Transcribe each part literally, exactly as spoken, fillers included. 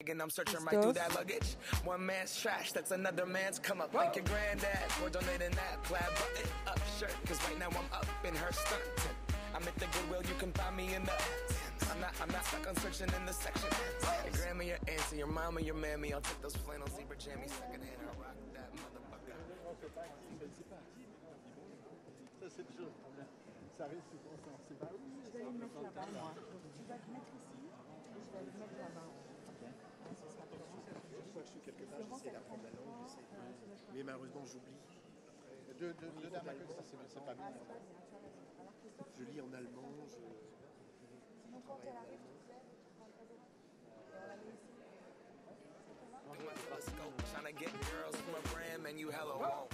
And I'm searching right through that luggage. One man's trash, that's another man's come up. Like your granddad, we're donating that plaid button up shirt. Cause right now I'm up in her skirt. I'm at the Goodwill, you can find me in the. I'm not, I'm not stuck on searching in the section. Your grandma, your auntie, your mama, your mammy. I'll take those flannel zebra jammies secondhand. I'll rock that motherfucker. Ça c'est toujours le problème. Ça risque de on sait pas où. Je vais le mettre là-bas, moi. Tu vas le mettre ici et je vais le mettre là-bas. Chaque fois que je suis quelque part, j'essaie d'apprendre la langue, j'essaie de... mais malheureusement j'oublie. Deux, deux, deux dames à côté, c'est pas bien. Je lis en allemand, je... Sinon, quand elle arrive, tu sais, et on la met ici. Let's go, trying to get girls from a brand, man, you hella won't.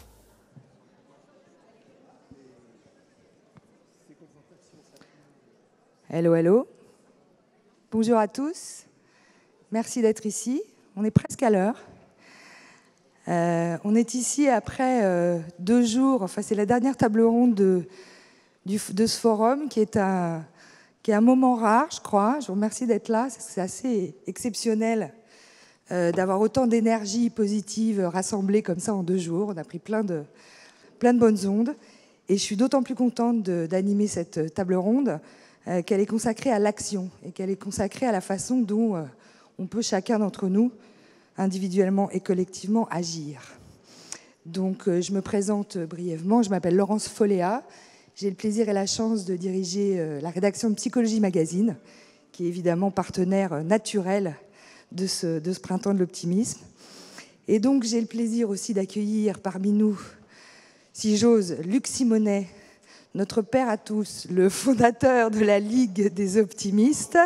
Hello, hello. Bonjour à tous. Merci d'être ici. On est presque à l'heure. Euh, on est ici après euh, deux jours, enfin c'est la dernière table ronde de, du, de ce forum qui est, un, qui est un moment rare, je crois. Je vous remercie d'être là. C'est assez exceptionnel euh, d'avoir autant d'énergie positive rassemblée comme ça en deux jours. On a pris plein de, plein de bonnes ondes. Et je suis d'autant plus contente d'animer cette table ronde euh, qu'elle est consacrée à l'action et qu'elle est consacrée à la façon dont euh, on peut chacun d'entre nous, individuellement et collectivement, agir. Donc, euh, je me présente brièvement. Je m'appelle Laurence Folléa. J'ai le plaisir et la chance de diriger euh, la rédaction de Psychologie Magazine, qui est évidemment partenaire naturel de ce, de ce printemps de l'optimisme. Et donc, j'ai le plaisir aussi d'accueillir parmi nous, si j'ose, Luc Simonet, notre père à tous, le fondateur de la Ligue des optimistes.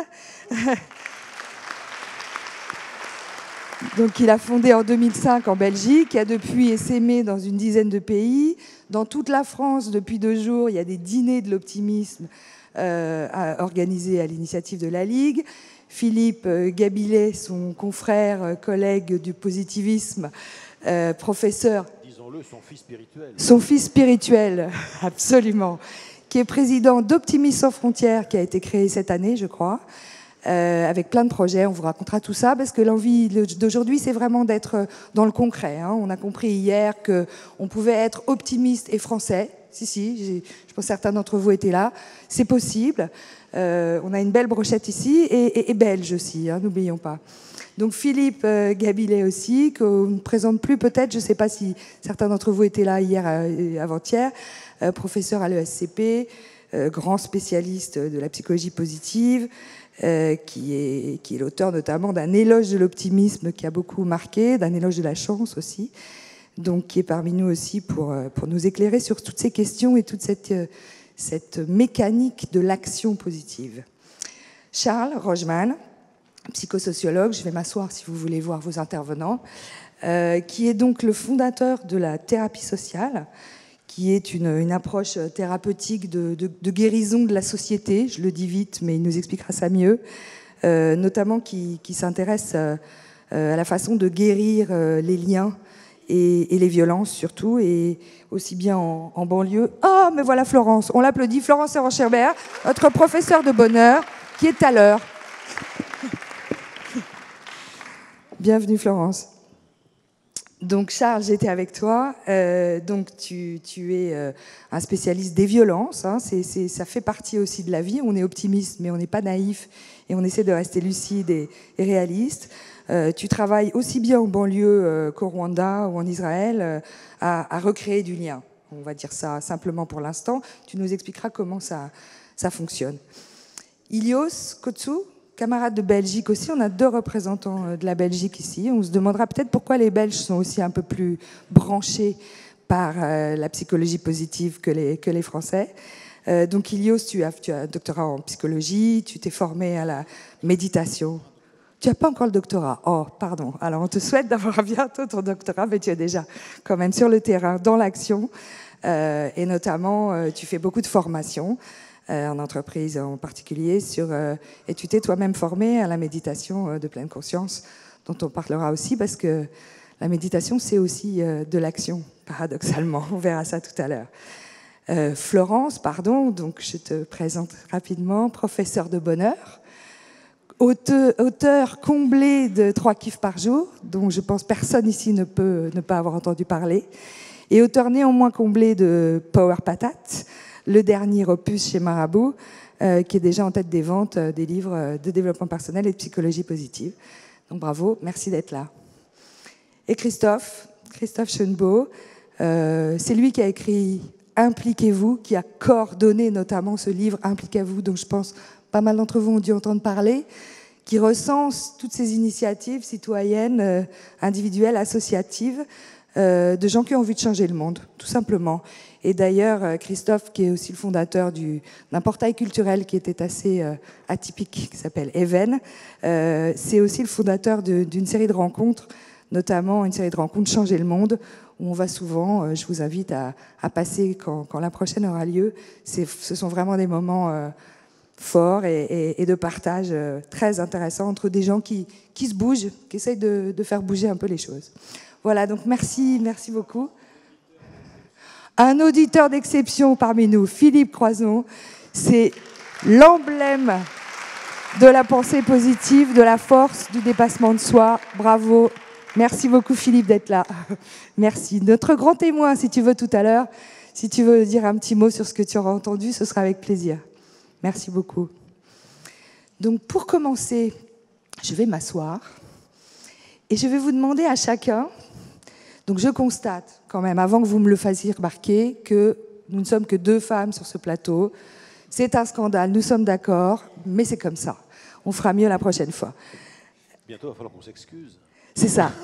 Donc, il a fondé en deux mille cinq en Belgique, qui a depuis essaimé dans une dizaine de pays. Dans toute la France, depuis deux jours, il y a des dîners de l'optimisme euh, organisés à l'initiative de la Ligue. Philippe euh, Gabillet, son confrère, euh, collègue du positivisme, euh, professeur... Disons-le, son fils spirituel. Son fils spirituel, absolument, qui est président d'Optimisme sans frontières, qui a été créé cette année, je crois. Euh, avec plein de projets, on vous racontera tout ça, parce que l'envie d'aujourd'hui, c'est vraiment d'être dans le concret. Hein. On a compris hier qu'on pouvait être optimiste et français. Si, si, je pense que certains d'entre vous étaient là. C'est possible. Euh, on a une belle brochette ici, et, et, et belge aussi, hein, n'oublions pas. Donc Philippe euh, Gabillet aussi, qu'on ne présente plus peut-être, je ne sais pas si certains d'entre vous étaient là hier et euh, avant-hier, euh, professeur à l'E S C P, euh, grand spécialiste de la psychologie positive, Euh, qui est, qui est l'auteur notamment d'un éloge de l'optimisme qui a beaucoup marqué, d'un éloge de la chance aussi, donc qui est parmi nous aussi pour, pour nous éclairer sur toutes ces questions et toute cette, cette mécanique de l'action positive. Charles Rogeman, psychosociologue, je vais m'asseoir si vous voulez voir vos intervenants, euh, qui est donc le fondateur de la thérapie sociale, qui est une, une approche thérapeutique de, de, de guérison de la société, je le dis vite, mais il nous expliquera ça mieux, euh, notamment qui, qui s'intéresse euh, à la façon de guérir euh, les liens et, et les violences surtout, et aussi bien en, en banlieue. Ah, oh, mais voilà Florence, on l'applaudit, Florence Herenscherbert, notre professeure de bonheur, qui est à l'heure. Bienvenue Florence. Donc Charles, j'étais avec toi. Euh, donc tu, tu es euh, un spécialiste des violences. Hein. C'est, c'est, ça fait partie aussi de la vie. On est optimiste, mais on n'est pas naïf et on essaie de rester lucide et, et réaliste. Euh, tu travailles aussi bien en banlieue euh, qu'au Rwanda ou en Israël euh, à, à recréer du lien. On va dire ça simplement pour l'instant. Tu nous expliqueras comment ça, ça fonctionne. Ilios Kotsu, camarade de Belgique aussi, on a deux représentants de la Belgique ici. On se demandera peut-être pourquoi les Belges sont aussi un peu plus branchés par euh, la psychologie positive que les, que les Français. Euh, donc Ilios, tu as, tu as un doctorat en psychologie, tu t'es formé à la méditation. Tu n'as pas encore le doctorat. Oh, pardon. Alors on te souhaite d'avoir bientôt ton doctorat, mais tu es déjà quand même sur le terrain, dans l'action. Euh, et notamment, euh, tu fais beaucoup de formations. Euh, en entreprise en particulier, sur, euh, et tu t'es toi-même formé à la méditation euh, de pleine conscience, dont on parlera aussi, parce que la méditation, c'est aussi euh, de l'action, paradoxalement. On verra ça tout à l'heure. Euh, Florence, pardon, donc je te présente rapidement, professeure de bonheur, auteur, auteur comblé de trois kiffs par jour, dont je pense personne ici ne peut ne pas avoir entendu parler, et auteur néanmoins comblé de Power Patate, le dernier opus chez Marabout, euh, qui est déjà en tête des ventes euh, des livres de développement personnel et de psychologie positive. Donc bravo, merci d'être là. Et Christophe, Christophe Schönbeau, euh, c'est lui qui a écrit Impliquez-vous, qui a coordonné notamment ce livre Impliquez-vous, dont je pense pas mal d'entre vous ont dû entendre parler, qui recense toutes ces initiatives citoyennes, euh, individuelles, associatives, euh, de gens qui ont envie de changer le monde, tout simplement. Et d'ailleurs, euh, Christophe, qui est aussi le fondateur du, d'un portail culturel qui était assez euh, atypique, qui s'appelle Even, euh, c'est aussi le fondateur de, d'une série de rencontres, notamment une série de rencontres Changer le monde, où on va souvent, euh, je vous invite à, à passer quand, quand la prochaine aura lieu. C'est, ce sont vraiment des moments euh, forts et, et, et de partage euh, très intéressants entre des gens qui, qui se bougent, qui essayent de, de faire bouger un peu les choses. Voilà, donc merci, merci beaucoup. Un auditeur d'exception parmi nous, Philippe Croison, c'est l'emblème de la pensée positive, de la force, du dépassement de soi. Bravo. Merci beaucoup Philippe d'être là. Merci. Notre grand témoin, si tu veux, tout à l'heure, si tu veux dire un petit mot sur ce que tu auras entendu, ce sera avec plaisir. Merci beaucoup. Donc pour commencer, je vais m'asseoir et je vais vous demander à chacun, donc je constate quand même, avant que vous me le fassiez remarquer, que nous ne sommes que deux femmes sur ce plateau. C'est un scandale, nous sommes d'accord, mais c'est comme ça. On fera mieux la prochaine fois. Bientôt, il va falloir qu'on s'excuse. C'est ça.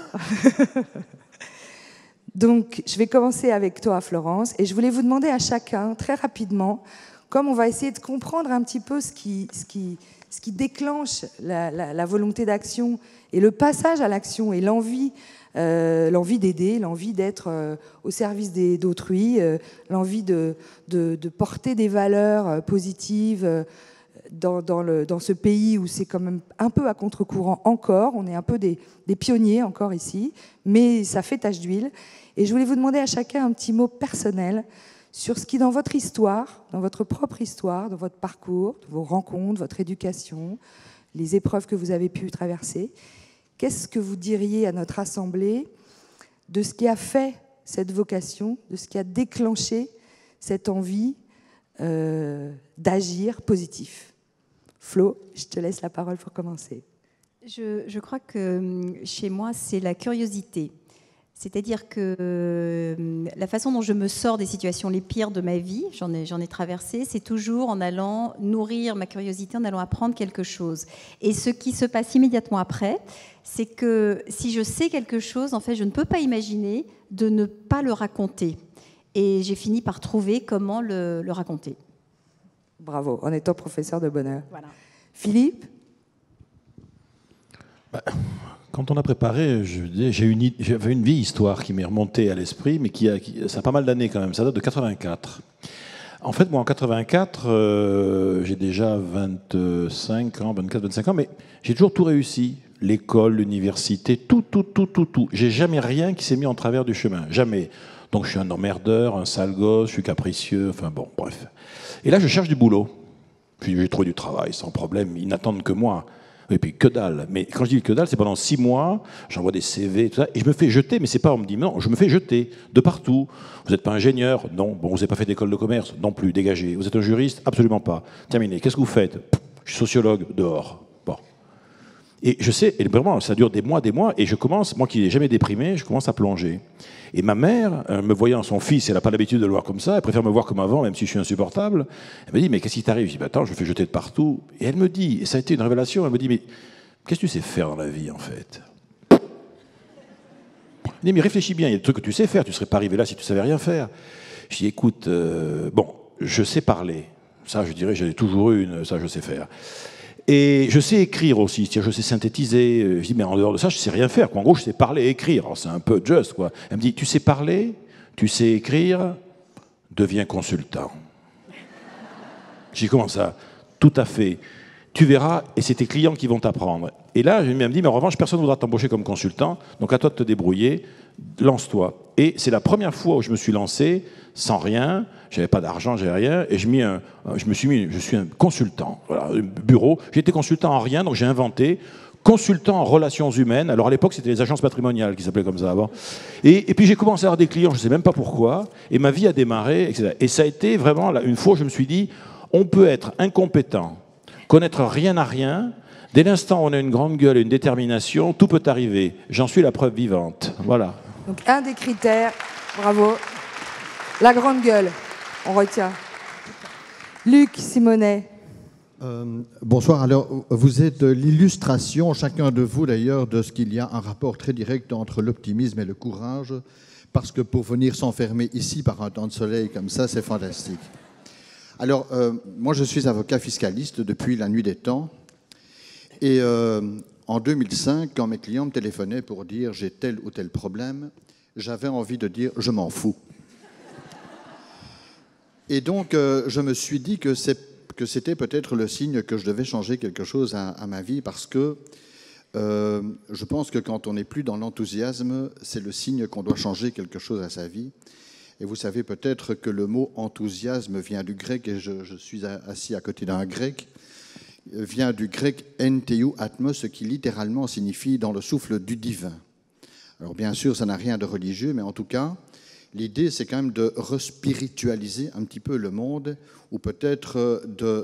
Donc, je vais commencer avec toi, Florence, et je voulais vous demander à chacun, très rapidement, comme on va essayer de comprendre un petit peu ce qui, ce qui, ce qui déclenche la, la, la volonté d'action et le passage à l'action et l'envie, euh, l'envie d'aider, l'envie d'être euh, au service des, d'autrui, euh, l'envie de, de, de porter des valeurs euh, positives, euh, Dans, dans, le, dans ce pays où c'est quand même un peu à contre-courant encore, on est un peu des, des pionniers encore ici, mais ça fait tache d'huile. Et je voulais vous demander à chacun un petit mot personnel sur ce qui, dans votre histoire, dans votre propre histoire, dans votre parcours, vos rencontres, votre éducation, les épreuves que vous avez pu traverser, qu'est-ce que vous diriez à notre assemblée de ce qui a fait cette vocation, de ce qui a déclenché cette envie euh, d'agir positif? Flo, je te laisse la parole pour commencer. Je, je crois que chez moi, c'est la curiosité. C'est-à-dire que euh, la façon dont je me sors des situations les pires de ma vie, j'en ai, j'en ai traversé, c'est toujours en allant nourrir ma curiosité, en allant apprendre quelque chose. Et ce qui se passe immédiatement après, c'est que si je sais quelque chose, en fait, je ne peux pas imaginer de ne pas le raconter. Et j'ai fini par trouver comment le, le raconter. Bravo, en étant professeur de bonheur. Voilà. Philippe ? Bah, quand on a préparé, je, j'ai une, j'avais une vieille histoire qui m'est remontée à l'esprit, mais qui a, qui, ça a pas mal d'années quand même, ça date de quatre-vingt-quatre. En fait, moi en quatre-vingt-quatre, euh, j'ai déjà vingt-cinq ans, vingt-quatre, vingt-cinq ans, mais j'ai toujours tout réussi. L'école, l'université, tout, tout, tout, tout, tout. J'ai jamais rien qui s'est mis en travers du chemin, jamais. Donc je suis un emmerdeur, un sale gosse, je suis capricieux, enfin bon, bref. Et là, je cherche du boulot. Puis j'ai trouvé du travail, sans problème, ils n'attendent que moi. Et puis que dalle. Mais quand je dis que dalle, c'est pendant six mois, j'envoie des C V, tout ça, et je me fais jeter, mais c'est pas, on me dit, non, je me fais jeter, de partout. Vous n'êtes pas ingénieur? Non. Bon, vous n'avez pas fait d'école de commerce? Non plus, dégagé. Vous êtes un juriste? Absolument pas. Terminé. Qu'est-ce que vous faites? Je suis sociologue, dehors. Bon. Et je sais, et vraiment, ça dure des mois, des mois, et je commence, moi qui n'ai jamais déprimé, je commence à plonger. Et ma mère, euh, me voyant son fils, elle n'a pas l'habitude de le voir comme ça, elle préfère me voir comme avant, même si je suis insupportable, elle me dit, mais qu'est-ce qui t'arrive? Je dis, bah, attends, je me fais jeter de partout. Et elle me dit, et ça a été une révélation, elle me dit, mais qu'est-ce que tu sais faire dans la vie, en fait? Elle me dit, mais réfléchis bien, il y a des trucs que tu sais faire, tu ne serais pas arrivé là si tu ne savais rien faire. Je dis, écoute, euh, bon, je sais parler, ça je dirais, j'en ai toujours eu une, ça je sais faire. Et je sais écrire aussi, c'est-à-dire je sais synthétiser. Je dis, mais en dehors de ça, je sais rien faire. En gros, je sais parler et écrire. Alors, c'est un peu juste, quoi. Elle me dit, tu sais parler, tu sais écrire, deviens consultant. J'ai dit, comment ça? Tout à fait. tu verras, et c'est tes clients qui vont t'apprendre. Et là, je me dis, mais en revanche, personne ne voudra t'embaucher comme consultant, donc à toi de te débrouiller, lance-toi. Et c'est la première fois où je me suis lancé sans rien, j'avais pas d'argent, j'avais rien, et je, mis un, je me suis mis, je suis un consultant, voilà, bureau, j'étais consultant en rien, donc j'ai inventé consultant en relations humaines. Alors à l'époque, c'était les agences patrimoniales qui s'appelaient comme ça avant. Et, et puis j'ai commencé à avoir des clients, je ne sais même pas pourquoi, et ma vie a démarré, et cetera. Et ça a été vraiment, là, une fois, je me suis dit, on peut être incompétent, connaître rien à rien, dès l'instant où on a une grande gueule et une détermination, tout peut arriver. J'en suis la preuve vivante. Voilà. Donc un des critères, bravo, la grande gueule, on retient. Luc Simonet. Euh, bonsoir. Alors, vous êtes l'illustration, chacun de vous d'ailleurs, de ce qu'il y a un rapport très direct entre l'optimisme et le courage, parce que pour venir s'enfermer ici par un temps de soleil comme ça, c'est fantastique. Alors, euh, moi, je suis avocat fiscaliste depuis la nuit des temps, et euh, en deux mille cinq, quand mes clients me téléphonaient pour dire j'ai tel ou tel problème, j'avais envie de dire je m'en fous. Et donc, euh, je me suis dit que c'est que c'était peut-être le signe que je devais changer quelque chose à, à ma vie, parce que euh, je pense que quand on n'est plus dans l'enthousiasme, c'est le signe qu'on doit changer quelque chose à sa vie. Et vous savez peut-être que le mot enthousiasme vient du grec, et je, je suis assis à côté d'un grec, vient du grec entheu atmos, ce qui littéralement signifie dans le souffle du divin. Alors bien sûr, ça n'a rien de religieux, mais en tout cas, l'idée, c'est quand même de respiritualiser un petit peu le monde, ou peut-être de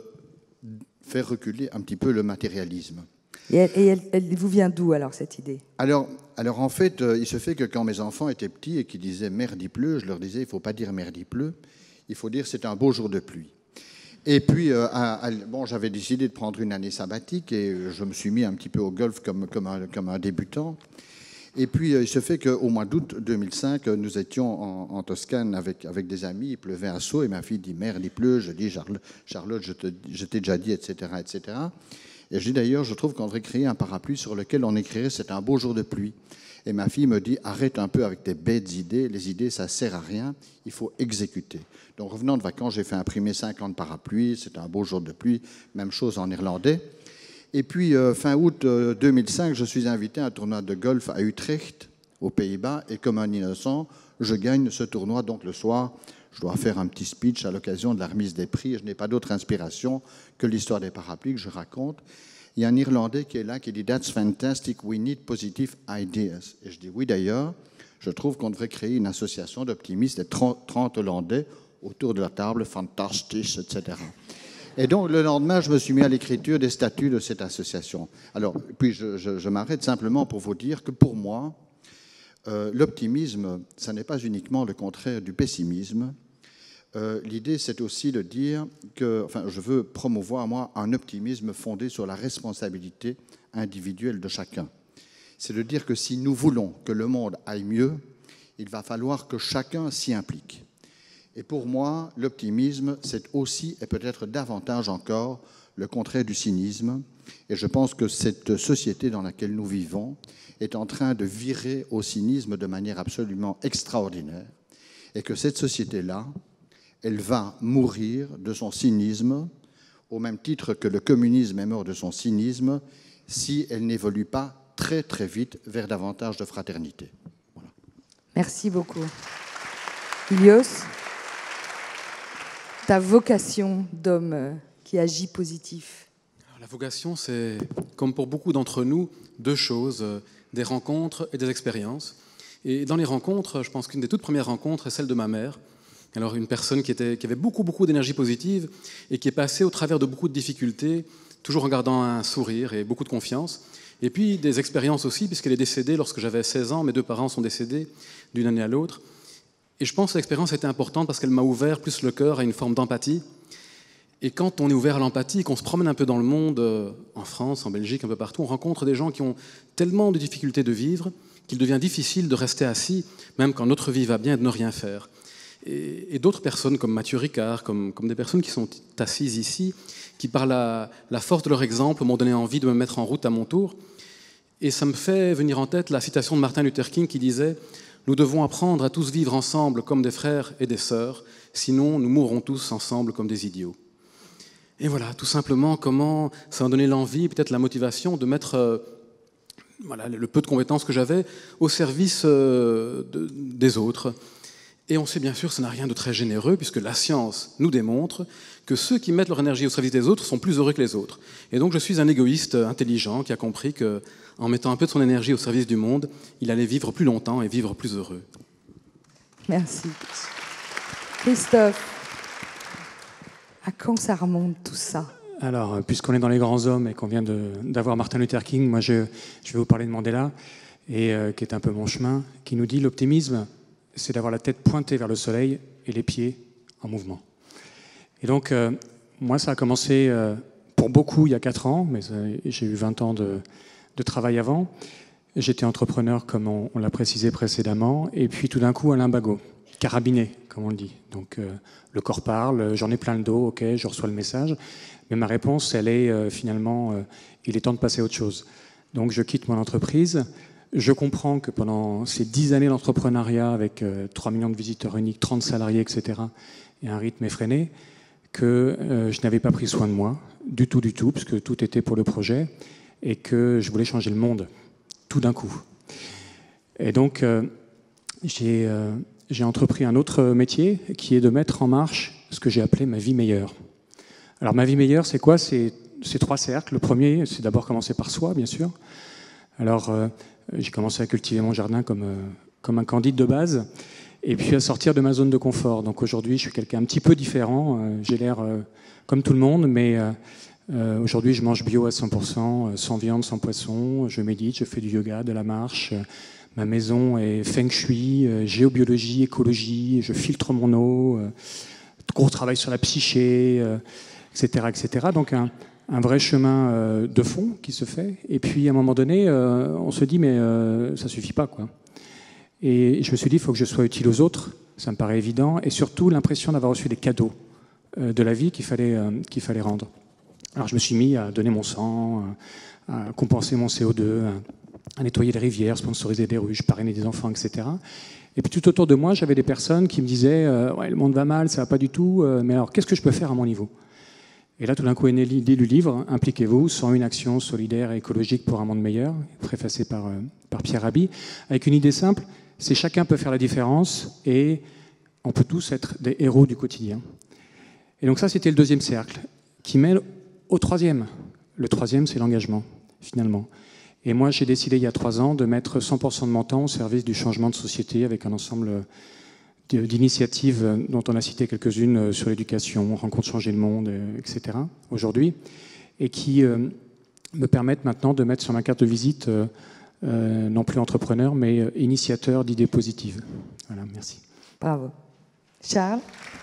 faire reculer un petit peu le matérialisme. Et elle, et elle, elle vous vient d'où, alors, cette idée? alors, alors, en fait, il se fait que quand mes enfants étaient petits et qu'ils disaient « merde, il pleut », je leur disais « il ne faut pas dire « merde, il pleut », il faut dire « c'est un beau jour de pluie ». Et puis, euh, à, à, bon, j'avais décidé de prendre une année sabbatique, et je me suis mis un petit peu au golf comme, comme, un, comme un débutant. Et puis, il se fait qu'au mois d'août deux mille cinq, nous étions en, en Toscane avec, avec des amis, il pleuvait à seau, et ma fille dit « merde, il pleut », je dis « Charlotte, je, te, je t'ai déjà dit, et cetera, et cetera » Et je dis d'ailleurs, je trouve qu'on devrait créer un parapluie sur lequel on écrirait « c'est un beau jour de pluie ». Et ma fille me dit « arrête un peu avec tes bêtes idées, les idées, ça ne sert à rien, il faut exécuter ». Donc, revenant de vacances, j'ai fait imprimer cinquante parapluies, c'est un beau jour de pluie, même chose en irlandais. Et puis, euh, fin août euh, deux mille cinq, je suis invité à un tournoi de golf à Utrecht, aux Pays-Bas, et comme un innocent, je gagne ce tournoi. Donc, le soir, je dois faire un petit speech à l'occasion de la remise des prix. Je n'ai pas d'autre inspiration que l'histoire des parapluies que je raconte. Il y a un Irlandais qui est là, qui dit « That's fantastic, we need positive ideas ». Et je dis « Oui, d'ailleurs, je trouve qu'on devrait créer une association d'optimistes et trente Hollandais autour de la table, fantastique, et cetera » Et donc, le lendemain, je me suis mis à l'écriture des statuts de cette association. Alors, puis je, je, je m'arrête simplement pour vous dire que pour moi, euh, l'optimisme, ça n'est pas uniquement le contraire du pessimisme. Euh, l'idée, c'est aussi de dire que, enfin, je veux promouvoir, moi, un optimisme fondé sur la responsabilité individuelle de chacun. C'est de dire que si nous voulons que le monde aille mieux, il va falloir que chacun s'y implique. Et pour moi, l'optimisme, c'est aussi, et peut-être davantage encore, le contraire du cynisme. Et je pense que cette société dans laquelle nous vivons est en train de virer au cynisme de manière absolument extraordinaire. Et que cette société-là, elle va mourir de son cynisme, au même titre que le communisme est mort de son cynisme, si elle n'évolue pas très très vite vers davantage de fraternité. Voilà. Merci beaucoup. Ilios, ta vocation d'homme qui agit positif? Alors, la vocation, c'est, comme pour beaucoup d'entre nous, deux choses, des rencontres et des expériences. Et dans les rencontres, je pense qu'une des toutes premières rencontres est celle de ma mère. Alors, une personne qui, était, qui avait beaucoup, beaucoup d'énergie positive et qui est passée au travers de beaucoup de difficultés, toujours en gardant un sourire et beaucoup de confiance. Et puis, des expériences aussi, puisqu'elle est décédée lorsque j'avais seize ans. Mes deux parents sont décédés d'une année à l'autre. Et je pense que l'expérience était importante parce qu'elle m'a ouvert plus le cœur à une forme d'empathie. Et quand on est ouvert à l'empathie, qu'on se promène un peu dans le monde, euh, en France, en Belgique, un peu partout, on rencontre des gens qui ont tellement de difficultés de vivre qu'il devient difficile de rester assis, même quand notre vie va bien, et de ne rien faire. Et, et d'autres personnes, comme Mathieu Ricard, comme, comme des personnes qui sont assises ici, qui par la, la force de leur exemple m'ont donné envie de me mettre en route à mon tour. Et ça me fait venir en tête la citation de Martin Luther King qui disait « Nous devons apprendre à tous vivre ensemble comme des frères et des sœurs, sinon nous mourrons tous ensemble comme des idiots ». Et voilà, tout simplement, comment ça m'a donné l'envie, peut-être la motivation de mettre euh, voilà, le peu de compétences que j'avais au service euh, de, des autres. Et on sait bien sûr que ça n'a rien de très généreux, puisque la science nous démontre que ceux qui mettent leur énergie au service des autres sont plus heureux que les autres. Et donc je suis un égoïste intelligent qui a compris qu'en mettant un peu de son énergie au service du monde, il allait vivre plus longtemps et vivre plus heureux. Merci. Christophe, à quand ça remonte tout ça? Alors, puisqu'on est dans les grands hommes et qu'on vient d'avoir Martin Luther King, moi je, je vais vous parler de Mandela, et, euh, qui est un peu mon chemin, qui nous dit l'optimisme, c'est d'avoir la tête pointée vers le soleil et les pieds en mouvement. Et donc, euh, moi, ça a commencé euh, pour beaucoup il y a quatre ans, mais euh, j'ai eu vingt ans de, de travail avant. J'étais entrepreneur, comme on, on l'a précisé précédemment, et puis tout d'un coup, à l'imbago, carabiné, comme on le dit. Donc, euh, le corps parle, j'en ai plein le dos, ok, je reçois le message, mais ma réponse, elle est euh, finalement, euh, il est temps de passer à autre chose. Donc, je quitte mon entreprise. Je comprends que pendant ces dix années d'entrepreneuriat, avec euh, trois millions de visiteurs uniques, trente salariés, et cetera, et un rythme effréné, que euh, je n'avais pas pris soin de moi, du tout, du tout, parce que tout était pour le projet, et que je voulais changer le monde, tout d'un coup. Et donc, euh, j'ai euh, j'ai entrepris un autre métier, qui est de mettre en marche ce que j'ai appelé ma vie meilleure. Alors, ma vie meilleure, c'est quoi? C'est trois cercles. Le premier, c'est d'abord commencer par soi, bien sûr. Alors, euh, j'ai commencé à cultiver mon jardin comme, euh, comme un candide de base, et puis à sortir de ma zone de confort. Donc aujourd'hui, je suis quelqu'un un petit peu différent. Euh, j'ai l'air euh, comme tout le monde, mais euh, euh, aujourd'hui, je mange bio à cent pour cent, euh, sans viande, sans poisson. Je médite, je fais du yoga, de la marche. Euh, ma maison est feng shui, euh, géobiologie, écologie. Je filtre mon eau. Euh, gros travail sur la psyché, euh, et cetera, et cetera. Donc un un vrai chemin euh, de fond qui se fait. Et puis, à un moment donné, euh, on se dit, mais euh, ça ne suffit pas, quoi. Et je me suis dit, il faut que je sois utile aux autres. Ça me paraît évident. Et surtout, l'impression d'avoir reçu des cadeaux euh, de la vie qu'il fallait, euh, qu'il fallait rendre. Alors, je me suis mis à donner mon sang, à compenser mon C O deux, à, à nettoyer les rivières, sponsoriser des ruches, parrainer des enfants, et cetera. Et puis, tout autour de moi, j'avais des personnes qui me disaient, euh, ouais, le monde va mal, ça ne va pas du tout, euh, mais alors, qu'est-ce que je peux faire à mon niveau ? Et là, tout d'un coup, est née l'idée du livre « Impliquez-vous, cent une actions solidaires et écologiques pour un monde meilleur », préfacé par, euh, par Pierre Rabhi, avec une idée simple, c'est chacun peut faire la différence et on peut tous être des héros du quotidien. Et donc ça, c'était le deuxième cercle, qui mène au troisième. Le troisième, c'est l'engagement, finalement. Et moi, j'ai décidé il y a trois ans de mettre cent pour cent de mon temps au service du changement de société avec un ensemble d'initiatives dont on a cité quelques-unes sur l'éducation, Rencontre changer le monde, et cetera, aujourd'hui, et qui euh, me permettent maintenant de mettre sur ma carte de visite euh, euh, non plus entrepreneur, mais euh, initiateur d'idées positives. Voilà, merci. Bravo. Charles?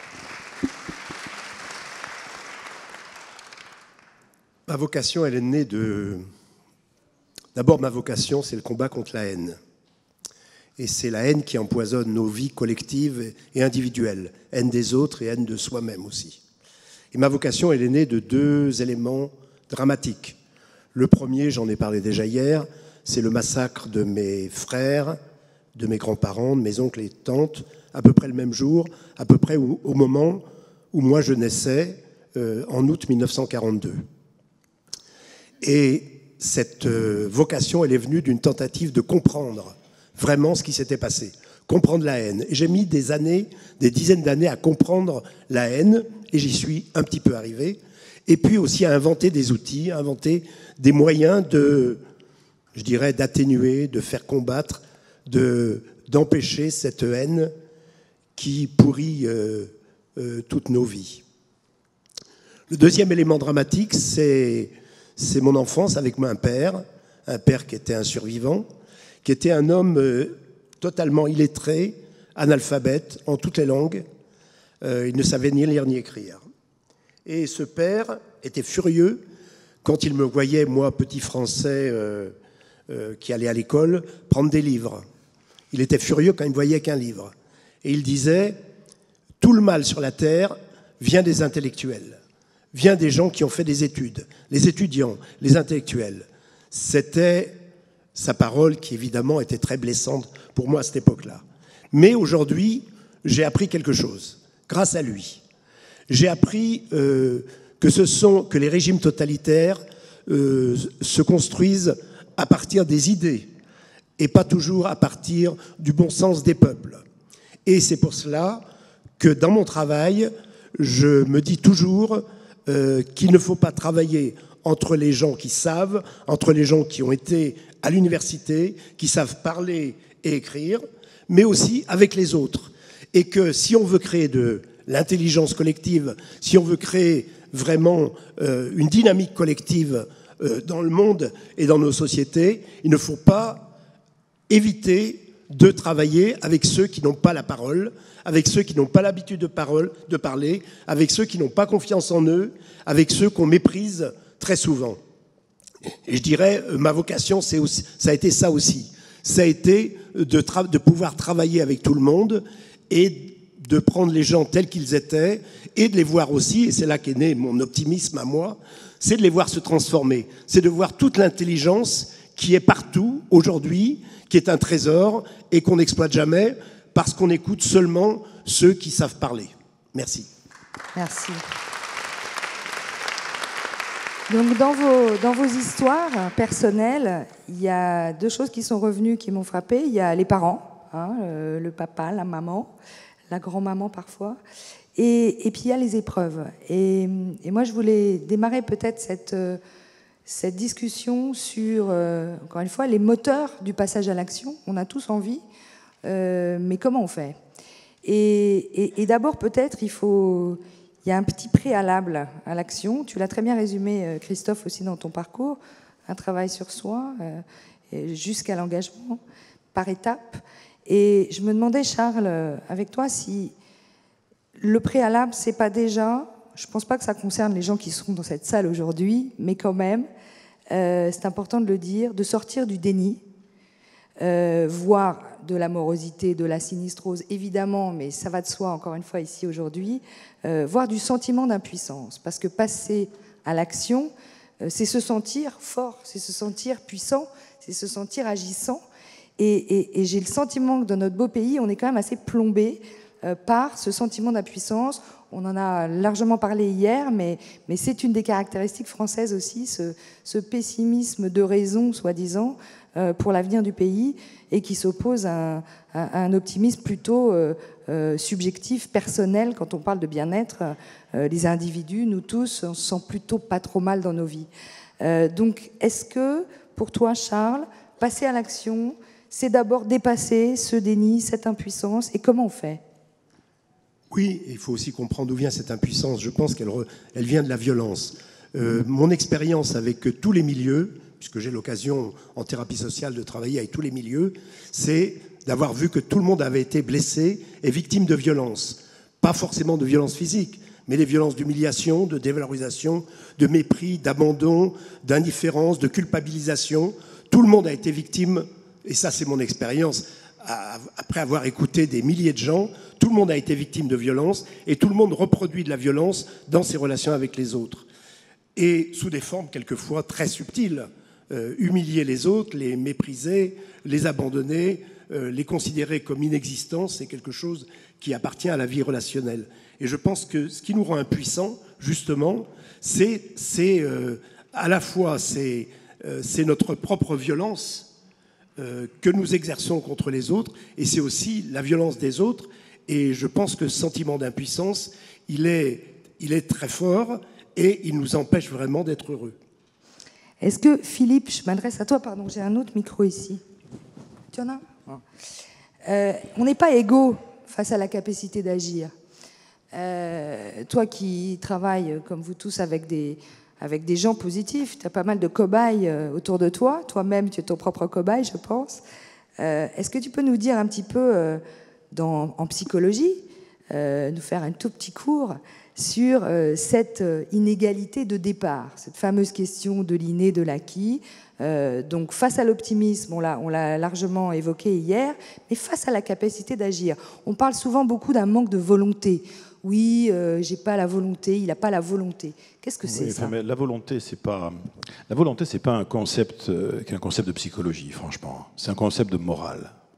Ma vocation, elle est née de... D'abord, ma vocation, c'est le combat contre la haine. Et c'est la haine qui empoisonne nos vies collectives et individuelles. Haine des autres et haine de soi-même aussi. Et ma vocation, elle est née de deux éléments dramatiques. Le premier, j'en ai parlé déjà hier, c'est le massacre de mes frères, de mes grands-parents, de mes oncles et tantes, à peu près le même jour, à peu près au, au moment où moi je naissais, euh, en août mille neuf cent quarante-deux. Et cette euh, vocation, elle est venue d'une tentative de comprendre vraiment ce qui s'était passé, comprendre la haine. Et j'ai mis des années, des dizaines d'années à comprendre la haine, et j'y suis un petit peu arrivé. Et puis aussi à inventer des outils, à inventer des moyens de, je dirais, d'atténuer, de faire combattre, de, d'empêcher cette haine qui pourrit euh, euh, toutes nos vies. Le deuxième élément dramatique, c'est, c'est mon enfance avec un père, un père qui était un survivant, qui était un homme euh, totalement illettré, analphabète, en toutes les langues. Euh, il ne savait ni lire ni écrire. Et ce père était furieux quand il me voyait, moi, petit Français euh, euh, qui allait à l'école, prendre des livres. Il était furieux quand il ne voyait qu'un livre. Et il disait, tout le mal sur la terre vient des intellectuels, vient des gens qui ont fait des études, les étudiants, les intellectuels. C'était sa parole qui, évidemment, était très blessante pour moi à cette époque-là. Mais aujourd'hui, j'ai appris quelque chose, grâce à lui. J'ai appris euh, que, ce sont, que les régimes totalitaires euh, se construisent à partir des idées et pas toujours à partir du bon sens des peuples. Et c'est pour cela que dans mon travail, je me dis toujours euh, qu'il ne faut pas travailler entre les gens qui savent, entre les gens qui ont été à l'université, qui savent parler et écrire, mais aussi avec les autres. Et que si on veut créer de l'intelligence collective, si on veut créer vraiment euh, une dynamique collective euh, dans le monde et dans nos sociétés, il ne faut pas éviter de travailler avec ceux qui n'ont pas la parole, avec ceux qui n'ont pas l'habitude de, parole, de parler, avec ceux qui n'ont pas confiance en eux, avec ceux qu'on méprise très souvent. Et je dirais, ma vocation, c'est aussi, ça a été ça aussi. Ça a été de, tra- de pouvoir travailler avec tout le monde et de prendre les gens tels qu'ils étaient et de les voir aussi, et c'est là qu'est né mon optimisme à moi, c'est de les voir se transformer. C'est de voir toute l'intelligence qui est partout aujourd'hui, qui est un trésor et qu'on n'exploite jamais parce qu'on écoute seulement ceux qui savent parler. Merci. Merci. Donc dans vos, dans vos histoires personnelles, il y a deux choses qui sont revenues qui m'ont frappée. Il y a les parents, hein, le, le papa, la maman, la grand-maman parfois, et, et puis il y a les épreuves. Et, et moi, je voulais démarrer peut-être cette, cette discussion sur, euh, encore une fois, les moteurs du passage à l'action. On a tous envie, euh, mais comment on fait ? Et, et, et d'abord, peut-être, il faut... Il y a un petit préalable à l'action. Tu l'as très bien résumé, Christophe, aussi dans ton parcours. Un travail sur soi, euh, jusqu'à l'engagement, par étapes. Et je me demandais, Charles, avec toi, si le préalable, c'est pas déjà... Je ne pense pas que ça concerne les gens qui sont dans cette salle aujourd'hui, mais quand même, euh, c'est important de le dire, de sortir du déni, euh, voire de la morosité, de la sinistrose, évidemment, mais ça va de soi, encore une fois, ici, aujourd'hui, euh, voire du sentiment d'impuissance. Parce que passer à l'action, euh, c'est se sentir fort, c'est se sentir puissant, c'est se sentir agissant. Et, et, et j'ai le sentiment que dans notre beau pays, on est quand même assez plombé euh, par ce sentiment d'impuissance. On en a largement parlé hier, mais, mais c'est une des caractéristiques françaises aussi, ce, ce pessimisme de raison, soi-disant, euh, pour l'avenir du pays, et qui s'oppose à, à, à un optimisme plutôt euh, euh, subjectif, personnel. Quand on parle de bien-être, euh, les individus, nous tous, on se sent plutôt pas trop mal dans nos vies. Euh, donc, est-ce que, pour toi, Charles, passer à l'action, c'est d'abord dépasser ce déni, cette impuissance, et comment on fait ? Oui, il faut aussi comprendre d'où vient cette impuissance. Je pense qu'elle re, elle vient de la violence. Euh, mon expérience avec tous les milieux, puisque j'ai l'occasion en thérapie sociale de travailler avec tous les milieux, c'est d'avoir vu que tout le monde avait été blessé et victime de violences. Pas forcément de violences physiques, mais des violences d'humiliation, de dévalorisation, de mépris, d'abandon, d'indifférence, de culpabilisation. Tout le monde a été victime, et ça c'est mon expérience, après avoir écouté des milliers de gens, tout le monde a été victime de violence et tout le monde reproduit de la violence dans ses relations avec les autres. Et sous des formes quelquefois très subtiles. Euh, humilier les autres, les mépriser, les abandonner, euh, les considérer comme inexistants, c'est quelque chose qui appartient à la vie relationnelle. Et je pense que ce qui nous rend impuissants, justement, c'est, c'est euh, à la fois c'est, euh, c'est notre propre violence euh, que nous exerçons contre les autres, et c'est aussi la violence des autres. Et je pense que ce sentiment d'impuissance, il est, il est très fort et il nous empêche vraiment d'être heureux. Est-ce que, Philippe, je m'adresse à toi, pardon, j'ai un autre micro ici. Tu en as ? euh, On n'est pas égaux face à la capacité d'agir. Euh, toi qui travailles, comme vous tous, avec des, avec des gens positifs, tu as pas mal de cobayes autour de toi. Toi-même, tu es ton propre cobaye, je pense. Euh, est-ce que tu peux nous dire un petit peu... Euh, Dans, en psychologie, euh, nous faire un tout petit cours sur euh, cette inégalité de départ, cette fameuse question de l'inné, de l'acquis. Euh, donc face à l'optimisme, on l'a, on l'a largement évoqué hier, mais face à la capacité d'agir. On parle souvent beaucoup d'un manque de volonté. Oui, euh, j'ai pas la volonté, il n'a pas la volonté. Qu'est-ce que c'est, oui, ça mais La volonté, c'est pas la volonté, c'est pas un concept, euh, un concept de psychologie, franchement. C'est un concept de morale.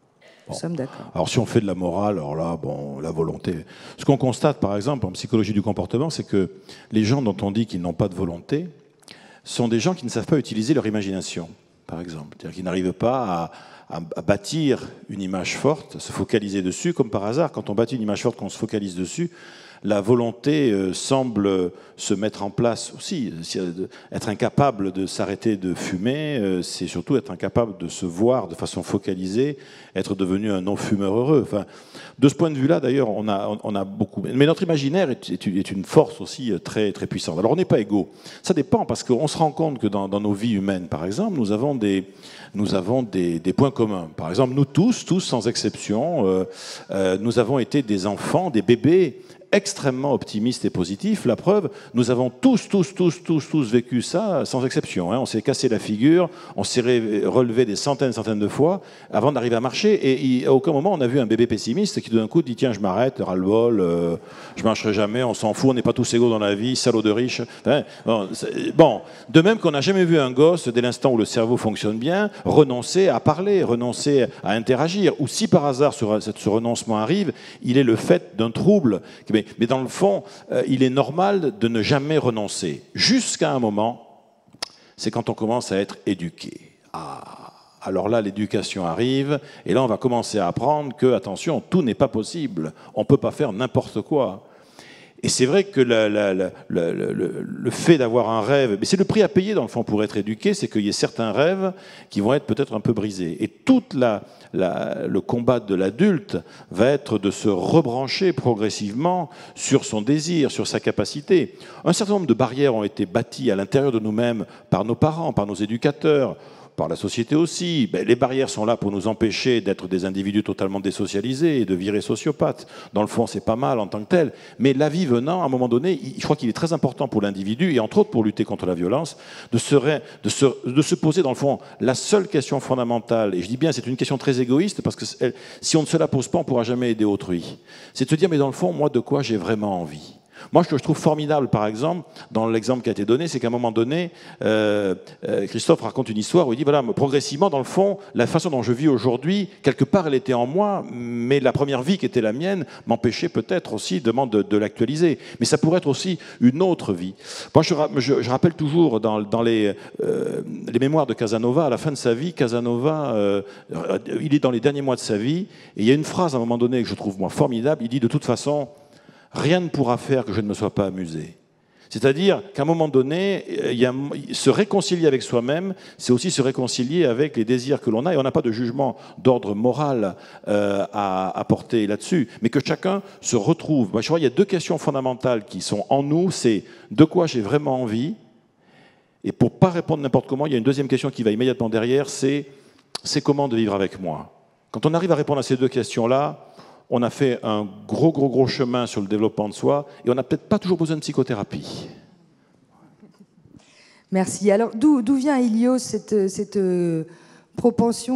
Nous sommes d'accord. Alors si on fait de la morale, alors là, bon, la volonté. Ce qu'on constate, par exemple, en psychologie du comportement, c'est que les gens dont on dit qu'ils n'ont pas de volonté sont des gens qui ne savent pas utiliser leur imagination, par exemple. C'est-à-dire qu'ils n'arrivent pas à, à, à bâtir une image forte, se focaliser dessus, comme par hasard. Quand on bâtit une image forte, qu'on se focalise dessus, la volonté euh, semble se mettre en place aussi. Être incapable de s'arrêter de fumer, euh, c'est surtout être incapable de se voir de façon focalisée, être devenu un non-fumeur heureux. Enfin, de ce point de vue-là, d'ailleurs, on a, on a beaucoup... Mais notre imaginaire est, est une force aussi très, très puissante. Alors, on n'est pas égaux. Ça dépend, parce qu'on se rend compte que dans, dans nos vies humaines, par exemple, nous avons des... Nous avons des, des points communs. Par exemple, nous tous, tous sans exception, euh, euh, nous avons été des enfants, des bébés extrêmement optimistes et positifs. La preuve, nous avons tous, tous, tous, tous, tous vécu ça sans exception. Hein. On s'est cassé la figure, on s'est relevé des centaines, centaines de fois avant d'arriver à marcher. Et à aucun moment on a vu un bébé pessimiste qui d'un coup dit tiens, je m'arrête, ras-le-bol, euh, je marcherai jamais, on s'en fout, on n'est pas tous égaux dans la vie, salaud de riche. Enfin, bon, bon, de même qu'on n'a jamais vu un gosse, dès l'instant où le cerveau fonctionne bien, renoncer à parler, renoncer à interagir. Ou si par hasard ce, ce renoncement arrive, il est le fait d'un trouble. Mais, mais dans le fond, euh, il est normal de ne jamais renoncer. Jusqu'à un moment, c'est quand on commence à être éduqué. Ah, alors là, l'éducation arrive, et là, on va commencer à apprendre que, attention, tout n'est pas possible. On ne peut pas faire n'importe quoi. Et c'est vrai que la, la, la, la, le, le fait d'avoir un rêve, mais c'est le prix à payer dans le fond pour être éduqué, c'est qu'il y ait certains rêves qui vont être peut-être un peu brisés. Et tout la, la, le combat de l'adulte va être de se rebrancher progressivement sur son désir, sur sa capacité. Un certain nombre de barrières ont été bâties à l'intérieur de nous-mêmes par nos parents, par nos éducateurs, par la société aussi. Ben, les barrières sont là pour nous empêcher d'être des individus totalement désocialisés et de virer sociopathes. Dans le fond, c'est pas mal en tant que tel. Mais la vie venant, à un moment donné, je crois qu'il est très important pour l'individu, et entre autres pour lutter contre la violence, de se, de, se, de se poser, dans le fond, la seule question fondamentale, et je dis bien c'est une question très égoïste, parce que elle, si on ne se la pose pas, on ne pourra jamais aider autrui. C'est de se dire, mais dans le fond, moi, de quoi j'ai vraiment envie ? Moi, ce que je trouve formidable, par exemple, dans l'exemple qui a été donné, c'est qu'à un moment donné, euh, euh, Christophe raconte une histoire où il dit, voilà, progressivement, dans le fond, la façon dont je vis aujourd'hui, quelque part, elle était en moi, mais la première vie qui était la mienne m'empêchait peut-être aussi de, de, de l'actualiser. Mais ça pourrait être aussi une autre vie. Moi, je, je, je rappelle toujours dans, dans les, euh, les mémoires de Casanova, à la fin de sa vie, Casanova, euh, il est dans les derniers mois de sa vie, et il y a une phrase à un moment donné que je trouve, moi, formidable. Il dit, de toute façon, rien ne pourra faire que je ne me sois pas amusé. C'est-à-dire qu'à un moment donné, il y a, se réconcilier avec soi-même, c'est aussi se réconcilier avec les désirs que l'on a, et on n'a pas de jugement d'ordre moral euh, à, à porter là-dessus, mais que chacun se retrouve. Moi, je crois qu'il y a deux questions fondamentales qui sont en nous, c'est de quoi j'ai vraiment envie, et pour ne pas répondre n'importe comment, il y a une deuxième question qui va immédiatement derrière, c'est c'est comment de vivre avec moi. Quand on arrive à répondre à ces deux questions-là, on a fait un gros, gros, gros chemin sur le développement de soi et on n'a peut-être pas toujours besoin de psychothérapie. Merci. Alors, d'où, d'où vient, Ilios, cette, cette euh, propension ?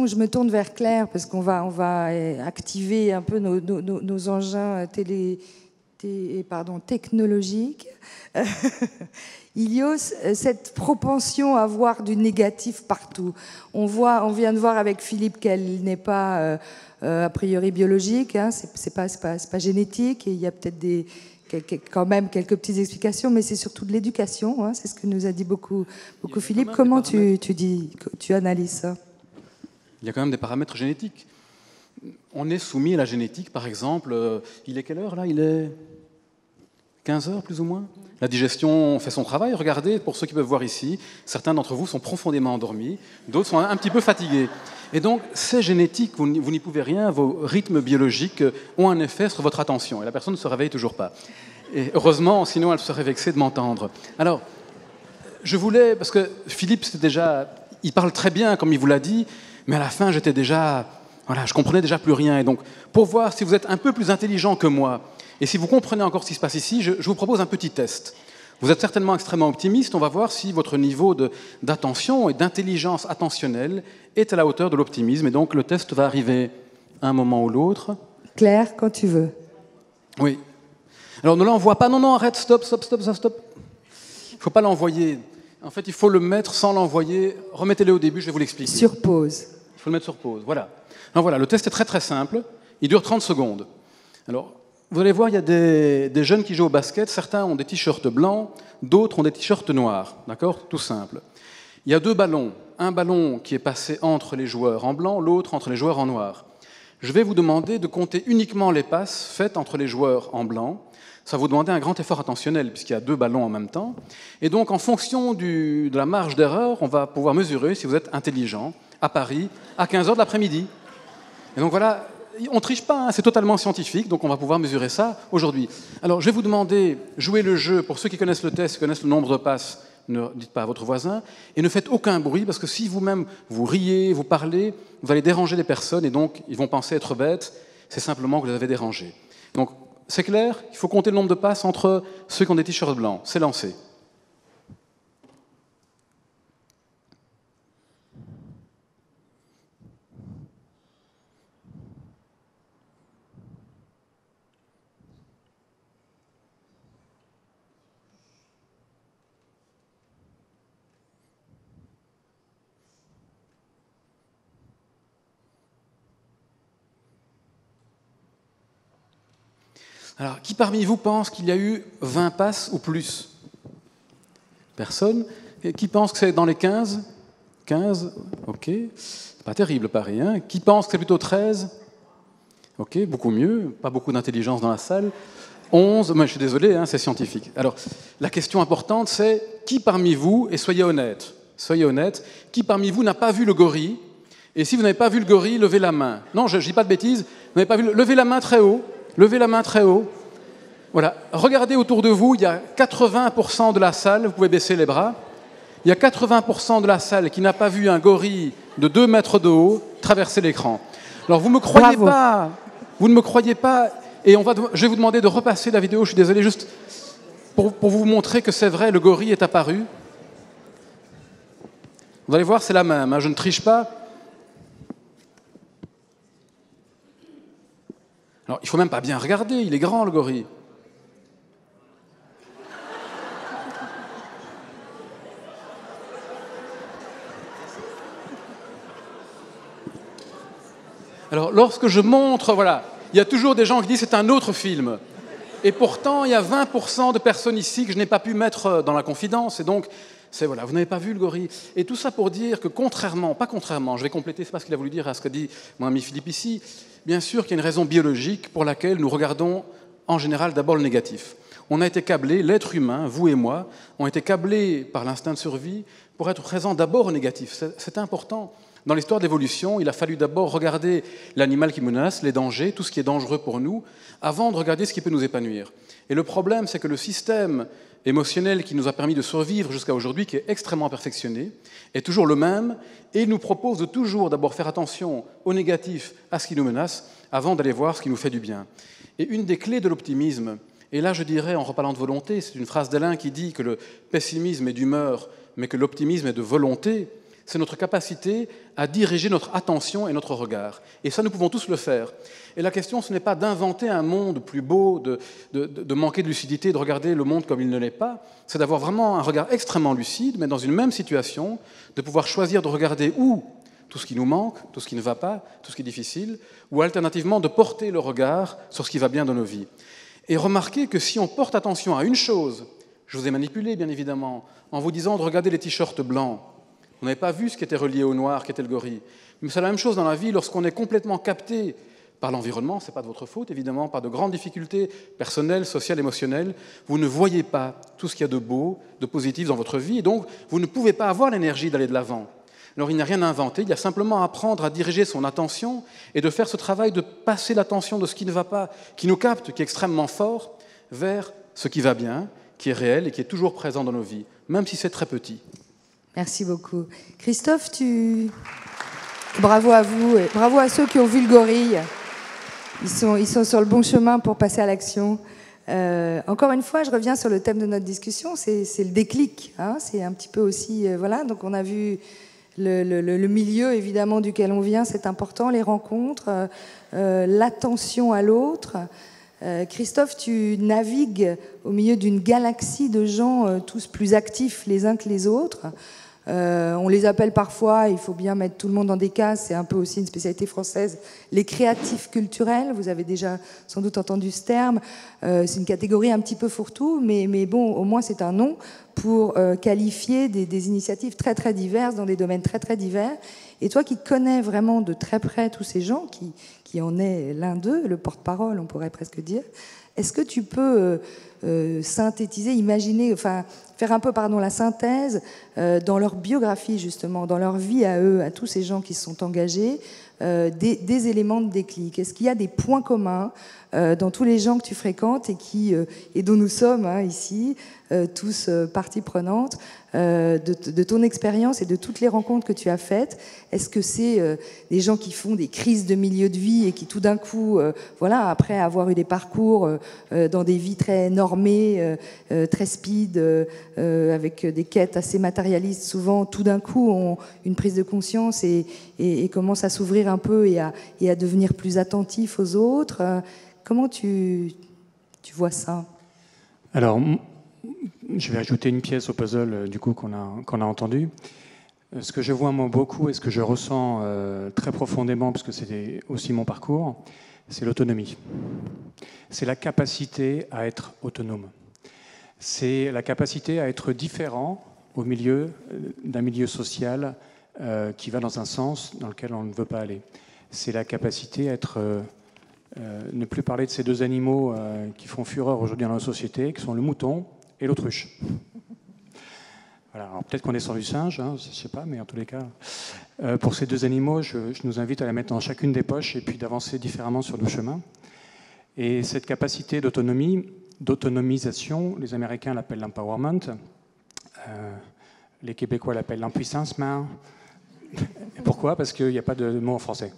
Je me tourne vers Claire parce qu'on va, on va activer un peu nos, nos, nos engins télé, té, pardon, technologiques. Ilios, cette propension à voir du négatif partout. On, voit, on vient de voir avec Philippe qu'elle n'est pas... Euh, Euh, a priori biologique, hein, c'est, c'est pas, c'est pas, c'est pas génétique, et il y a peut-être des, quand même quelques petites explications, mais c'est surtout de l'éducation, hein, c'est ce que nous a dit beaucoup, beaucoup Philippe. Comment tu, tu, dis, tu analyses ça ? Il y a quand même des paramètres génétiques. On est soumis à la génétique, par exemple. Euh, il est quelle heure là ? Il est quinze heures plus ou moins ? La digestion fait son travail. Regardez, pour ceux qui peuvent voir ici, certains d'entre vous sont profondément endormis, d'autres sont un petit peu fatigués. Et donc, c'est génétique, vous n'y pouvez rien, vos rythmes biologiques ont un effet sur votre attention, et la personne ne se réveille toujours pas. Et heureusement, sinon elle serait vexée de m'entendre. Alors, je voulais, parce que Philippe, c'était déjà, il parle très bien, comme il vous l'a dit, mais à la fin, j'étais déjà, voilà, je comprenais déjà plus rien. Et donc, pour voir si vous êtes un peu plus intelligent que moi, et si vous comprenez encore ce qui se passe ici, je, je vous propose un petit test. Vous êtes certainement extrêmement optimiste, on va voir si votre niveau de, d'attention et d'intelligence attentionnelle est à la hauteur de l'optimisme. Et donc le test va arriver à un moment ou l'autre. Claire, quand tu veux. Oui. Alors ne l'envoie pas, non, non, arrête, stop, stop, stop, stop, stop. Il ne faut pas l'envoyer. En fait, il faut le mettre sans l'envoyer. Remettez-le au début, je vais vous l'expliquer. Sur pause. Il faut le mettre sur pause. Voilà. Alors voilà, le test est très très simple. Il dure trente secondes. Alors, vous allez voir, il y a des, des jeunes qui jouent au basket. Certains ont des t-shirts blancs, d'autres ont des t-shirts noirs. D'accord? Tout simple. Il y a deux ballons. Un ballon qui est passé entre les joueurs en blanc, l'autre entre les joueurs en noir. Je vais vous demander de compter uniquement les passes faites entre les joueurs en blanc. Ça va vous demander un grand effort attentionnel, puisqu'il y a deux ballons en même temps. Et donc, en fonction du, de la marge d'erreur, on va pouvoir mesurer si vous êtes intelligent à Paris à quinze heures de l'après-midi. Et donc voilà, on ne triche pas, hein, c'est totalement scientifique, donc on va pouvoir mesurer ça aujourd'hui. Alors, je vais vous demander, jouez le jeu, pour ceux qui connaissent le test, qui connaissent le nombre de passes, ne dites pas à votre voisin, et ne faites aucun bruit, parce que si vous-même vous riez, vous parlez, vous allez déranger les personnes, et donc ils vont penser être bêtes, c'est simplement que vous les avez dérangés. Donc, c'est clair, il faut compter le nombre de passes entre ceux qui ont des t-shirts blancs. C'est lancé. Alors, qui parmi vous pense qu'il y a eu vingt passes ou plus? Personne. Et qui pense que c'est dans les quinze? quinze, ok. C'est pas terrible, Paris. Hein? Qui pense que c'est plutôt treize? Ok, beaucoup mieux. Pas beaucoup d'intelligence dans la salle. onze, moi je suis désolé, hein, c'est scientifique. Alors, la question importante, c'est qui parmi vous, et soyez honnête, soyez honnête, qui parmi vous n'a pas vu le gorille? Et si vous n'avez pas vu le gorille, levez la main. Non, je ne dis pas de bêtises. Vous n'avez pas vu le... Levez la main très haut. Levez la main très haut. Voilà. Regardez autour de vous, il y a quatre-vingts pour cent de la salle, vous pouvez baisser les bras, il y a quatre-vingts pour cent de la salle qui n'a pas vu un gorille de deux mètres de haut traverser l'écran. Alors vous ne me croyez Bravo. pas, vous ne me croyez pas, et on va, je vais vous demander de repasser la vidéo, je suis désolé, juste pour, pour vous montrer que c'est vrai, le gorille est apparu. Vous allez voir, c'est la même, hein, je ne triche pas. Alors, il ne faut même pas bien regarder, il est grand, le gorille. Alors, lorsque je montre, voilà, il y a toujours des gens qui disent c'est un autre film. Et pourtant, il y a vingt pour cent de personnes ici que je n'ai pas pu mettre dans la confidence. Et donc, c'est voilà, vous n'avez pas vu le gorille. Et tout ça pour dire que contrairement, pas contrairement, je vais compléter, c'est pas ce qu'il a voulu dire à ce que dit mon ami Philippe ici, bien sûr qu'il y a une raison biologique pour laquelle nous regardons en général d'abord le négatif. On a été câblés, l'être humain, vous et moi, ont été câblés par l'instinct de survie pour être présents d'abord au négatif. C'est, c'est important. Dans l'histoire de l'évolution, il a fallu d'abord regarder l'animal qui menace, les dangers, tout ce qui est dangereux pour nous, avant de regarder ce qui peut nous épanouir. Et le problème, c'est que le système émotionnel qui nous a permis de survivre jusqu'à aujourd'hui, qui est extrêmement perfectionné, est toujours le même, et il nous propose de toujours d'abord faire attention au négatif, à ce qui nous menace, avant d'aller voir ce qui nous fait du bien. Et une des clés de l'optimisme, et là je dirais, en reparlant de volonté, c'est une phrase d'Alain qui dit que le pessimisme est d'humeur, mais que l'optimisme est de volonté, c'est notre capacité à diriger notre attention et notre regard. Et ça, nous pouvons tous le faire. Et la question, ce n'est pas d'inventer un monde plus beau, de, de, de manquer de lucidité, de regarder le monde comme il ne l'est pas. C'est d'avoir vraiment un regard extrêmement lucide, mais dans une même situation, de pouvoir choisir de regarder où tout ce qui nous manque, tout ce qui ne va pas, tout ce qui est difficile, ou alternativement de porter le regard sur ce qui va bien dans nos vies. Et remarquez que si on porte attention à une chose, je vous ai manipulé bien évidemment, en vous disant de regarder les t-shirts blancs, vous n'avez pas vu ce qui était relié au noir, qui était le gorille. Mais c'est la même chose dans la vie, lorsqu'on est complètement capté par l'environnement, ce n'est pas de votre faute évidemment, par de grandes difficultés personnelles, sociales, émotionnelles, vous ne voyez pas tout ce qu'il y a de beau, de positif dans votre vie, et donc vous ne pouvez pas avoir l'énergie d'aller de l'avant. Alors il n'y a rien à inventer, il y a simplement à apprendre à diriger son attention et de faire ce travail de passer l'attention de ce qui ne va pas, qui nous capte, qui est extrêmement fort, vers ce qui va bien, qui est réel et qui est toujours présent dans nos vies, même si c'est très petit. Merci beaucoup. Christophe, tu... bravo à vous, et bravo à ceux qui ont vu le gorille. Ils sont, ils sont sur le bon chemin pour passer à l'action. Euh, encore une fois, je reviens sur le thème de notre discussion, c'est, c'est le déclic. Hein, c'est un petit peu aussi... Euh, voilà, donc on a vu le, le, le milieu, évidemment, duquel on vient, c'est important, les rencontres, euh, l'attention à l'autre. Euh, Christophe, tu navigues au milieu d'une galaxie de gens euh, tous plus actifs les uns que les autres. Euh, on les appelle parfois, il faut bien mettre tout le monde dans des cases, c'est un peu aussi une spécialité française, les créatifs culturels. Vous avez déjà sans doute entendu ce terme. Euh, c'est une catégorie un petit peu fourre-tout, mais, mais bon, au moins c'est un nom pour euh, qualifier des, des initiatives très très diverses dans des domaines très très divers. Et toi qui connais vraiment de très près tous ces gens, qui, qui en est l'un d'eux, le porte-parole, on pourrait presque dire, est-ce que tu peux euh, euh, synthétiser, imaginer, enfin faire un peu pardon, la synthèse euh, dans leur biographie justement, dans leur vie à eux, à tous ces gens qui se sont engagés, euh, des, des éléments de déclic? Est-ce qu'il y a des points communs euh, dans tous les gens que tu fréquentes et, qui, euh, et dont nous sommes hein, ici, euh, tous euh, parties prenantes, euh, de, de ton expérience et de toutes les rencontres que tu as faites? Est-ce que c'est euh, des gens qui font des crises de milieu de vie et qui tout d'un coup, euh, voilà, après avoir eu des parcours euh, dans des vies très normées, euh, euh, très speed, euh, euh, avec des quêtes assez matérialistes, souvent tout d'un coup ont une prise de conscience et, et, et commencent à s'ouvrir un peu et à, et à devenir plus attentifs aux autres? euh, Comment tu, tu vois ça? Alors, je vais ajouter une pièce au puzzle euh, du coup qu'on a, qu'on a entendu. Euh, Ce que je vois moi beaucoup et ce que je ressens euh, très profondément, parce que c'est aussi mon parcours, c'est l'autonomie. C'est la capacité à être autonome. C'est la capacité à être différent au milieu d'un milieu social euh, qui va dans un sens dans lequel on ne veut pas aller. C'est la capacité à être... Euh, Euh, ne plus parler de ces deux animaux euh, qui font fureur aujourd'hui dans la société, qui sont le mouton et l'autruche. Voilà, alors peut-être qu'on est sur du singe, hein, je ne sais pas, mais en tous les cas, euh, pour ces deux animaux, je, je nous invite à la mettre dans chacune des poches et puis d'avancer différemment sur le chemin. Et cette capacité d'autonomie, d'autonomisation, les Américains l'appellent l'empowerment, euh, les Québécois l'appellent l'empuissancement. Pourquoi? Parce qu'il n'y a pas de mot en français.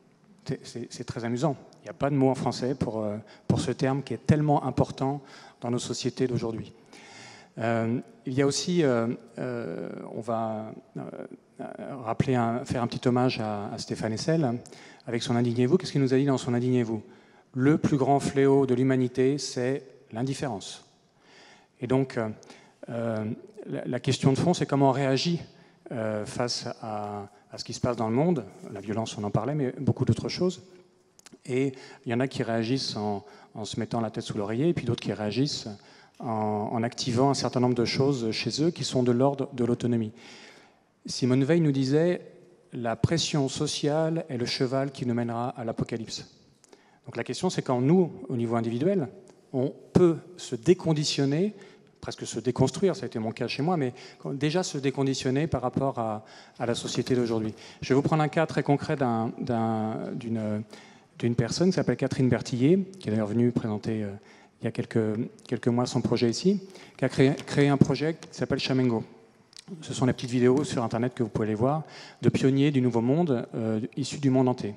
C'est très amusant. Il n'y a pas de mot en français pour, pour ce terme qui est tellement important dans nos sociétés d'aujourd'hui. Euh, il y a aussi, euh, euh, on va euh, rappeler un, faire un petit hommage à, à Stéphane Hessel avec son Indignez-vous. Qu'est-ce qu'il nous a dit dans son Indignez-vous? Le plus grand fléau de l'humanité, c'est l'indifférence. Et donc, euh, la, la question de fond, c'est comment on réagit euh, face à, à ce qui se passe dans le monde. La violence, on en parlait, mais beaucoup d'autres choses. Et il y en a qui réagissent en, en se mettant la tête sous l'oreiller, et puis d'autres qui réagissent en, en activant un certain nombre de choses chez eux qui sont de l'ordre de l'autonomie. Simone Veil nous disait « La pression sociale est le cheval qui nous mènera à l'apocalypse ». Donc la question, c'est quand nous, au niveau individuel, on peut se déconditionner, presque se déconstruire, ça a été mon cas chez moi, mais déjà se déconditionner par rapport à, à la société d'aujourd'hui. Je vais vous prendre un cas très concret d'un, d'un, d'une... d'une personne qui s'appelle Catherine Bertillier, qui est d'ailleurs venue présenter euh, il y a quelques, quelques mois son projet ici, qui a créé, créé un projet qui s'appelle Chamengo. Ce sont les petites vidéos sur Internet que vous pouvez les voir, de pionniers du Nouveau Monde, euh, issus du monde entier.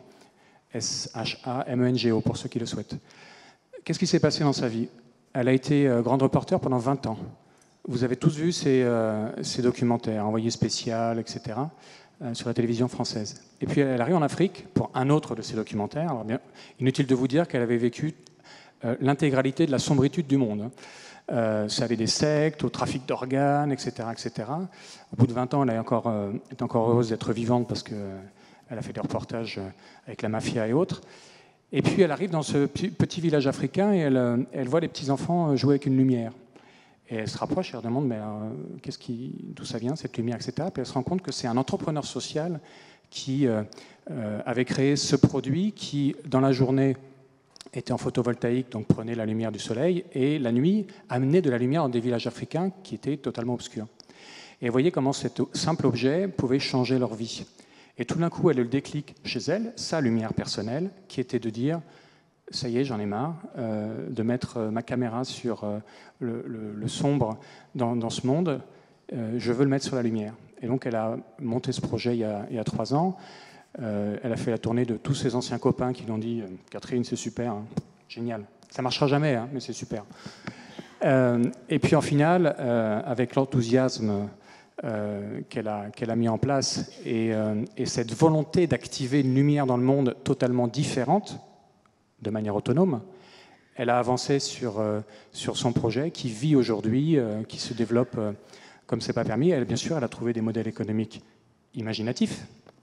S H A M E N G O, pour ceux qui le souhaitent. Qu'est-ce qui s'est passé dans sa vie? Elle a été euh, grande reporter pendant vingt ans. Vous avez tous vu ces, euh, ces documentaires, Envoyé spécial, et cetera, euh, sur la télévision française. Et puis elle arrive en Afrique pour un autre de ces documentaires. Alors bien, inutile de vous dire qu'elle avait vécu euh, l'intégralité de la sombritude du monde. Euh, ça allait des sectes, au trafic d'organes, et cetera, et cetera. Au bout de vingt ans, elle est encore, euh, est encore heureuse d'être vivante parce qu'elle euh, a fait des reportages avec la mafia et autres. Et puis elle arrive dans ce petit village africain et elle, euh, elle voit les petits-enfants jouer avec une lumière. Et elle se rapproche et elle demande mais, euh, qu'est-ce qui, d'où ça vient, cette lumière, et cetera. Puis elle se rend compte que c'est un entrepreneur social qui euh, euh, avait créé ce produit qui, dans la journée, était en photovoltaïque, donc prenait la lumière du soleil, et la nuit, amenait de la lumière dans des villages africains qui étaient totalement obscurs. Et vous voyez comment cet simple objet pouvait changer leur vie. Et tout d'un coup, elle a le déclic chez elle, sa lumière personnelle, qui était de dire « ça y est, j'en ai marre euh, de mettre ma caméra sur euh, le, le, le sombre dans, dans ce monde, euh, je veux le mettre sur la lumière ». Et donc, elle a monté ce projet il y a, il y a trois ans. Euh, elle a fait la tournée de tous ses anciens copains qui lui ont dit « Catherine, c'est super, hein, génial. Ça ne marchera jamais, hein, mais c'est super. Euh, » Et puis, en finale, euh, avec l'enthousiasme euh, qu'elle a, qu'elle a mis en place et, euh, et cette volonté d'activer une lumière dans le monde totalement différente, de manière autonome, elle a avancé sur, euh, sur son projet qui vit aujourd'hui, euh, qui se développe euh, Comme ce n'est pas permis, elle, bien sûr, elle a trouvé des modèles économiques imaginatifs.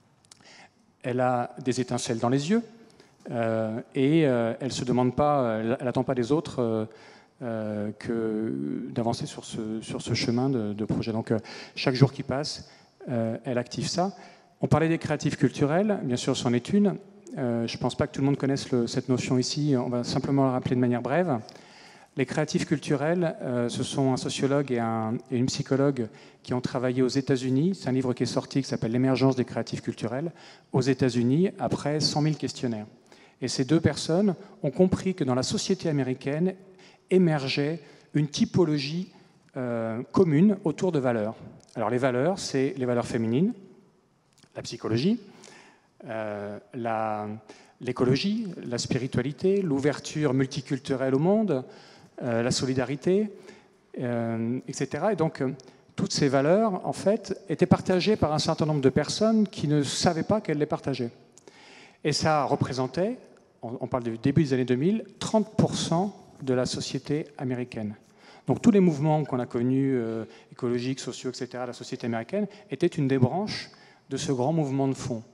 Elle a des étincelles dans les yeux euh, et euh, elle se demande pas, elle n'attend pas des autres euh, euh, que d'avancer sur ce, sur ce chemin de, de projet. Donc, euh, chaque jour qui passe, euh, elle active ça. On parlait des créatifs culturels, bien sûr, c'en est une. Euh, je ne pense pas que tout le monde connaisse le, cette notion ici. On va simplement la rappeler de manière brève. Les créatifs culturels, euh, ce sont un sociologue et, un, et une psychologue qui ont travaillé aux États-Unis. C'est un livre qui est sorti qui s'appelle L'émergence des créatifs culturels aux États-Unis après cent mille questionnaires. Et ces deux personnes ont compris que dans la société américaine émergeait une typologie euh, commune autour de valeurs. Alors les valeurs, c'est les valeurs féminines, la psychologie, euh, la, l'écologie, la spiritualité, l'ouverture multiculturelle au monde, euh, la solidarité, euh, et cetera. Et donc, euh, toutes ces valeurs, en fait, étaient partagées par un certain nombre de personnes qui ne savaient pas qu'elles les partageaient. Et ça représentait, on, on parle du début des années deux mille, trente pour cent de la société américaine. Donc tous les mouvements qu'on a connus, euh, écologiques, sociaux, et cetera, la société américaine, étaient une des branches de ce grand mouvement de fond.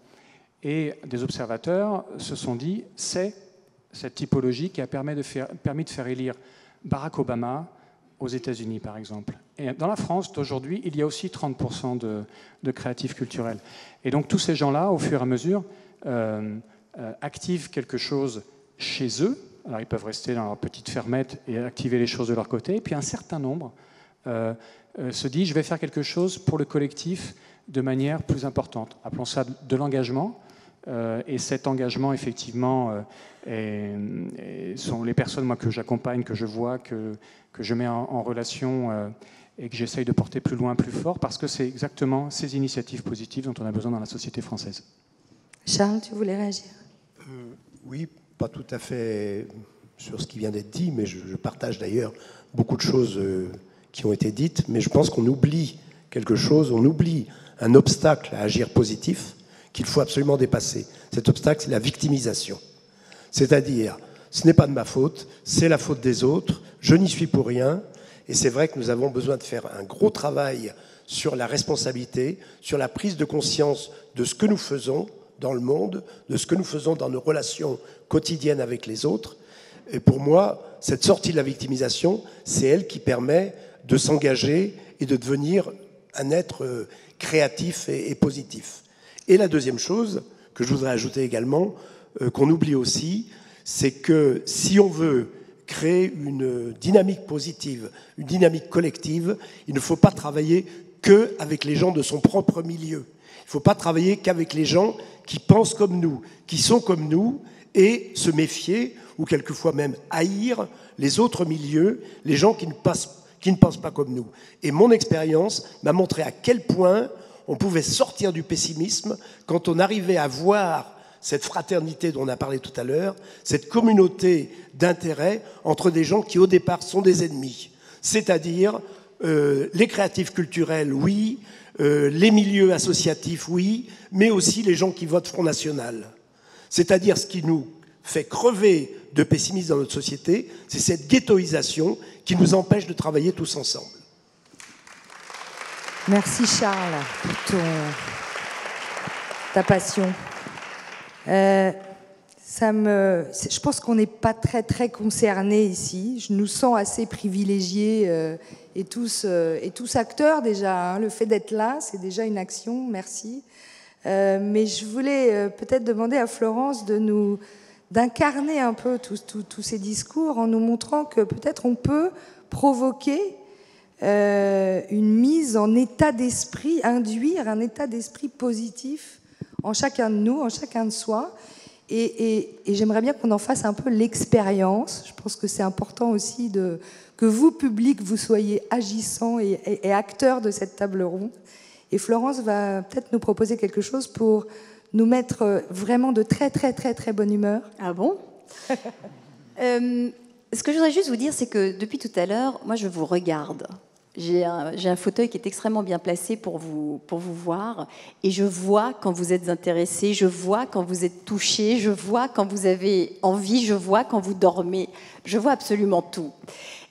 Et des observateurs se sont dit, c'est cette typologie qui a permis de faire, permis de faire élire Barack Obama aux États-Unis, par exemple. Et dans la France d'aujourd'hui, il y a aussi trente pour cent de, de créatifs culturels. Et donc tous ces gens-là, au fur et à mesure, euh, euh, activent quelque chose chez eux. Alors ils peuvent rester dans leur petite fermette et activer les choses de leur côté. Et puis un certain nombre euh, euh, se dit, je vais faire quelque chose pour le collectif de manière plus importante. Appelons ça de l'engagement. Euh, et cet engagement, effectivement, euh, est, est, sont les personnes moi, que j'accompagne, que je vois, que, que je mets en, en relation euh, et que j'essaye de porter plus loin, plus fort, parce que c'est exactement ces initiatives positives dont on a besoin dans la société française. Charles, tu voulais réagir ? euh, Oui, pas tout à fait sur ce qui vient d'être dit, mais je, je partage d'ailleurs beaucoup de choses euh, qui ont été dites, mais je pense qu'on oublie quelque chose, on oublie un obstacle à agir positif qu'il faut absolument dépasser. Cet obstacle, c'est la victimisation. C'est-à-dire, ce n'est pas de ma faute, c'est la faute des autres, je n'y suis pour rien, et c'est vrai que nous avons besoin de faire un gros travail sur la responsabilité, sur la prise de conscience de ce que nous faisons dans le monde, de ce que nous faisons dans nos relations quotidiennes avec les autres. Et pour moi, cette sortie de la victimisation, c'est elle qui permet de s'engager et de devenir un être créatif et, et positif. Et la deuxième chose que je voudrais ajouter également, euh, qu'on oublie aussi, c'est que si on veut créer une dynamique positive, une dynamique collective, il ne faut pas travailler qu'avec les gens de son propre milieu. Il ne faut pas travailler qu'avec les gens qui pensent comme nous, qui sont comme nous, et se méfier, ou quelquefois même haïr, les autres milieux, les gens qui ne, passent, qui ne pensent pas comme nous. Et mon expérience m'a montré à quel point on pouvait sortir du pessimisme quand on arrivait à voir cette fraternité dont on a parlé tout à l'heure, cette communauté d'intérêt entre des gens qui, au départ, sont des ennemis. C'est-à-dire euh, les créatifs culturels, oui, euh, les milieux associatifs, oui, mais aussi les gens qui votent Front National. C'est-à-dire ce qui nous fait crever de pessimisme dans notre société, c'est cette ghettoisation qui nous empêche de travailler tous ensemble. Merci Charles pour ton, ta passion. Euh, ça me, je pense qu'on n'est pas très très concernés ici. Je nous sens assez privilégiés euh, et, tous, euh, et tous acteurs déjà. Hein. Le fait d'être là, c'est déjà une action. Merci. Euh, mais je voulais euh, peut-être demander à Florence de nous d'incarner un peu tous tous- tous ces discours en nous montrant que peut-être on peut provoquer euh, une mise en état d'esprit, induire un état d'esprit positif en chacun de nous, en chacun de soi. Et, et- et j'aimerais bien qu'on en fasse un peu l'expérience. Je pense que c'est important aussi de, que vous, public, vous soyez agissants et, et, et acteurs de cette table ronde. Et Florence va peut-être nous proposer quelque chose pour nous mettre vraiment de très, très, très, très bonne humeur. Ah bon Euh, Ce que je voudrais juste vous dire, c'est que depuis tout à l'heure, moi, je vous regarde. J'ai un, j'ai un fauteuil qui est extrêmement bien placé pour vous, pour vous voir. Et je vois quand vous êtes intéressé, je vois quand vous êtes touché, je vois quand vous avez envie, je vois quand vous dormez. Je vois absolument tout.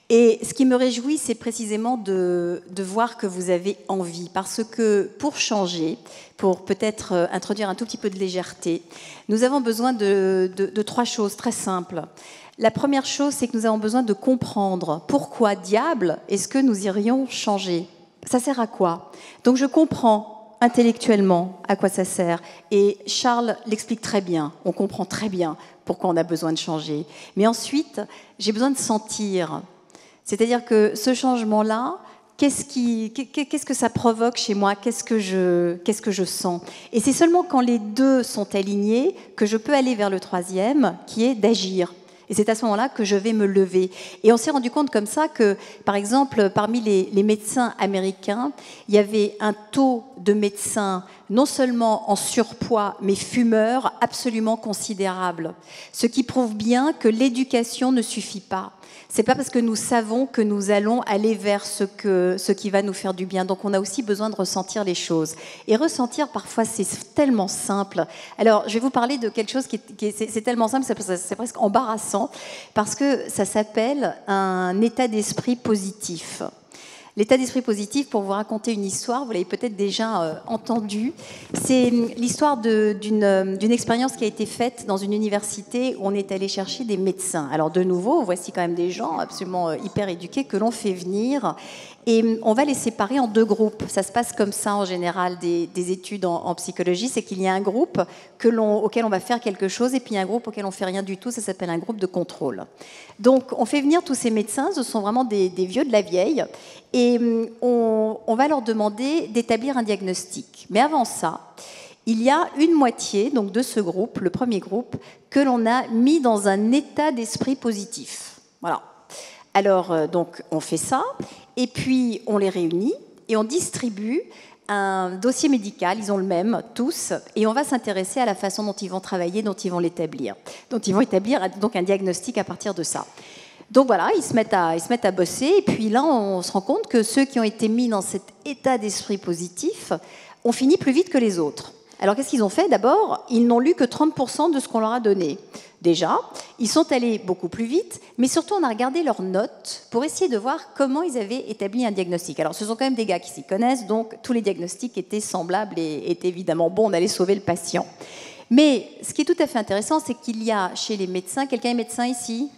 Et ce qui me réjouit, c'est précisément de, de voir que vous avez envie. Parce que pour changer, pour peut-être introduire un tout petit peu de légèreté, nous avons besoin de, de, de trois choses très simples. La première chose, c'est que nous avons besoin de comprendre pourquoi, diable, est-ce que nous irions changer. Ça sert à quoi? Donc je comprends intellectuellement à quoi ça sert. Et Charles l'explique très bien. On comprend très bien pourquoi on a besoin de changer. Mais ensuite, j'ai besoin de sentir. C'est-à-dire que ce changement-là, qu'est-ce qui, qu'est-ce que ça provoque chez moi? Qu'est-ce que je, qu'est-ce que je sens? Et c'est seulement quand les deux sont alignés que je peux aller vers le troisième, qui est d'agir. Et c'est à ce moment-là que je vais me lever. Et on s'est rendu compte comme ça que, par exemple, parmi les, les médecins américains, il y avait un taux de médecins non seulement en surpoids, mais fumeurs, absolument considérable. Ce qui prouve bien que l'éducation ne suffit pas. C'est pas parce que nous savons que nous allons aller vers ce, que, ce qui va nous faire du bien. Donc on a aussi besoin de ressentir les choses. Et ressentir, parfois, c'est tellement simple. Alors, je vais vous parler de quelque chose qui est, qui est c'est, c'est tellement simple, c'est, c'est presque embarrassant, parce que ça s'appelle un état d'esprit positif. L'état d'esprit positif, pour vous raconter une histoire, vous l'avez peut-être déjà euh, entendu, c'est l'histoire de, d'une, d'une expérience qui a été faite dans une université où on est allé chercher des médecins. Alors de nouveau, voici quand même des gens absolument hyper éduqués que l'on fait venir et on va les séparer en deux groupes. Ça se passe comme ça en général des, des études en, en psychologie, c'est qu'il y a un groupe que l'on, auquel on va faire quelque chose et puis il y a un groupe auquel on ne fait rien du tout, ça s'appelle un groupe de contrôle. Donc on fait venir tous ces médecins, ce sont vraiment des, des vieux de la vieille. Et on, on va leur demander d'établir un diagnostic. Mais avant ça, il y a une moitié donc de ce groupe, le premier groupe, que l'on a mis dans un état d'esprit positif. Voilà. Alors, euh, donc, on fait ça, et puis on les réunit, et on distribue un dossier médical, ils ont le même, tous, et on va s'intéresser à la façon dont ils vont travailler, dont ils vont l'établir. Donc, ils vont établir donc, un diagnostic à partir de ça. Donc voilà, ils se mettent à, ils se mettent à bosser, et puis là, on se rend compte que ceux qui ont été mis dans cet état d'esprit positif ont fini plus vite que les autres. Alors qu'est-ce qu'ils ont fait? D'abord, ils n'ont lu que trente pour cent de ce qu'on leur a donné. Déjà, ils sont allés beaucoup plus vite, mais surtout, on a regardé leurs notes pour essayer de voir comment ils avaient établi un diagnostic. Alors, ce sont quand même des gars qui s'y connaissent, donc tous les diagnostics étaient semblables et étaient évidemment bons, on allait sauver le patient. Mais ce qui est tout à fait intéressant, c'est qu'il y a chez les médecins, quelqu'un est médecin ici?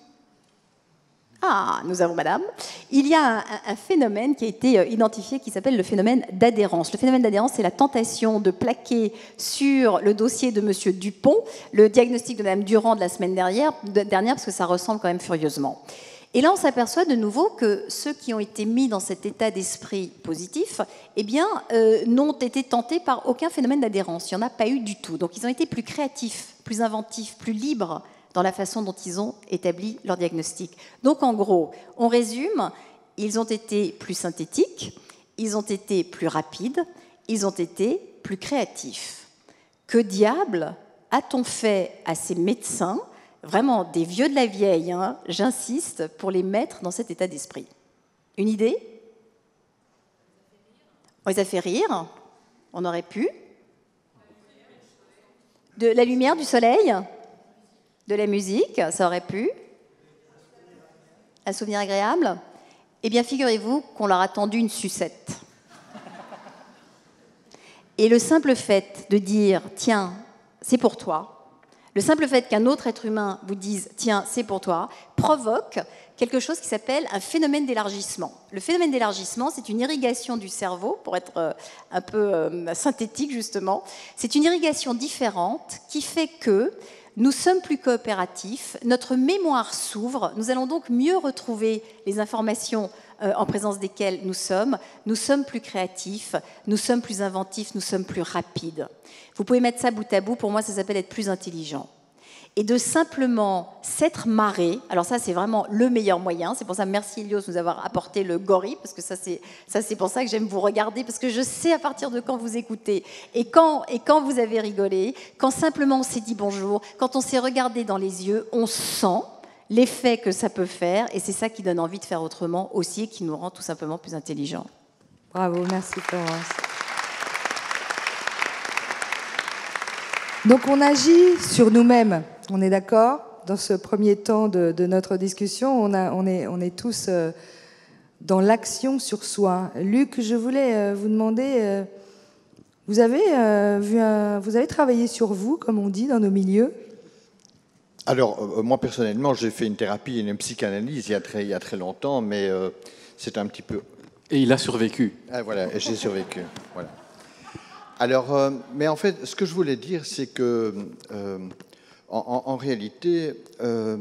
Ah, nous avons madame. Il y a un, un phénomène qui a été identifié qui s'appelle le phénomène d'adhérence. Le phénomène d'adhérence, c'est la tentation de plaquer sur le dossier de monsieur Dupont le diagnostic de madame Durand de la semaine dernière, de, dernière parce que ça ressemble quand même furieusement. Et là, on s'aperçoit de nouveau que ceux qui ont été mis dans cet état d'esprit positif, eh bien, euh, n'ont été tentés par aucun phénomène d'adhérence. Il n'y en a pas eu du tout. Donc, ils ont été plus créatifs, plus inventifs, plus libres dans la façon dont ils ont établi leur diagnostic. Donc, en gros, on résume, ils ont été plus synthétiques, ils ont été plus rapides, ils ont été plus créatifs. Que diable a-t-on fait à ces médecins, vraiment des vieux de la vieille, hein, j'insiste, pour les mettre dans cet état d'esprit? Une idée? On les a fait rire, on aurait pu. De la lumière, du soleil? De la musique, ça aurait pu. Un souvenir agréable? Eh bien, figurez-vous qu'on leur a tendu une sucette. Et le simple fait de dire « tiens, c'est pour toi », le simple fait qu'un autre être humain vous dise « tiens, c'est pour toi », provoque quelque chose qui s'appelle un phénomène d'élargissement. Le phénomène d'élargissement, c'est une irrigation du cerveau, pour être un peu synthétique justement. C'est une irrigation différente qui fait que nous sommes plus coopératifs, notre mémoire s'ouvre, nous allons donc mieux retrouver les informations euh, en présence desquelles nous sommes, nous sommes plus créatifs, nous sommes plus inventifs, nous sommes plus rapides. Vous pouvez mettre ça bout à bout, pour moi ça s'appelle être plus intelligent. Et de simplement s'être marré, alors ça c'est vraiment le meilleur moyen, c'est pour ça merci Elios de nous avoir apporté le gorille, parce que ça c'est, ça c'est pour ça que j'aime vous regarder, parce que je sais à partir de quand vous écoutez, et quand, et quand vous avez rigolé, quand simplement on s'est dit bonjour, quand on s'est regardé dans les yeux, on sent l'effet que ça peut faire, et c'est ça qui donne envie de faire autrement aussi, et qui nous rend tout simplement plus intelligents. Bravo, merci Florence. Donc on agit sur nous-mêmes, on est d'accord? dans ce premier temps de, de notre discussion. On, a, on, est, on est tous euh, dans l'action sur soi. Luc, je voulais euh, vous demander, euh, vous, avez, euh, vu un, vous avez travaillé sur vous, comme on dit, dans nos milieux? Alors, euh, moi, personnellement, j'ai fait une thérapie et une psychanalyse il y a très, il y a très longtemps, mais euh, c'est un petit peu... Et il a survécu. Ah, voilà, j'ai survécu. Voilà. Alors, euh, mais en fait, ce que je voulais dire, c'est que, euh, en, en, en réalité, euh,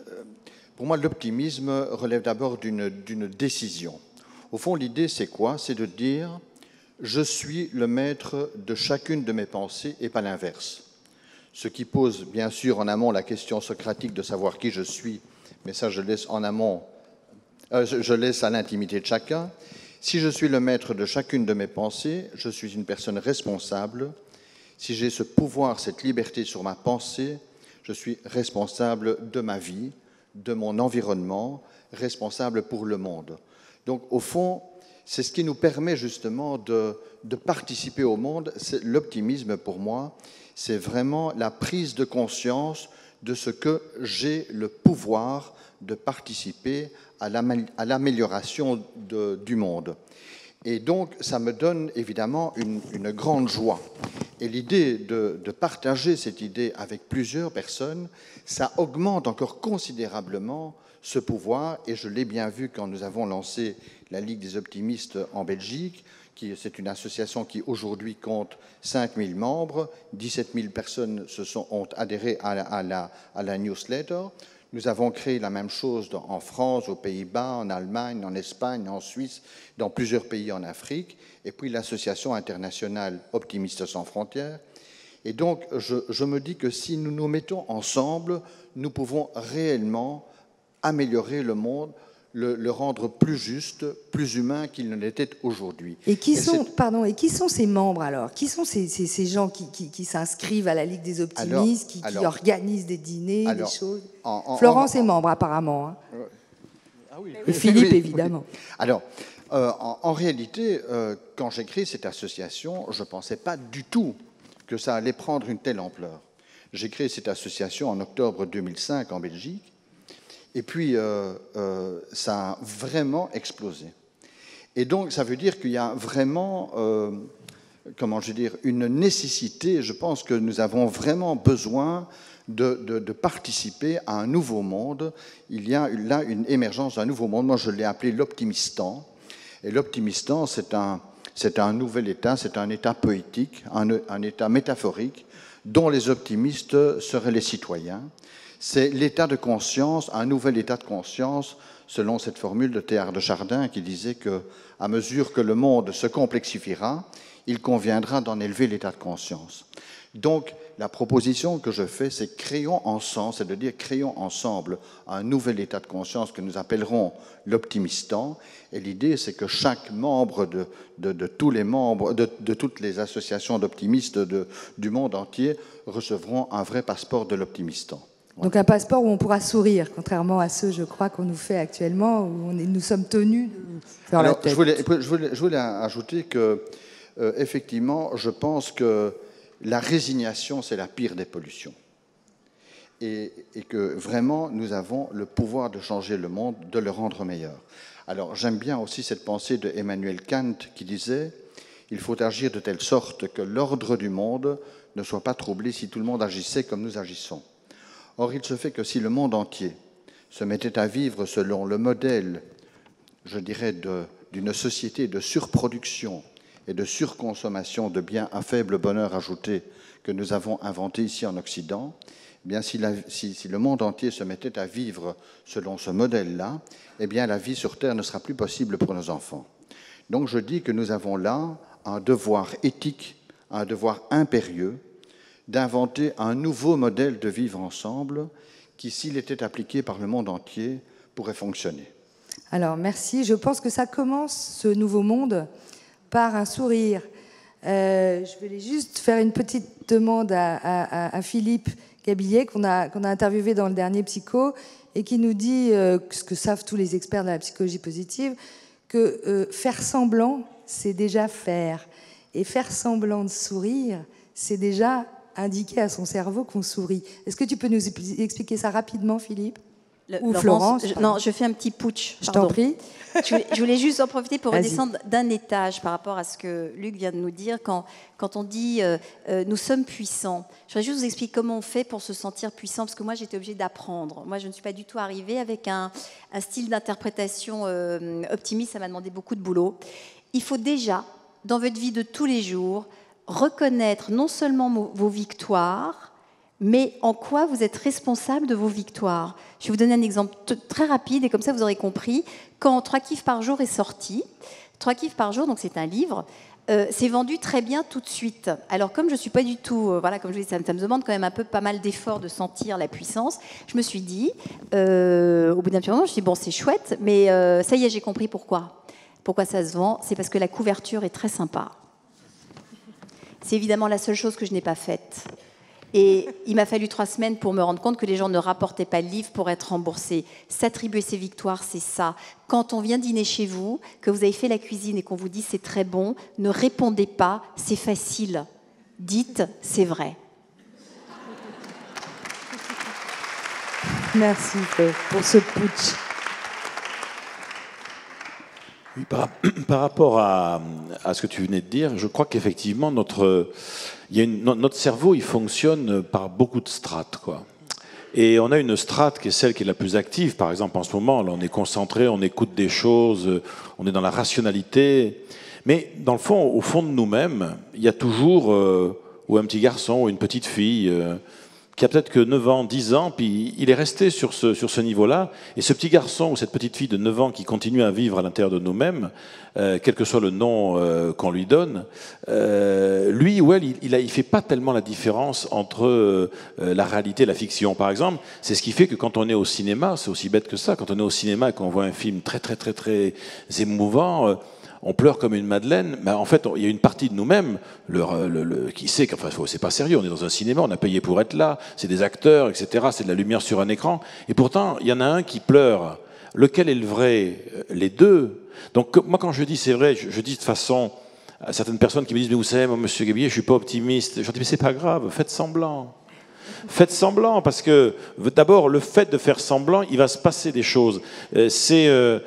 pour moi, l'optimisme relève d'abord d'une d'une décision. Au fond, l'idée, c'est quoi? C'est de dire, je suis le maître de chacune de mes pensées et pas l'inverse. Ce qui pose, bien sûr, en amont la question socratique de savoir qui je suis, mais ça, je laisse en amont, euh, je, je laisse à l'intimité de chacun. Si je suis le maître de chacune de mes pensées, je suis une personne responsable. Si j'ai ce pouvoir, cette liberté sur ma pensée, je suis responsable de ma vie, de mon environnement, responsable pour le monde. Donc, au fond, c'est ce qui nous permet justement de, de participer au monde. L'optimisme, pour moi, c'est vraiment la prise de conscience de ce que j'ai le pouvoir de participer à l'amélioration du monde. Et donc, ça me donne évidemment une, une grande joie. Et l'idée de, de partager cette idée avec plusieurs personnes, ça augmente encore considérablement ce pouvoir. Et je l'ai bien vu quand nous avons lancé la Ligue des optimistes en Belgique, qui c'est une association qui aujourd'hui compte cinq mille membres, dix-sept mille personnes se sont, ont adhéré à la, à, la, à la newsletter. Nous avons créé la même chose dans, en France, aux Pays-Bas, en Allemagne, en Espagne, en Suisse, dans plusieurs pays en Afrique, et puis l'association internationale Optimistes sans frontières. Et donc, je, je me dis que si nous nous mettons ensemble, nous pouvons réellement améliorer le monde, Le, le rendre plus juste, plus humain qu'il ne l'était aujourd'hui. Et qui et sont, pardon, et qui sont ces membres alors? Qui sont ces, ces, ces gens qui, qui, qui s'inscrivent à la Ligue des optimistes, alors, qui, qui alors, organisent des dîners, alors, des choses? En, en, Florence en, en, est membre apparemment. Hein. Euh, ah oui, et Philippe oui, évidemment. Oui. Alors, euh, en, en réalité, euh, quand j'ai créé cette association, je ne pensais pas du tout que ça allait prendre une telle ampleur. J'ai créé cette association en octobre deux mille cinq en Belgique. Et puis, euh, euh, ça a vraiment explosé. Et donc, ça veut dire qu'il y a vraiment, euh, comment je veux dire, une nécessité. Je pense que nous avons vraiment besoin de, de, de participer à un nouveau monde. Il y a là une émergence d'un nouveau monde. Moi, je l'ai appelé l'optimistan. Et l'optimistan, c'est un, c'est un nouvel état, c'est un état poétique, un, un état métaphorique dont les optimistes seraient les citoyens. C'est l'état de conscience, un nouvel état de conscience, selon cette formule de Théard de Chardin qui disait qu'à mesure que le monde se complexifiera, il conviendra d'en élever l'état de conscience. Donc, la proposition que je fais, c'est créons ensemble, c'est de dire créons ensemble un nouvel état de conscience que nous appellerons l'optimistan. Et l'idée, c'est que chaque membre de, de, de tous les membres, de, de toutes les associations d'optimistes du monde entier recevront un vrai passeport de l'optimistan. Donc un passeport où on pourra sourire, contrairement à ceux, je crois, qu'on nous fait actuellement, où on est, nous sommes tenus de faire Alors, la tête. Je voulais, je voulais, je voulais ajouter que, euh, effectivement, je pense que la résignation, c'est la pire des pollutions. Et, et que vraiment, nous avons le pouvoir de changer le monde, de le rendre meilleur. Alors, j'aime bien aussi cette pensée de Emmanuel Kant qui disait « Il faut agir de telle sorte que l'ordre du monde ne soit pas troublé si tout le monde agissait comme nous agissons. » Or, il se fait que si le monde entier se mettait à vivre selon le modèle, je dirais, d'une société de surproduction et de surconsommation de biens à faible bonheur ajouté que nous avons inventé ici en Occident, eh bien, si, la, si, si le monde entier se mettait à vivre selon ce modèle-là, eh bien, la vie sur Terre ne sera plus possible pour nos enfants. Donc, je dis que nous avons là un devoir éthique, un devoir impérieux, d'inventer un nouveau modèle de vivre ensemble qui, s'il était appliqué par le monde entier, pourrait fonctionner. Alors, merci. Je pense que ça commence, ce nouveau monde, par un sourire. Euh, je voulais juste faire une petite demande à, à, à Philippe Gabillet, qu'on a, qu'on a interviewé dans le dernier Psycho, et qui nous dit, euh, ce que savent tous les experts de la psychologie positive, que euh, faire semblant, c'est déjà faire. Et faire semblant de sourire, c'est déjà indiquer à son cerveau qu'on sourit. Est-ce que tu peux nous expliquer ça rapidement, Philippe? Le, Ou Laurence, Florence? je, Non, je fais un petit putsch. Je t'en prie. Je voulais, je voulais juste en profiter pour Vas-y. redescendre d'un étage par rapport à ce que Luc vient de nous dire. Quand, quand on dit euh, euh, nous sommes puissants, je voudrais juste vous expliquer comment on fait pour se sentir puissant, parce que moi j'étais obligée d'apprendre. Moi je ne suis pas du tout arrivée avec un, un style d'interprétation euh, optimiste, ça m'a demandé beaucoup de boulot. Il faut déjà, dans votre vie de tous les jours, reconnaître non seulement vos victoires, mais en quoi vous êtes responsable de vos victoires. Je vais vous donner un exemple très rapide et comme ça vous aurez compris. Quand Trois kiffs par jour est sorti, Trois kiffs par jour, donc c'est un livre, euh, c'est vendu très bien tout de suite. Alors comme je ne suis pas du tout, euh, voilà, comme je vous dis, ça, ça me demande quand même un peu pas mal d'efforts de sentir la puissance, je me suis dit, euh, au bout d'un petit moment, je me suis dit, bon c'est chouette, mais euh, ça y est, j'ai compris pourquoi. Pourquoi ça se vend? C'est parce que la couverture est très sympa. C'est évidemment la seule chose que je n'ai pas faite. Et il m'a fallu trois semaines pour me rendre compte que les gens ne rapportaient pas le livre pour être remboursés. S'attribuer ses victoires, c'est ça. Quand on vient dîner chez vous, que vous avez fait la cuisine et qu'on vous dit c'est très bon, ne répondez pas, c'est facile. Dites, c'est vrai. Merci Flo, pour ce putsch. Oui, par, par rapport à, à ce que tu venais de dire, je crois qu'effectivement, notre, il y a une, notre cerveau, il fonctionne par beaucoup de strates, quoi. Et on a une strate qui est celle qui est la plus active. Par exemple, en ce moment, là, on est concentré, on écoute des choses, on est dans la rationalité. Mais dans le fond, au fond de nous-mêmes, il y a toujours euh, ou un petit garçon ou une petite fille euh, qui a peut-être que neuf ans, dix ans, puis il est resté sur ce, sur ce niveau-là. Et ce petit garçon ou cette petite fille de neuf ans qui continue à vivre à l'intérieur de nous-mêmes, euh, quel que soit le nom euh, qu'on lui donne, euh, lui ou elle, il ne fait pas tellement la différence entre euh, la réalité et la fiction. Par exemple, c'est ce qui fait que quand on est au cinéma, c'est aussi bête que ça, quand on est au cinéma et qu'on voit un film très, très, très, très émouvant, euh, on pleure comme une madeleine, mais en fait, il y a une partie de nous-mêmes le, le, le, qui sait que enfin, c'est pas sérieux, on est dans un cinéma, on a payé pour être là, c'est des acteurs, et cetera, c'est de la lumière sur un écran, et pourtant, il y en a un qui pleure. Lequel est le vrai? Les deux. Donc, moi, quand je dis c'est vrai, je, je dis de façon à certaines personnes qui me disent, mais vous savez, moi, monsieur Gabillet, je suis pas optimiste. Je dis, mais c'est pas grave, faites semblant. Faites semblant, parce que d'abord, le fait de faire semblant, il va se passer des choses. C'est euh,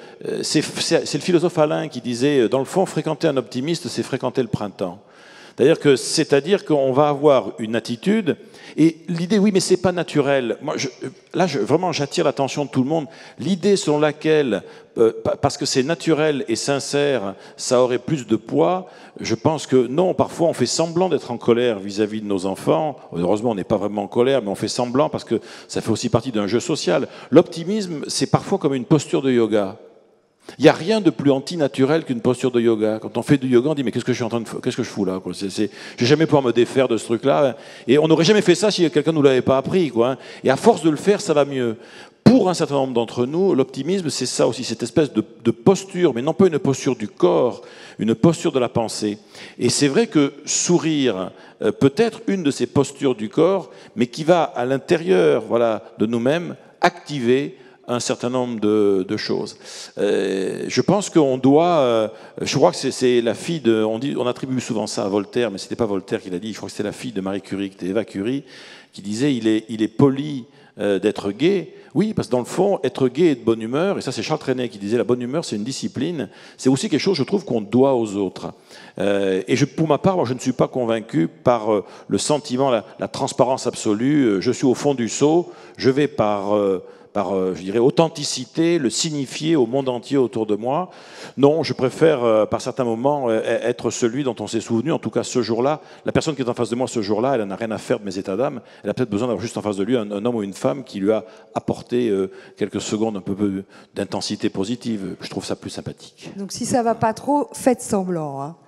le philosophe Alain qui disait, dans le fond, fréquenter un optimiste, c'est fréquenter le printemps. C'est-à-dire que, c'est-à-dire qu'on va avoir une attitude, et l'idée, oui, mais c'est pas naturel. Moi, je, là, je, vraiment, j'attire l'attention de tout le monde. L'idée selon laquelle, euh, parce que c'est naturel et sincère, ça aurait plus de poids, je pense que non, parfois on fait semblant d'être en colère vis-à-vis de nos enfants. Heureusement, on n'est pas vraiment en colère, mais on fait semblant parce que ça fait aussi partie d'un jeu social. L'optimisme, c'est parfois comme une posture de yoga. Il n'y a rien de plus antinaturel qu'une posture de yoga. Quand on fait du yoga, on dit mais qu'est-ce que je suis en train de, qu'est-ce que je fous là, quoi. C'est, c'est, je vais jamais pouvoir me défaire de ce truc-là. Et on n'aurait jamais fait ça si quelqu'un nous l'avait pas appris, quoi. Et à force de le faire, ça va mieux. Pour un certain nombre d'entre nous, l'optimisme, c'est ça aussi, cette espèce de, de posture, mais non pas une posture du corps, une posture de la pensée. Et c'est vrai que sourire euh, peut être une de ces postures du corps, mais qui va à l'intérieur, voilà, de nous-mêmes activer un certain nombre de, de choses. Euh, je pense qu'on doit, euh, je crois que c'est la fille de, on, dit, on attribue souvent ça à Voltaire, mais c'était pas Voltaire qui l'a dit, je crois que c'était la fille de Marie Curie, qui était Eva Curie, qui disait il est, il est poli euh, d'être gai. Oui, parce que dans le fond, être gai et de bonne humeur, et ça c'est Charles Trenet qui disait la bonne humeur c'est une discipline, c'est aussi quelque chose, je trouve, qu'on doit aux autres. Euh, et je, pour ma part, moi, je ne suis pas convaincu par euh, le sentiment, la, la transparence absolue, je suis au fond du seau, je vais par... Euh, par, je dirais, authenticité, le signifier au monde entier autour de moi. Non, je préfère, euh, par certains moments, euh, être celui dont on s'est souvenu. En tout cas, ce jour-là, la personne qui est en face de moi ce jour-là, elle n'a rien à faire de mes états d'âme. Elle a peut-être besoin d'avoir juste en face de lui un, un homme ou une femme qui lui a apporté euh, quelques secondes un peu, peu d'intensité positive. Je trouve ça plus sympathique. Donc, si ça ne va pas trop, faites semblant. Hein.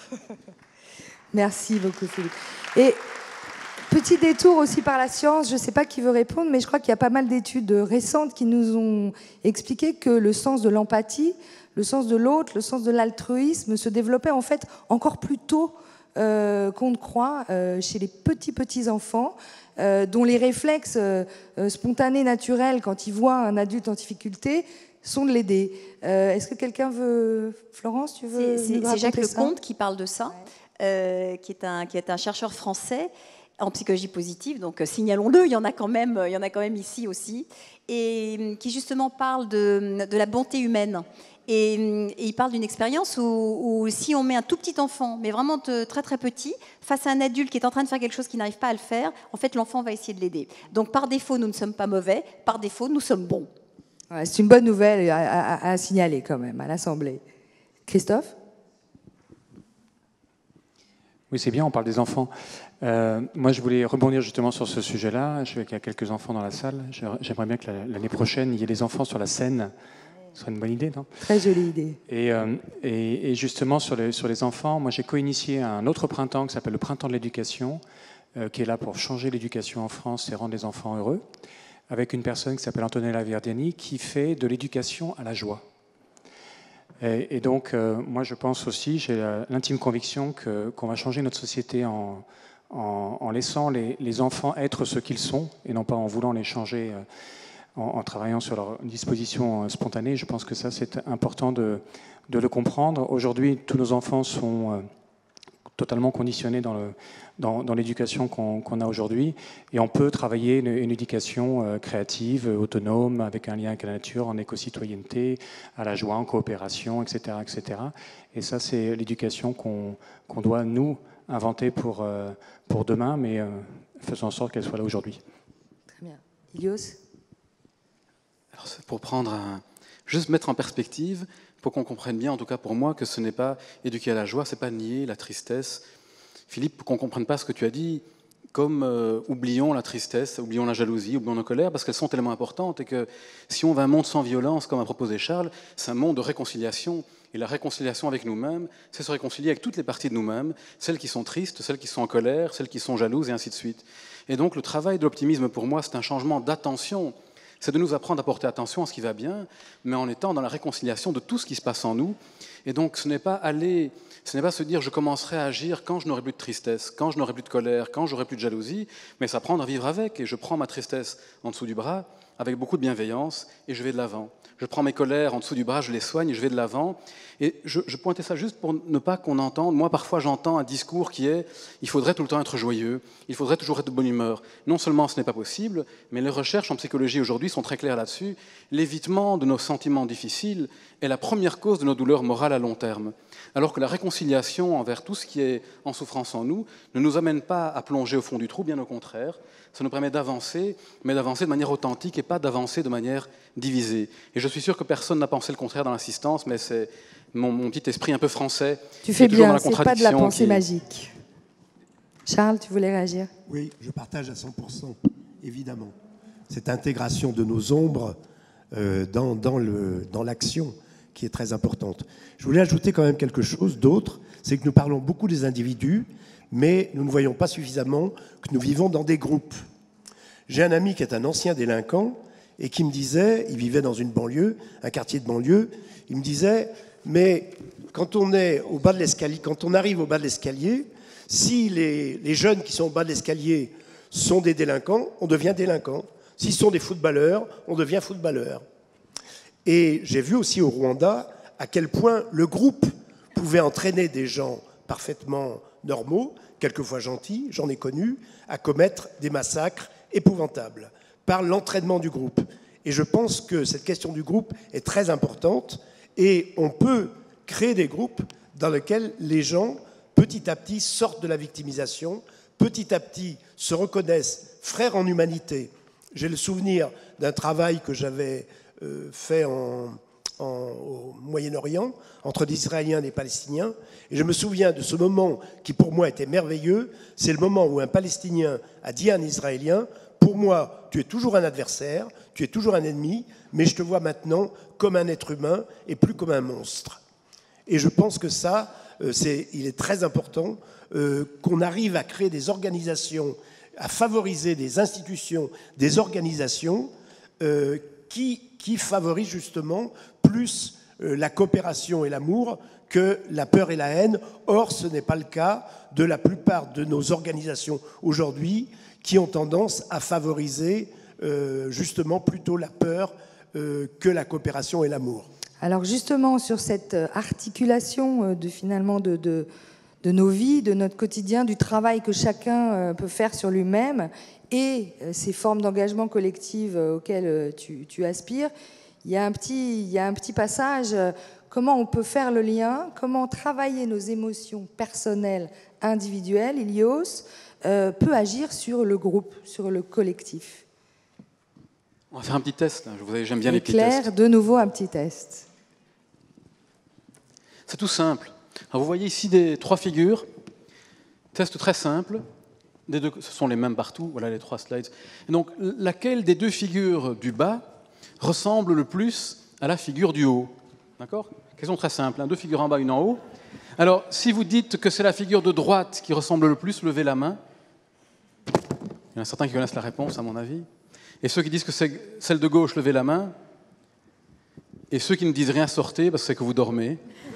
Merci beaucoup, Philippe. Et... petit détour aussi par la science, je ne sais pas qui veut répondre, mais je crois qu'il y a pas mal d'études récentes qui nous ont expliqué que le sens de l'empathie, le sens de l'autre, le sens de l'altruisme se développait en fait encore plus tôt euh, qu'on ne croit euh, chez les petits petits enfants, euh, dont les réflexes euh, spontanés, naturels, quand ils voient un adulte en difficulté, sont de l'aider. Euh, Est-ce que quelqu'un veut... Florence, tu veux C'est nous raconter Jacques ça? Lecomte qui parle de ça, ouais. euh, qui, est un, qui est un chercheur français. en psychologie positive, donc euh, signalons-le, il y en a quand même, il y en a quand même ici aussi, et euh, qui justement parle de, de la bonté humaine. Et, et il parle d'une expérience où, où si on met un tout petit enfant, mais vraiment de, très très petit, face à un adulte qui est en train de faire quelque chose qu'il n'arrive pas à le faire, en fait l'enfant va essayer de l'aider. Donc par défaut, nous ne sommes pas mauvais, par défaut, nous sommes bons. Ouais, c'est une bonne nouvelle à, à, à signaler quand même à l'Assemblée. Christophe ? Oui, c'est bien, on parle des enfants. Euh, moi, je voulais rebondir justement sur ce sujet-là. Je sais qu'il y a quelques enfants dans la salle. J'aimerais bien que l'année prochaine, il y ait des enfants sur la scène. Ce serait une bonne idée, non ? Très jolie idée. Et, euh, et, et justement, sur les, sur les enfants, moi, j'ai co-initié un autre printemps qui s'appelle le Printemps de l'éducation, euh, qui est là pour changer l'éducation en France et rendre les enfants heureux, avec une personne qui s'appelle Antonella Verdiani, qui fait de l'éducation à la joie. Et, et donc, euh, moi, je pense aussi, j'ai l'intime conviction que, qu'on va changer notre société en, en, en laissant les, les enfants être ce qu'ils sont, et non pas en voulant les changer, euh, en, en travaillant sur leur disposition spontanée. Je pense que ça, c'est important de, de le comprendre. Aujourd'hui, tous nos enfants sont euh, totalement conditionnés dans le dans, dans l'éducation qu'on, qu'on a aujourd'hui, et on peut travailler une, une éducation euh, créative, autonome, avec un lien avec la nature, en éco-citoyenneté, à la joie, en coopération, et cetera, et cetera. Et ça, c'est l'éducation qu'on, qu'on doit, nous, inventer pour, euh, pour demain, mais euh, faisons en sorte qu'elle soit là aujourd'hui. Très bien. Ilios ? Alors, c'est pour prendre un... Juste mettre en perspective, pour qu'on comprenne bien, en tout cas pour moi, que ce n'est pas éduquer à la joie, c'est pas nier la tristesse. Philippe, qu'on ne comprenne pas ce que tu as dit, comme euh, oublions la tristesse, oublions la jalousie, oublions nos colères, parce qu'elles sont tellement importantes, et que si on veut un monde sans violence, comme a proposé Charles, c'est un monde de réconciliation. Et la réconciliation avec nous-mêmes, c'est se réconcilier avec toutes les parties de nous-mêmes, celles qui sont tristes, celles qui sont en colère, celles qui sont jalouses, et ainsi de suite. Et donc le travail de l'optimisme, pour moi, c'est un changement d'attention. C'est de nous apprendre à porter attention à ce qui va bien, mais en étant dans la réconciliation de tout ce qui se passe en nous. Et donc ce n'est pas aller... Ce n'est pas se dire je commencerai à agir quand je n'aurai plus de tristesse, quand je n'aurai plus de colère, quand j'aurai plus de jalousie, mais s'apprendre à vivre avec. Et je prends ma tristesse en dessous du bras avec beaucoup de bienveillance et je vais de l'avant. Je prends mes colères en dessous du bras, je les soigne et je vais de l'avant. Et je, je pointais ça juste pour ne pas qu'on entende. Moi, parfois, j'entends un discours qui est il faudrait tout le temps être joyeux, il faudrait toujours être de bonne humeur. Non seulement ce n'est pas possible, mais les recherches en psychologie aujourd'hui sont très claires là-dessus. L'évitement de nos sentiments difficiles est la première cause de nos douleurs morales à long terme. Alors que la réconciliation envers tout ce qui est en souffrance en nous ne nous amène pas à plonger au fond du trou, bien au contraire. Ça nous permet d'avancer, mais d'avancer de manière authentique et pas d'avancer de manière divisée. Et je suis sûr que personne n'a pensé le contraire dans l'assistance, mais c'est mon, mon petit esprit un peu français. Tu fais bien, c'est pas de la pensée qui... magique. Charles, tu voulais réagir ? Oui, je partage à cent pour cent, évidemment. Cette intégration de nos ombres euh, dans, dans, le, dans l'action qui est très importante. Je voulais ajouter quand même quelque chose d'autre, c'est que nous parlons beaucoup des individus, mais nous ne voyons pas suffisamment que nous vivons dans des groupes. J'ai un ami qui est un ancien délinquant et qui me disait, il vivait dans une banlieue, un quartier de banlieue, il me disait, mais quand on est au bas de l'escalier, quand on arrive au bas de l'escalier, si les, les jeunes qui sont au bas de l'escalier sont des délinquants, on devient délinquant. S'ils sont des footballeurs, on devient footballeur. Et j'ai vu aussi au Rwanda à quel point le groupe pouvait entraîner des gens parfaitement normaux, quelquefois gentils, j'en ai connu, à commettre des massacres épouvantables par l'entraînement du groupe. Et je pense que cette question du groupe est très importante et on peut créer des groupes dans lesquels les gens, petit à petit, sortent de la victimisation, petit à petit se reconnaissent frères en humanité. J'ai le souvenir d'un travail que j'avais euh, fait en, en, au Moyen-Orient, entre des Israéliens et des Palestiniens, et je me souviens de ce moment qui pour moi était merveilleux, c'est le moment où un Palestinien a dit à un Israélien, pour moi, tu es toujours un adversaire, tu es toujours un ennemi, mais je te vois maintenant comme un être humain et plus comme un monstre. Et je pense que ça, euh, c'est, il est très important euh, qu'on arrive à créer des organisations, à favoriser des institutions, des organisations euh, qui, qui favorisent justement plus euh, la coopération et l'amour que la peur et la haine. Or, ce n'est pas le cas de la plupart de nos organisations aujourd'hui qui ont tendance à favoriser euh, justement plutôt la peur euh, que la coopération et l'amour. Alors justement, sur cette articulation de finalement de, de, de nos vies, de notre quotidien, du travail que chacun euh, peut faire sur lui-même et euh, ces formes d'engagement collectif euh, auxquelles euh, tu, tu aspires. Il y a un petit, il y a un petit passage, euh, comment on peut faire le lien, comment travailler nos émotions personnelles, individuelles, Ilios, euh, peut agir sur le groupe, sur le collectif. On va faire un petit test, là. Je vous savez, j'aime bien Et les petits Claire, tests. de nouveau un petit test. C'est tout simple. Alors vous voyez ici des trois figures, test très simple. Des deux, ce sont les mêmes partout, voilà les trois slides. Et donc, laquelle des deux figures du bas ressemble le plus à la figure du haut? D'accord? Question très simple, hein, deux figures en bas, une en haut. Alors, si vous dites que c'est la figure de droite qui ressemble le plus, levez la main. Il y en a certains qui connaissent la réponse, à mon avis. Et ceux qui disent que c'est celle de gauche, levez la main. Et ceux qui ne disent rien, sortez, parce que c'est que vous dormez.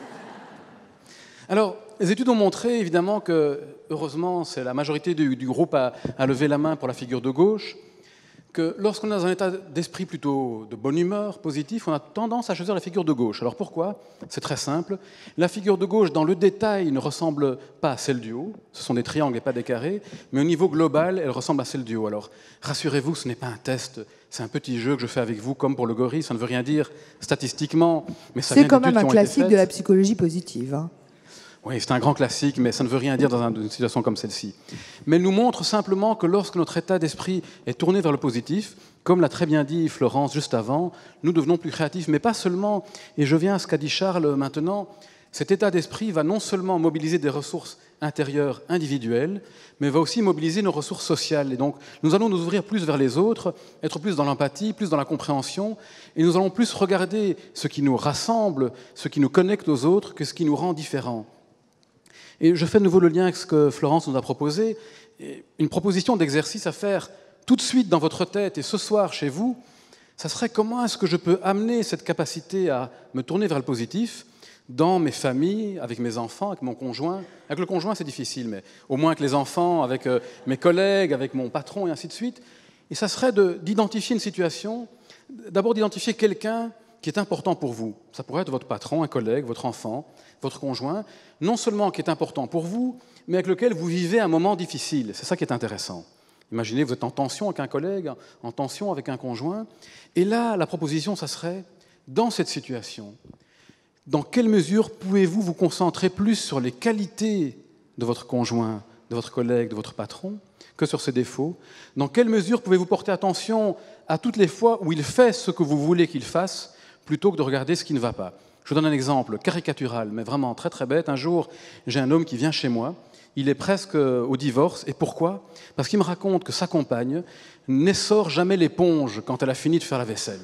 Alors, les études ont montré, évidemment, que, heureusement, c'est la majorité du, du groupe à, à lever la main pour la figure de gauche, que lorsqu'on est dans un état d'esprit plutôt de bonne humeur, positif, on a tendance à choisir la figure de gauche. Alors pourquoi? C'est très simple. La figure de gauche, dans le détail, ne ressemble pas à celle du haut. Ce sont des triangles et pas des carrés. Mais au niveau global, elle ressemble à celle du haut. Alors, rassurez-vous, ce n'est pas un test. C'est un petit jeu que je fais avec vous, comme pour le gorille. Ça ne veut rien dire statistiquement, mais ça vient C'est quand d'études même un qui ont été classique faites. de la psychologie positive. Hein. Oui, c'est un grand classique, mais ça ne veut rien dire dans une situation comme celle-ci. Mais elle nous montre simplement que lorsque notre état d'esprit est tourné vers le positif, comme l'a très bien dit Florence juste avant, nous devenons plus créatifs, mais pas seulement. Et je viens à ce qu'a dit Charles maintenant, cet état d'esprit va non seulement mobiliser des ressources intérieures individuelles, mais va aussi mobiliser nos ressources sociales. Et donc, nous allons nous ouvrir plus vers les autres, être plus dans l'empathie, plus dans la compréhension, et nous allons plus regarder ce qui nous rassemble, ce qui nous connecte aux autres, que ce qui nous rend différents. Et je fais de nouveau le lien avec ce que Florence nous a proposé, une proposition d'exercice à faire tout de suite dans votre tête et ce soir chez vous, ça serait comment est-ce que je peux amener cette capacité à me tourner vers le positif dans mes familles, avec mes enfants, avec mon conjoint. Avec le conjoint, c'est difficile, mais au moins avec les enfants, avec mes collègues, avec mon patron et ainsi de suite. Et ça serait de, d'identifier une situation, d'abord d'identifier quelqu'un qui est important pour vous. Ça pourrait être votre patron, un collègue, votre enfant, votre conjoint, non seulement qui est important pour vous, mais avec lequel vous vivez un moment difficile. C'est ça qui est intéressant. Imaginez, vous êtes en tension avec un collègue, en tension avec un conjoint, et là, la proposition, ça serait, dans cette situation, dans quelle mesure pouvez-vous vous concentrer plus sur les qualités de votre conjoint, de votre collègue, de votre patron, que sur ses défauts? Dans quelle mesure pouvez-vous porter attention à toutes les fois où il fait ce que vous voulez qu'il fasse, plutôt que de regarder ce qui ne va pas? Je vous donne un exemple caricatural, mais vraiment très très bête. Un jour, j'ai un homme qui vient chez moi, il est presque au divorce, et pourquoi? Parce qu'il me raconte que sa compagne n'essore jamais l'éponge quand elle a fini de faire la vaisselle.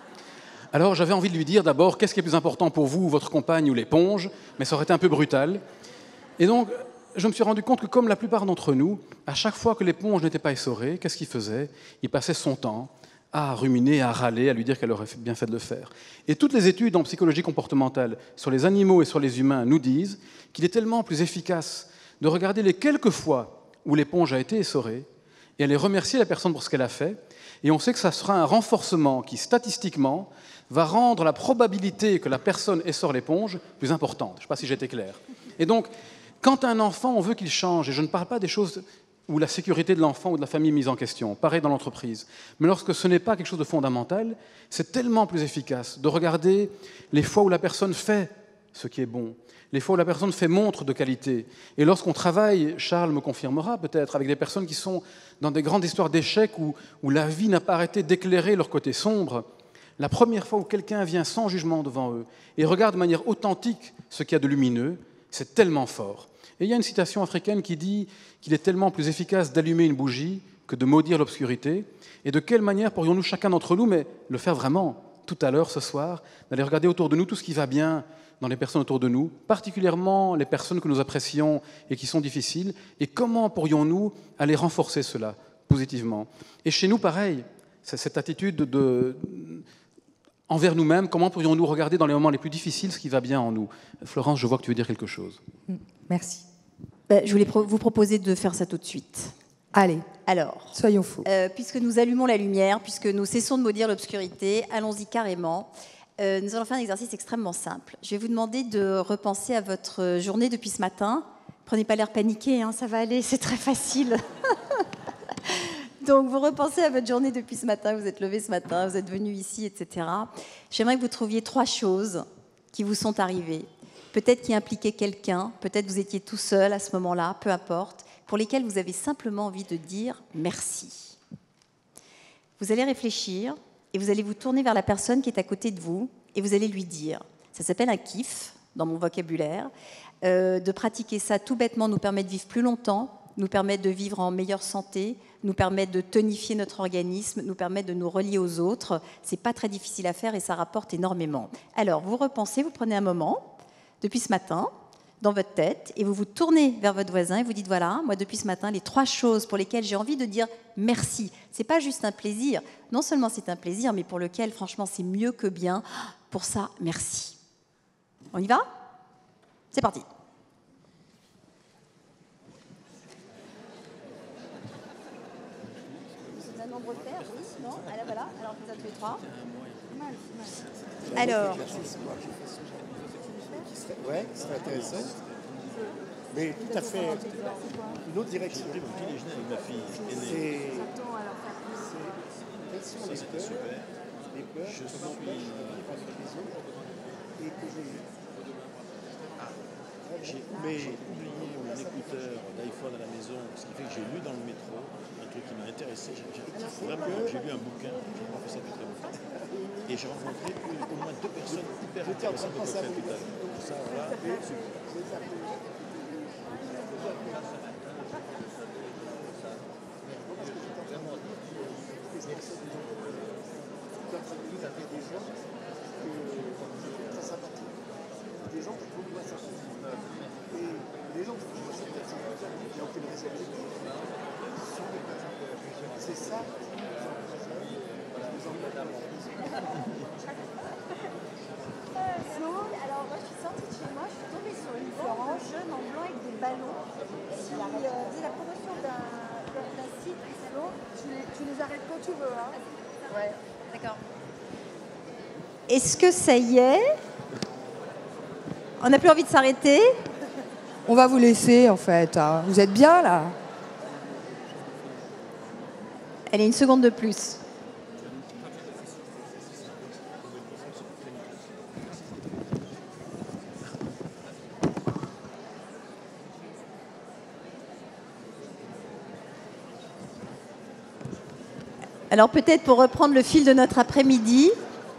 Alors j'avais envie de lui dire d'abord, qu'est-ce qui est plus important pour vous, votre compagne ou l'éponge? Mais ça aurait été un peu brutal. Et donc, je me suis rendu compte que comme la plupart d'entre nous, à chaque fois que l'éponge n'était pas essorée, qu'est-ce qu'il faisait? Il passait son temps à ruminer, à râler, à lui dire qu'elle aurait bien fait de le faire. Et toutes les études en psychologie comportementale sur les animaux et sur les humains nous disent qu'il est tellement plus efficace de regarder les quelques fois où l'éponge a été essorée et aller remercier la personne pour ce qu'elle a fait. Et on sait que ça sera un renforcement qui, statistiquement, va rendre la probabilité que la personne essore l'éponge plus importante. Je ne sais pas si j'ai été clair. Et donc, quand un enfant, on veut qu'il change, et je ne parle pas des choses où la sécurité de l'enfant ou de la famille est mise en question, pareil dans l'entreprise. Mais lorsque ce n'est pas quelque chose de fondamental, c'est tellement plus efficace de regarder les fois où la personne fait ce qui est bon, les fois où la personne fait montre de qualité. Et lorsqu'on travaille, Charles me confirmera peut-être, avec des personnes qui sont dans des grandes histoires d'échecs où, où la vie n'a pas arrêté d'éclairer leur côté sombre, la première fois où quelqu'un vient sans jugement devant eux et regarde de manière authentique ce qu'il y a de lumineux, c'est tellement fort. Et il y a une citation africaine qui dit qu'il est tellement plus efficace d'allumer une bougie que de maudire l'obscurité. Et de quelle manière pourrions-nous, chacun d'entre nous, mais le faire vraiment tout à l'heure, ce soir, d'aller regarder autour de nous tout ce qui va bien dans les personnes autour de nous, particulièrement les personnes que nous apprécions et qui sont difficiles, et comment pourrions-nous aller renforcer cela positivement? Et chez nous, pareil, c'est cette attitude de, de, envers nous-mêmes, comment pourrions-nous regarder dans les moments les plus difficiles ce qui va bien en nous? Florence, je vois que tu veux dire quelque chose. Merci. Ben, je voulais pro- vous proposer de faire ça tout de suite. Allez, Alors, soyons fous. euh, puisque nous allumons la lumière, puisque nous cessons de maudire l'obscurité, allons-y carrément. Euh, nous allons faire un exercice extrêmement simple. Je vais vous demander de repenser à votre journée depuis ce matin. Prenez pas l'air paniqué, hein, ça va aller, c'est très facile. Donc, vous repensez à votre journée depuis ce matin, vous êtes levé ce matin, vous êtes venu ici, et cetera. J'aimerais que vous trouviez trois choses qui vous sont arrivées. Peut-être qui impliquaient quelqu'un, peut-être vous étiez tout seul à ce moment-là, peu importe, pour lesquelles vous avez simplement envie de dire merci. Vous allez réfléchir et vous allez vous tourner vers la personne qui est à côté de vous et vous allez lui dire. Ça s'appelle un kiff dans mon vocabulaire. Euh, de pratiquer ça tout bêtement nous permet de vivre plus longtemps, nous permet de vivre en meilleure santé, nous permet de tonifier notre organisme, nous permet de nous relier aux autres. C'est pas très difficile à faire et ça rapporte énormément. Alors, vous repensez, vous prenez un moment, depuis ce matin, dans votre tête, et vous vous tournez vers votre voisin et vous dites, voilà, moi, depuis ce matin, les trois choses pour lesquelles j'ai envie de dire merci. C'est pas juste un plaisir. Non seulement c'est un plaisir, mais pour lequel, franchement, c'est mieux que bien. Pour ça, merci. On y va ? C'est parti. C'est un nombre pair, oui, non ? Alors voilà, alors vous tous les trois. Alors. Ouais, c'est intéressant. Mais tout à fait une autre direction. J'ai pris mon petit déjeuner avec ma fille aînée. C'est quelles sont les peurs, les peurs Je qui suis m'empêchent de vivre avec les autres et que j'ai eu. J'ai oublié mon écouteur d'iPhone à la maison, ce qui fait que j'ai lu dans le métro un truc qui m'a intéressé. J'ai, j'ai, vraiment, j'ai lu un bouquin, j'ai pas fait ça depuis très longtemps, et j'ai rencontré au moins deux personnes hyper intéressantes de Coquelin tout à l'heure. Ça, voilà, des gens qui font du massage. Et les gens qui font du massage, il n'y a aucune raison. C'est ça qui nous Non, alors moi je suis sortie de chez moi, je suis tombée sur une bande de jeunes en blanc avec des ballons qui euh, faisait la promotion d'un, d'un site Islo. Tu les, tu les arrêtes quand tu veux, hein. Ouais. D'accord. Est-ce que ça y est ? On n'a plus envie de s'arrêter ? On va vous laisser, en fait. Hein. Vous êtes bien, là ? Allez, une seconde de plus. Alors peut-être pour reprendre le fil de notre après-midi,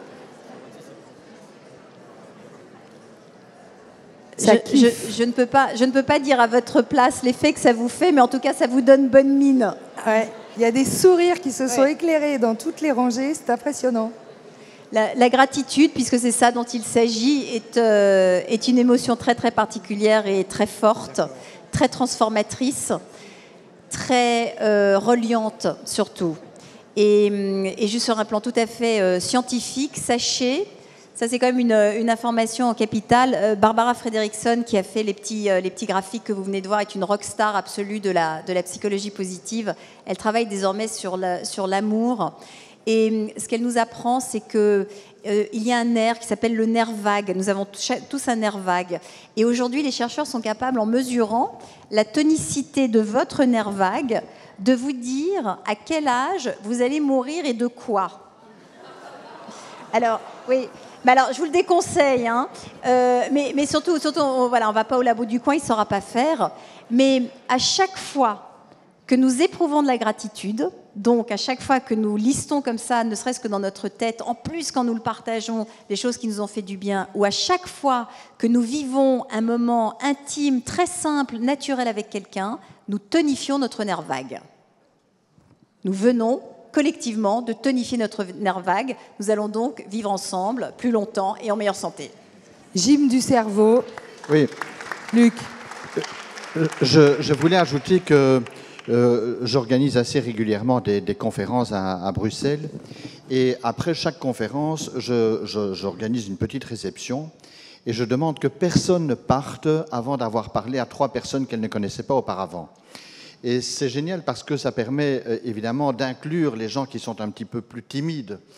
je, je, je, ne peux pas, je ne peux pas dire à votre place l'effet que ça vous fait, mais en tout cas ça vous donne bonne mine. Ouais. Il y a des sourires qui se sont ouais. éclairés dans toutes les rangées, c'est impressionnant. La, la gratitude, puisque c'est ça dont il s'agit, est, euh, est une émotion très très particulière et très forte, très transformatrice, très euh, reliante surtout. Et, et juste sur un plan tout à fait euh, scientifique, sachez, ça c'est quand même une, une information en capitale, euh, Barbara Fredrickson qui a fait les petits, euh, les petits graphiques que vous venez de voir est une rockstar absolue de la, de la psychologie positive. Elle travaille désormais sur, la, sur l'amour. Et ce qu'elle nous apprend, c'est qu'il euh, y a un nerf qui s'appelle le nerf vague. Nous avons tous un nerf vague. Et aujourd'hui, les chercheurs sont capables, en mesurant la tonicité de votre nerf vague, de vous dire à quel âge vous allez mourir et de quoi. Alors, oui, mais alors je vous le déconseille, hein, euh, mais, mais surtout, surtout on, voilà, on ne va pas au labo du coin, il ne saura pas faire. Mais à chaque fois que nous éprouvons de la gratitude, donc à chaque fois que nous listons comme ça, ne serait-ce que dans notre tête, en plus quand nous le partageons, des choses qui nous ont fait du bien, ou à chaque fois que nous vivons un moment intime, très simple, naturel avec quelqu'un, nous tonifions notre nerf vague. Nous venons collectivement de tonifier notre nerf vague. Nous allons donc vivre ensemble plus longtemps et en meilleure santé. Gym du cerveau. Oui. Luc. Je, je voulais ajouter que euh, j'organise assez régulièrement des, des conférences à, à Bruxelles. Et après chaque conférence, je, je, j'organise une petite réception. Et je demande que personne ne parte avant d'avoir parlé à trois personnes qu'elle ne connaissait pas auparavant. Et c'est génial parce que ça permet euh, évidemment d'inclure les gens qui sont un petit peu plus timides.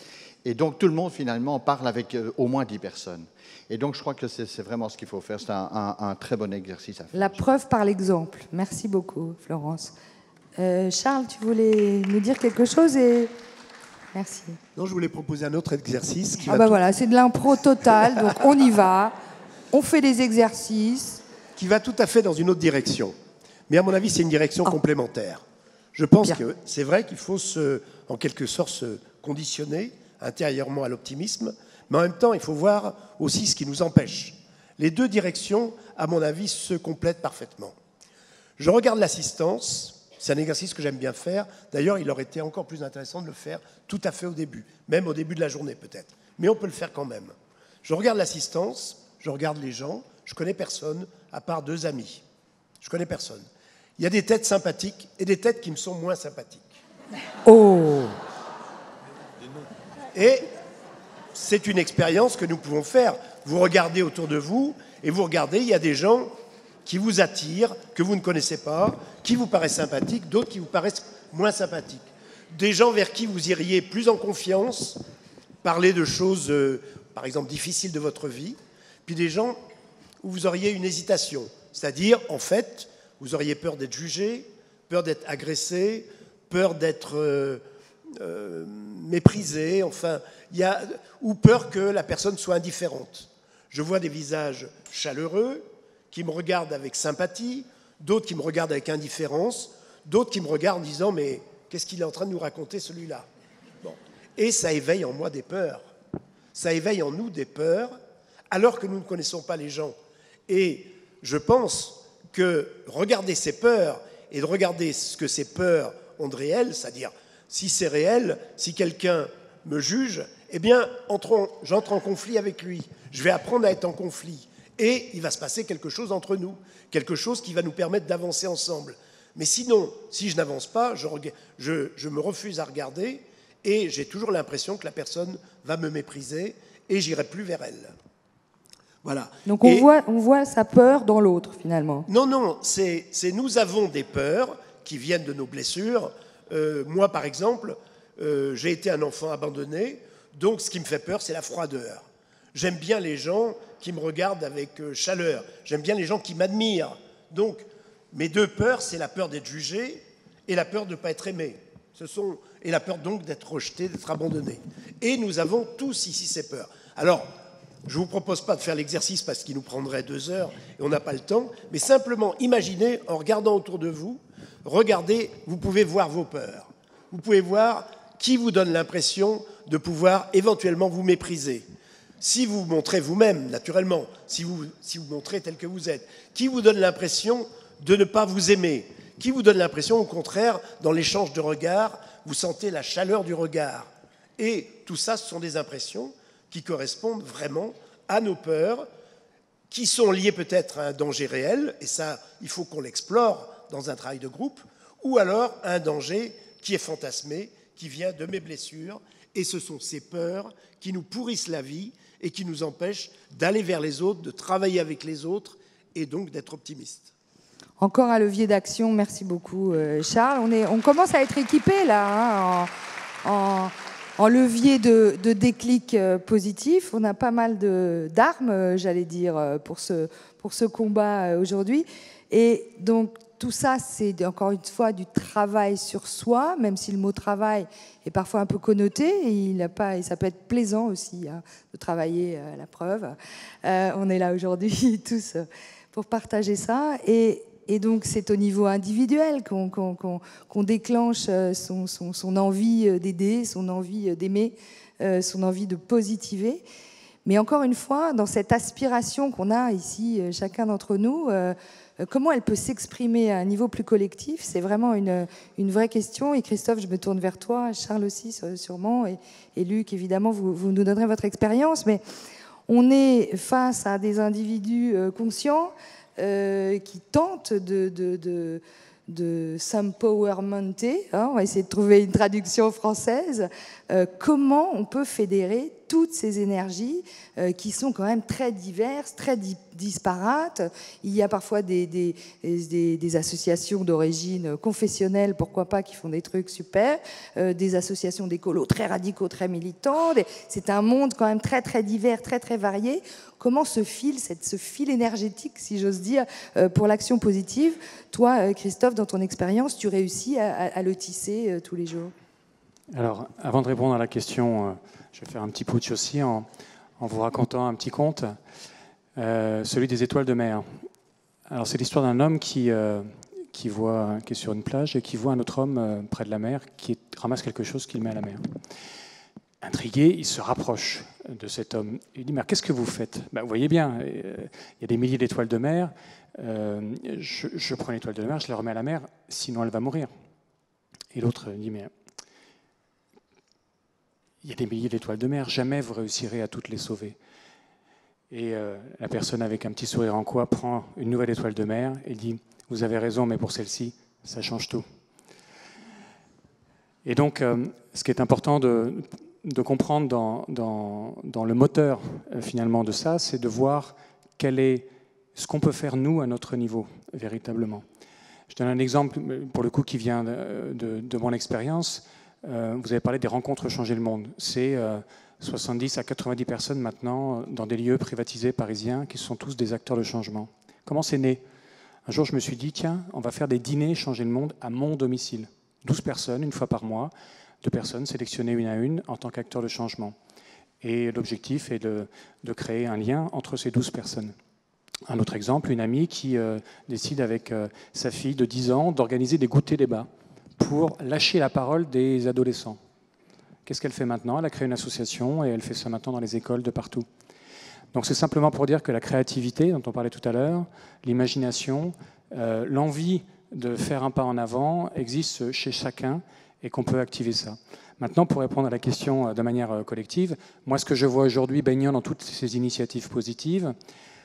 Et donc tout le monde finalement parle avec euh, au moins dix personnes. Et donc je crois que c'est vraiment ce qu'il faut faire. C'est un, un, un très bon exercice à faire. La preuve par l'exemple. Merci beaucoup, Florence. Euh, Charles, tu voulais nous dire quelque chose et... Merci. Non, je voulais proposer un autre exercice. Qui ah va bah tout... voilà, c'est de l'impro totale, donc on y va, on fait des exercices. Qui va tout à fait dans une autre direction. Mais à mon avis, c'est une direction oh. complémentaire. Je pense Bien. que c'est vrai qu'il faut, se, en quelque sorte, se conditionner intérieurement à l'optimisme, mais en même temps, il faut voir aussi ce qui nous empêche. Les deux directions, à mon avis, se complètent parfaitement. Je regarde l'assistance. C'est un exercice que j'aime bien faire. D'ailleurs, il aurait été encore plus intéressant de le faire tout à fait au début, même au début de la journée peut-être. Mais on peut le faire quand même. Je regarde l'assistance, je regarde les gens, je connais personne, à part deux amis. Je connais personne. Il y a des têtes sympathiques et des têtes qui me sont moins sympathiques. Oh! Et c'est une expérience que nous pouvons faire. Vous regardez autour de vous et vous regardez, il y a des gens qui vous attirent, que vous ne connaissez pas, qui vous paraissent sympathiques, d'autres qui vous paraissent moins sympathiques. Des gens vers qui vous iriez plus en confiance, parler de choses, euh, par exemple, difficiles de votre vie, puis des gens où vous auriez une hésitation. C'est-à-dire, en fait, vous auriez peur d'être jugé, peur d'être agressé, peur d'être euh, euh, méprisé, enfin, il y a, ou peur que la personne soit indifférente. Je vois des visages chaleureux, qui me regardent avec sympathie, d'autres qui me regardent avec indifférence, d'autres qui me regardent en disant « mais qu'est-ce qu'il est en train de nous raconter celui-là » bon. Et ça éveille en moi des peurs. Ça éveille en nous des peurs, alors que nous ne connaissons pas les gens. Et je pense que regarder ces peurs et de regarder ce que ces peurs ont de réel, c'est-à-dire si c'est réel, si quelqu'un me juge, eh bien, entrons, j'entre en conflit avec lui. Je vais apprendre à être en conflit. Et il va se passer quelque chose entre nous, quelque chose qui va nous permettre d'avancer ensemble. Mais sinon, si je n'avance pas, je, je, je me refuse à regarder et j'ai toujours l'impression que la personne va me mépriser et j'irai plus vers elle. Voilà. Donc on, et, voit, on voit sa peur dans l'autre, finalement. Non, non, c'est, c'est nous avons des peurs qui viennent de nos blessures. Euh, moi, par exemple, euh, j'ai été un enfant abandonné, donc ce qui me fait peur, c'est la froideur. J'aime bien les gens qui me regardent avec chaleur. J'aime bien les gens qui m'admirent. Donc, mes deux peurs, c'est la peur d'être jugé et la peur de ne pas être aimé. Ce sont, et la peur donc d'être rejeté, d'être abandonné. Et nous avons tous ici ces peurs. Alors, je ne vous propose pas de faire l'exercice parce qu'il nous prendrait deux heures et on n'a pas le temps, mais simplement imaginez, en regardant autour de vous, regardez, vous pouvez voir vos peurs. Vous pouvez voir qui vous donne l'impression de pouvoir éventuellement vous mépriser. Si vous vous montrez vous-même, naturellement, si vous, si vous montrez tel que vous êtes, qui vous donne l'impression de ne pas vous aimer, qui vous donne l'impression, au contraire, dans l'échange de regards, vous sentez la chaleur du regard. Et tout ça, ce sont des impressions qui correspondent vraiment à nos peurs, qui sont liées peut-être à un danger réel, et ça, il faut qu'on l'explore dans un travail de groupe, ou alors à un danger qui est fantasmé, qui vient de mes blessures, et ce sont ces peurs qui nous pourrissent la vie, et qui nous empêche d'aller vers les autres, de travailler avec les autres et donc d'être optimiste. Encore un levier d'action, merci beaucoup Charles. On, est, on commence à être équipé là, hein, en, en, en levier de, de déclic positif. On a pas mal de, d'armes, j'allais dire, pour ce, pour ce combat aujourd'hui. Et donc tout ça, c'est encore une fois du travail sur soi, même si le mot travail est parfois un peu connoté, et, il a pas, et ça peut être plaisant aussi hein, de travailler à la preuve. Euh, on est là aujourd'hui tous pour partager ça. Et, et donc c'est au niveau individuel qu'on, qu'on, qu'on, qu'on déclenche son, son, son envie d'aider, son envie d'aimer, euh, son envie de positiver. Mais encore une fois, dans cette aspiration qu'on a ici, chacun d'entre nous, euh, comment elle peut s'exprimer à un niveau plus collectif? C'est vraiment une, une vraie question. Et Christophe, je me tourne vers toi, Charles aussi sûrement, et, et Luc, évidemment, vous, vous nous donnerez votre expérience. Mais on est face à des individus conscients euh, qui tentent de, de, de, de s'empowermenter. Hein, on va essayer de trouver une traduction française. Euh, comment on peut fédérer toutes ces énergies euh, qui sont quand même très diverses, très di disparates. Il y a parfois des, des, des, des associations d'origine confessionnelle, pourquoi pas, qui font des trucs super, euh, des associations d'écolos très radicaux, très militants. C'est un monde quand même très très divers, très très varié. Comment ce fil, cette, ce fil énergétique, si j'ose dire, euh, pour l'action positive, toi, euh, Christophe, dans ton expérience, tu réussis à, à, à le tisser euh, tous les jours? Alors, avant de répondre à la question, euh, je vais faire un petit putsch aussi en, en vous racontant un petit conte, euh, celui des étoiles de mer. Alors, c'est l'histoire d'un homme qui, euh, qui, voit, qui est sur une plage et qui voit un autre homme euh, près de la mer qui ramasse quelque chose qu'il met à la mer. Intrigué, il se rapproche de cet homme. Il dit, mais qu'est-ce que vous faites? Ben, vous voyez bien, il y a des milliers d'étoiles de mer. Euh, je, je prends une étoile de mer, je la remets à la mer, sinon elle va mourir. Et l'autre dit, mais il y a des milliers d'étoiles de mer, jamais vous réussirez à toutes les sauver. Et euh, la personne, avec un petit sourire en coin, prend une nouvelle étoile de mer et dit, vous avez raison, mais pour celle-ci, ça change tout. Et donc, euh, ce qui est important de... de comprendre dans, dans, dans le moteur euh, finalement de ça, c'est de voir quel est ce qu'on peut faire nous à notre niveau, véritablement. Je donne un exemple, pour le coup, qui vient de, de, de mon expérience. Euh, vous avez parlé des rencontres changer le monde. C'est euh, soixante-dix à quatre-vingt-dix personnes maintenant dans des lieux privatisés parisiens qui sont tous des acteurs de changement. Comment c'est né? Un jour, je me suis dit, tiens, on va faire des dîners changer le monde à mon domicile. douze personnes, une fois par mois, deux personnes sélectionnées une à une en tant qu'acteurs de changement. Et l'objectif est de, de créer un lien entre ces douze personnes. Un autre exemple, une amie qui euh, décide avec euh, sa fille de dix ans d'organiser des goûters débats pour lâcher la parole des adolescents. Qu'est-ce qu'elle fait maintenant? Elle a créé une association et elle fait ça maintenant dans les écoles de partout. Donc c'est simplement pour dire que la créativité, dont on parlait tout à l'heure, l'imagination, euh, l'envie de faire un pas en avant existe chez chacun et qu'on peut activer ça. Maintenant, pour répondre à la question de manière collective, moi, ce que je vois aujourd'hui baignant dans toutes ces initiatives positives,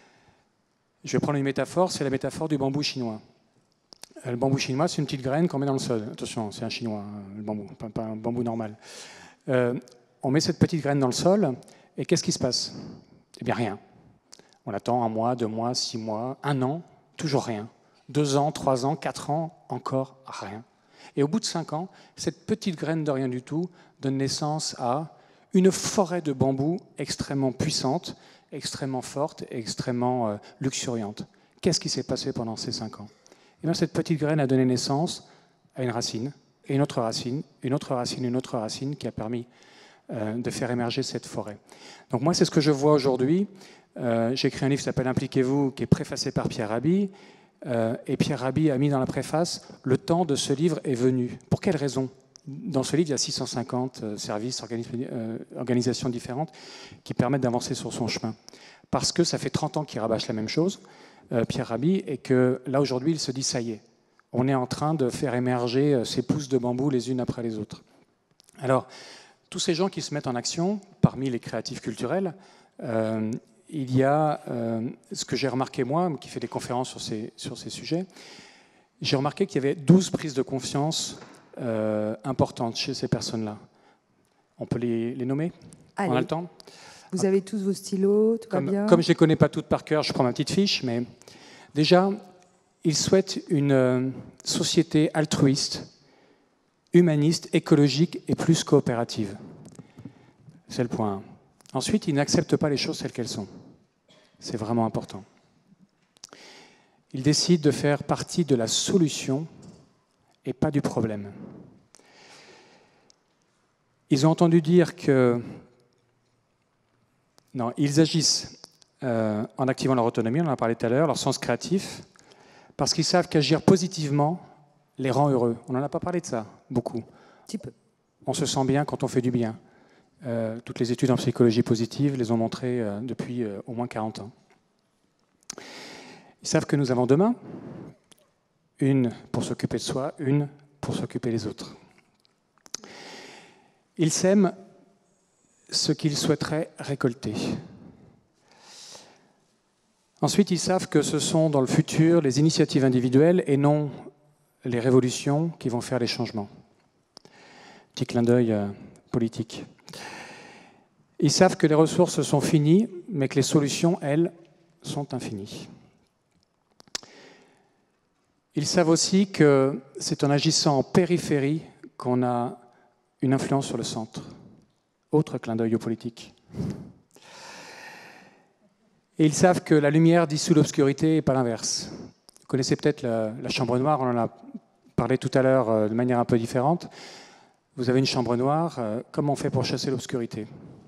je vais prendre une métaphore, c'est la métaphore du bambou chinois. Le bambou chinois, c'est une petite graine qu'on met dans le sol. Attention, c'est un chinois, le bambou, pas, pas un bambou normal. Euh, on met cette petite graine dans le sol, et qu'est-ce qui se passe? Eh bien, rien. On attend un mois, deux mois, six mois, un an, toujours rien. Deux ans, trois ans, quatre ans, encore rien. Et au bout de cinq ans, cette petite graine de rien du tout donne naissance à une forêt de bambou extrêmement puissante, extrêmement forte et extrêmement euh, luxuriante. Qu'est-ce qui s'est passé pendant ces cinq ans? Et bien, cette petite graine a donné naissance à une racine, et une autre racine, une autre racine, une autre racine qui a permis euh, de faire émerger cette forêt. Donc moi, c'est ce que je vois aujourd'hui. Euh, j'ai écrit un livre qui s'appelle « Impliquez-vous », qui est préfacé par Pierre Rabhi. Euh, et Pierre Rabhi a mis dans la préface « Le temps de ce livre est venu ». Pour quelle raison? Dans ce livre, il y a six cent cinquante euh, services, euh, organisations différentes qui permettent d'avancer sur son chemin. Parce que ça fait trente ans qu'il rabâche la même chose, euh, Pierre Rabhi, et que là, aujourd'hui, il se dit « ça y est, on est en train de faire émerger euh, ces pousses de bambou les unes après les autres ». Alors, tous ces gens qui se mettent en action, parmi les créatifs culturels, euh, il y a euh, ce que j'ai remarqué moi, qui fait des conférences sur ces, sur ces sujets, j'ai remarqué qu'il y avait douze prises de conscience euh, importantes chez ces personnes-là. On peut les, les nommer? Allez. On a le temps? Vous avez tous vos stylos, tout comme, va bien? Comme je ne les connais pas toutes par cœur, je prends ma petite fiche, mais déjà, ils souhaitent une euh, société altruiste, humaniste, écologique et plus coopérative. C'est le point un. Ensuite, ils n'acceptent pas les choses telles qu'elles sont. C'est vraiment important. Ils décident de faire partie de la solution et pas du problème. Ils ont entendu dire que... Non, ils agissent euh, en activant leur autonomie, on en a parlé tout à l'heure, leur sens créatif, parce qu'ils savent qu'agir positivement les rend heureux. On n'en a pas parlé de ça, beaucoup. Petit peu. On se sent bien quand on fait du bien. Euh, toutes les études en psychologie positive les ont montrées euh, depuis euh, au moins quarante ans. Ils savent que nous avons deux mains, une pour s'occuper de soi, une pour s'occuper des autres. Ils sèment ce qu'ils souhaiteraient récolter. Ensuite, ils savent que ce sont dans le futur les initiatives individuelles et non les révolutions qui vont faire les changements. Petit clin d'œil euh, politique. Ils savent que les ressources sont finies, mais que les solutions, elles, sont infinies. Ils savent aussi que c'est en agissant en périphérie qu'on a une influence sur le centre. Autre clin d'œil aux politiques. Et ils savent que la lumière dissout l'obscurité et pas l'inverse. Vous connaissez peut-être la, la chambre noire, on en a parlé tout à l'heure euh, de manière un peu différente. Vous avez une chambre noire, euh, comment on fait pour chasser l'obscurité?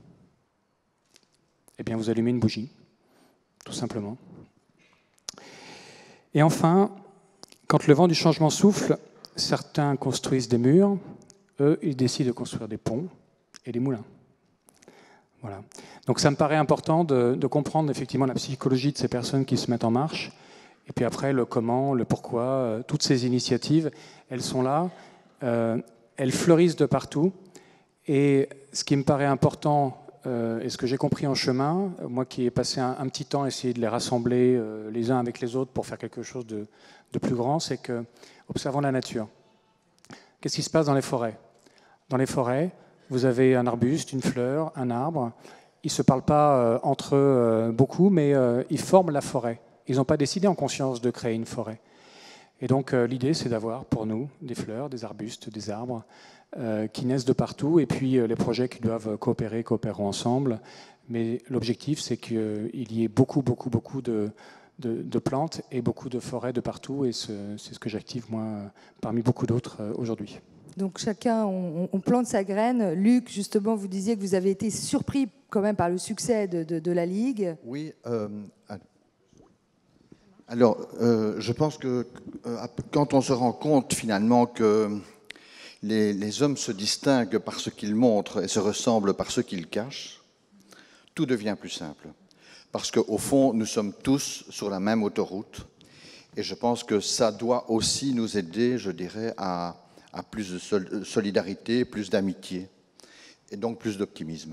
Eh bien, vous allumez une bougie, tout simplement. Et enfin, quand le vent du changement souffle, certains construisent des murs, eux, ils décident de construire des ponts et des moulins. Voilà. Donc ça me paraît important de, de comprendre effectivement la psychologie de ces personnes qui se mettent en marche, et puis après le comment, le pourquoi, euh, toutes ces initiatives, elles sont là, euh, elles fleurissent de partout, et ce qui me paraît important, euh, et ce que j'ai compris en chemin, moi qui ai passé un, un petit temps à essayer de les rassembler euh, les uns avec les autres pour faire quelque chose de, de plus grand, c'est que, observons la nature. Qu'est-ce qui se passe dans les forêts? Dans les forêts, vous avez un arbuste, une fleur, un arbre. Ils ne se parlent pas euh, entre eux euh, beaucoup, mais euh, ils forment la forêt. Ils n'ont pas décidé en conscience de créer une forêt. Et donc euh, l'idée, c'est d'avoir pour nous des fleurs, des arbustes, des arbres euh, qui naissent de partout, et puis euh, les projets qui doivent coopérer, coopéreront ensemble. Mais l'objectif, c'est qu'il y ait beaucoup, beaucoup, beaucoup de, de, de plantes et beaucoup de forêts de partout, et c'est ce que j'active, moi, parmi beaucoup d'autres euh, aujourd'hui. Donc chacun, on, on plante sa graine. Luc, justement, vous disiez que vous avez été surpris quand même par le succès de, de, de la Ligue. Oui. Euh, alors, euh, je pense que euh, quand on se rend compte finalement que les, les hommes se distinguent par ce qu'ils montrent et se ressemblent par ce qu'ils cachent, tout devient plus simple. Parce qu'au fond, nous sommes tous sur la même autoroute. Et je pense que ça doit aussi nous aider, je dirais, à... à plus de solidarité, plus d'amitié, et donc plus d'optimisme.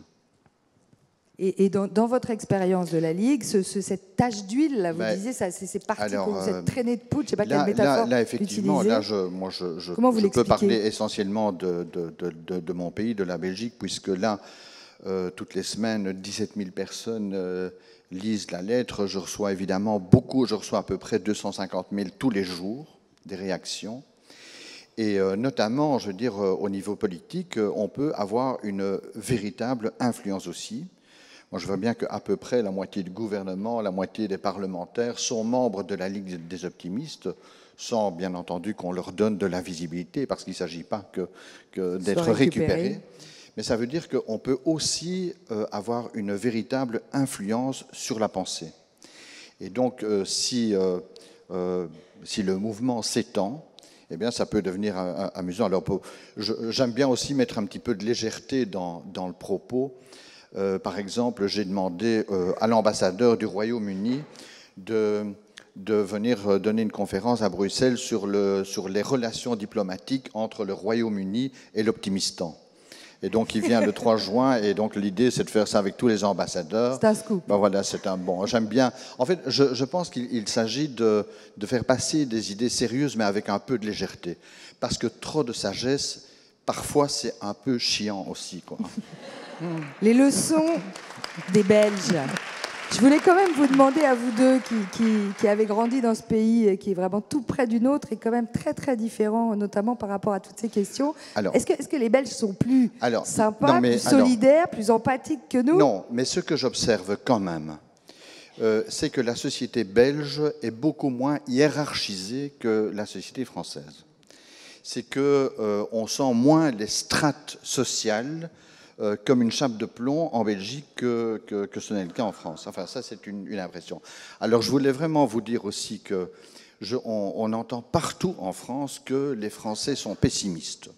Et, et dans, dans votre expérience de la Ligue, ce, ce, cette tache d'huile, là, vous ben, disiez, c'est parti alors, comme cette euh, traînée de poudre, je ne sais pas là, quelle métaphore là, là, effectivement, utiliser. là, je, moi, je, je, Comment vous je peux parler l'expliquez? essentiellement de, de, de, de, de mon pays, de la Belgique, puisque là, euh, toutes les semaines, dix-sept mille personnes euh, lisent la lettre. Je reçois évidemment beaucoup, je reçois à peu près deux cent cinquante mille tous les jours, des réactions. Et euh, notamment, je veux dire, euh, au niveau politique, euh, on peut avoir une véritable influence aussi. Moi, je vois bien qu'à peu près la moitié du gouvernement, la moitié des parlementaires sont membres de la Ligue des optimistes, sans bien entendu qu'on leur donne de la visibilité, parce qu'il ne s'agit pas que, que d'être récupéré. Mais ça veut dire qu'on peut aussi euh, avoir une véritable influence sur la pensée. Et donc, euh, si, euh, euh, si le mouvement s'étend, eh bien, ça peut devenir amusant. Alors, j'aime bien aussi mettre un petit peu de légèreté dans, dans le propos. Euh, par exemple, j'ai demandé euh, à l'ambassadeur du Royaume-Uni de, de venir donner une conférence à Bruxelles sur, le, sur les relations diplomatiques entre le Royaume-Uni et l'Optimistan. Et donc, il vient le trois juin, et donc l'idée, c'est de faire ça avec tous les ambassadeurs. C'est un scoop. Ben voilà, c'est un bon. J'aime bien. En fait, je, je pense qu'il s'agit de, de faire passer des idées sérieuses, mais avec un peu de légèreté. Parce que trop de sagesse, parfois, c'est un peu chiant aussi, quoi. Les leçons des Belges. Je voulais quand même vous demander à vous deux qui, qui, qui avez grandi dans ce pays et qui est vraiment tout près du nôtre et quand même très très différent, notamment par rapport à toutes ces questions. Est-ce que, est-ce que les Belges sont plus alors, sympas, non, mais, plus solidaires, alors, plus empathiques que nous? Non, mais ce que j'observe quand même, euh, c'est que la société belge est beaucoup moins hiérarchisée que la société française. C'est qu'on euh, sent moins les strates sociales Euh, comme une chape de plomb en Belgique que, que, que ce n'est le cas en France. Enfin, ça, c'est une, une impression. Alors, je voulais vraiment vous dire aussi que je, on, on entend partout en France que les Français sont pessimistes.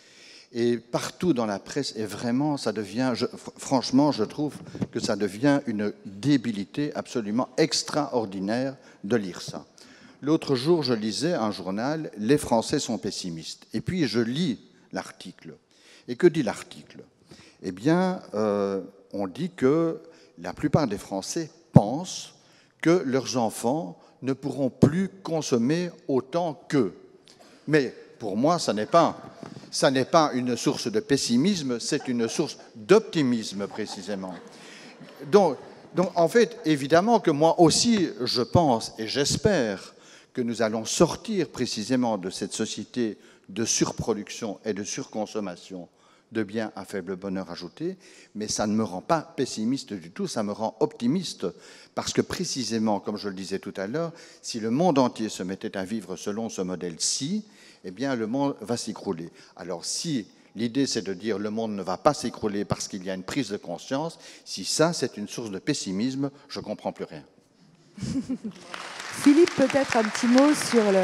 Et partout dans la presse, et vraiment, ça devient, je, franchement, je trouve que ça devient une débilité absolument extraordinaire de lire ça. L'autre jour, je lisais un journal, « Les Français sont pessimistes ». Et puis, je lis l'article. Et que dit l'article ? Eh bien, euh, on dit que la plupart des Français pensent que leurs enfants ne pourront plus consommer autant qu'eux. Mais pour moi, ça n'est pas, Ça n'est pas une source de pessimisme, c'est une source d'optimisme, précisément. Donc, donc, en fait, évidemment que moi aussi, je pense et j'espère que nous allons sortir précisément de cette société de surproduction et de surconsommation de biens à faible bonheur ajouté, mais ça ne me rend pas pessimiste du tout, ça me rend optimiste, parce que précisément, comme je le disais tout à l'heure, si le monde entier se mettait à vivre selon ce modèle-ci, eh bien, le monde va s'écrouler. Alors, si l'idée, c'est de dire le monde ne va pas s'écrouler parce qu'il y a une prise de conscience, si ça, c'est une source de pessimisme, je ne comprends plus rien. Philippe, peut-être un petit mot sur le...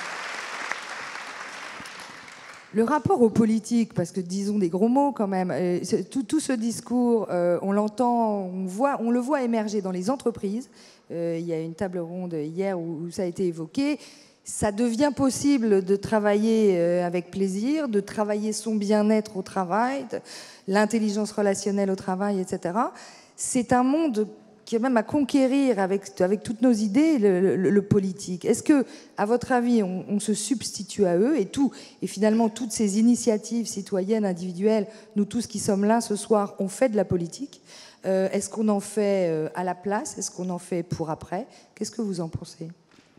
Le rapport aux politiques, parce que disons des gros mots quand même, euh, tout, tout ce discours, euh, on l'entend, on, voit, on le voit émerger dans les entreprises. Euh, il y a une table ronde hier où, où ça a été évoqué. Ça devient possible de travailler euh, avec plaisir, de travailler son bien-être au travail, l'intelligence relationnelle au travail, et cetera. C'est un monde qui est même à conquérir avec, avec toutes nos idées, le, le, le politique. Est-ce que, à votre avis, on, on se substitue à eux et tout, et finalement toutes ces initiatives citoyennes, individuelles, nous tous qui sommes là ce soir, on fait de la politique. euh, Est-ce qu'on en fait euh, à la place? Est-ce qu'on en fait pour après? Qu'est-ce que vous en pensez?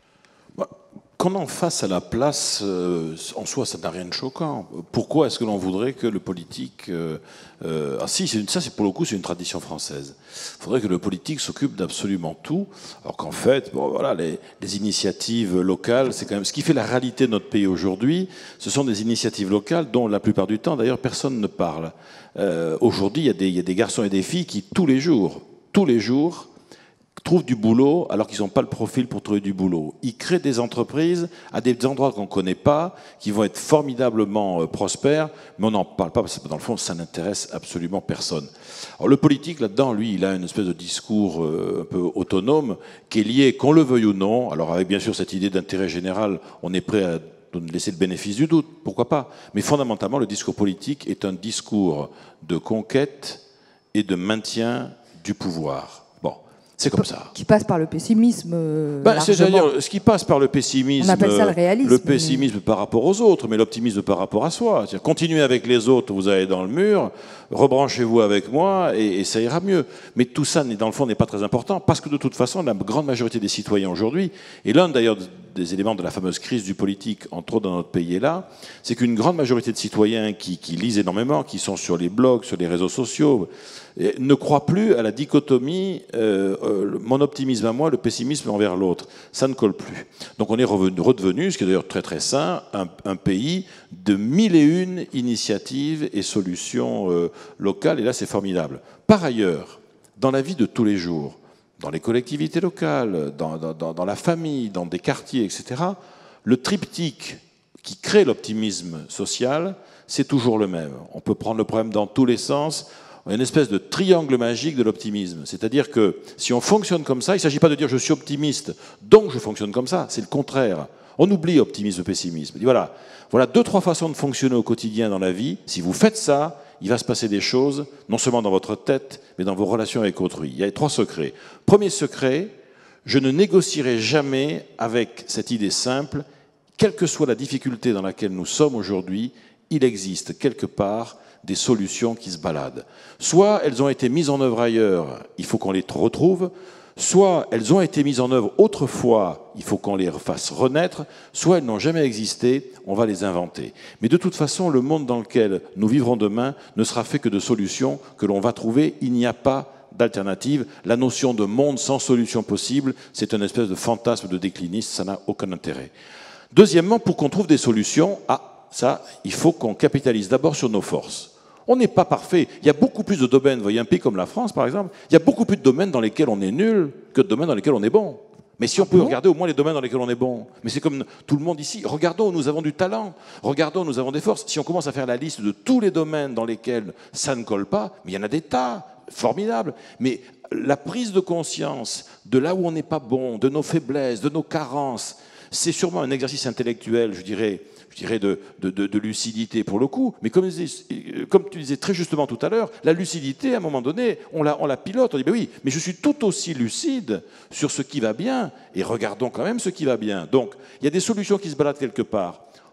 Qu'on en fasse à la place, euh, en soi, ça n'a rien de choquant. Pourquoi est-ce que l'on voudrait que le politique... Euh, euh, ah si, une, ça, c'est pour le coup, c'est une tradition française. Il faudrait que le politique s'occupe d'absolument tout, alors qu'en fait, bon, voilà, les, les initiatives locales, c'est quand même... Ce qui fait la réalité de notre pays aujourd'hui, ce sont des initiatives locales dont, la plupart du temps, d'ailleurs, personne ne parle. Euh, aujourd'hui, il y a des, il y a des garçons et des filles qui, tous les jours, tous les jours... trouvent du boulot alors qu'ils n'ont pas le profil pour trouver du boulot. Ils créent des entreprises à des endroits qu'on ne connaît pas, qui vont être formidablement prospères, mais on n'en parle pas parce que dans le fond, ça n'intéresse absolument personne. Alors le politique, là-dedans, lui, il a une espèce de discours un peu autonome qui est lié, qu'on le veuille ou non, alors avec bien sûr cette idée d'intérêt général, on est prêt à laisser le bénéfice du doute, pourquoi pas. Mais fondamentalement, le discours politique est un discours de conquête et de maintien du pouvoir. C'est comme ça. Qui passe par le pessimisme. Euh, ben, c'est-à-dire, ce qui passe par le pessimisme. On appelle ça le réalisme. Le pessimisme mais... par rapport aux autres, mais l'optimisme par rapport à soi. C'est-à-dire, continuez avec les autres, vous allez dans le mur, rebranchez-vous avec moi et, et ça ira mieux. Mais tout ça, dans le fond, n'est pas très important parce que de toute façon, la grande majorité des citoyens aujourd'hui, et l'un d'ailleurs des éléments de la fameuse crise du politique, entre autres dans notre pays est là, c'est qu'une grande majorité de citoyens qui, qui lisent énormément, qui sont sur les blogs, sur les réseaux sociaux, ne croient plus à la dichotomie euh, euh, mon optimisme à moi, le pessimisme envers l'autre. Ça ne colle plus. Donc on est revenu, redevenu, ce qui est d'ailleurs très très sain, un, un pays de mille et une initiatives et solutions euh, locales, et là c'est formidable. Par ailleurs, dans la vie de tous les jours, dans les collectivités locales, dans, dans, dans la famille, dans des quartiers, et cetera, le triptyque qui crée l'optimisme social, c'est toujours le même. On peut prendre le problème dans tous les sens. On a une espèce de triangle magique de l'optimisme. C'est-à-dire que si on fonctionne comme ça, il ne s'agit pas de dire je suis optimiste, donc je fonctionne comme ça. C'est le contraire. On oublie optimisme, pessimisme. On dit voilà, voilà deux, trois façons de fonctionner au quotidien dans la vie. Si vous faites ça, il va se passer des choses, non seulement dans votre tête, mais dans vos relations avec autrui. Il y a trois secrets. Premier secret, je ne négocierai jamais avec cette idée simple, quelle que soit la difficulté dans laquelle nous sommes aujourd'hui, il existe quelque part des solutions qui se baladent. Soit elles ont été mises en œuvre ailleurs, il faut qu'on les retrouve, soit elles ont été mises en œuvre autrefois, il faut qu'on les fasse renaître, soit elles n'ont jamais existé, on va les inventer. Mais de toute façon, le monde dans lequel nous vivrons demain ne sera fait que de solutions que l'on va trouver. Il n'y a pas d'alternative. La notion de monde sans solution possible, c'est une espèce de fantasme de décliniste, ça n'a aucun intérêt. Deuxièmement, pour qu'on trouve des solutions, ah, ça, il faut qu'on capitalise d'abord sur nos forces. On n'est pas parfait. Il y a beaucoup plus de domaines, vous voyez un pays comme la France par exemple, il y a beaucoup plus de domaines dans lesquels on est nul que de domaines dans lesquels on est bon. Mais si on peut regarder au moins les domaines dans lesquels on est bon, mais c'est comme tout le monde ici, regardons où nous avons du talent, regardons où nous avons des forces. Si on commence à faire la liste de tous les domaines dans lesquels ça ne colle pas, mais il y en a des tas, formidables. Mais la prise de conscience de là où on n'est pas bon, de nos faiblesses, de nos carences, c'est sûrement un exercice intellectuel, je dirais, je dirais de, de, de, de lucidité pour le coup, mais comme, comme tu disais très justement tout à l'heure, la lucidité, à un moment donné, on la, on la pilote, on dit ben oui, mais je suis tout aussi lucide sur ce qui va bien, et regardons quand même ce qui va bien. Donc, il y a des solutions qui se baladent quelque part.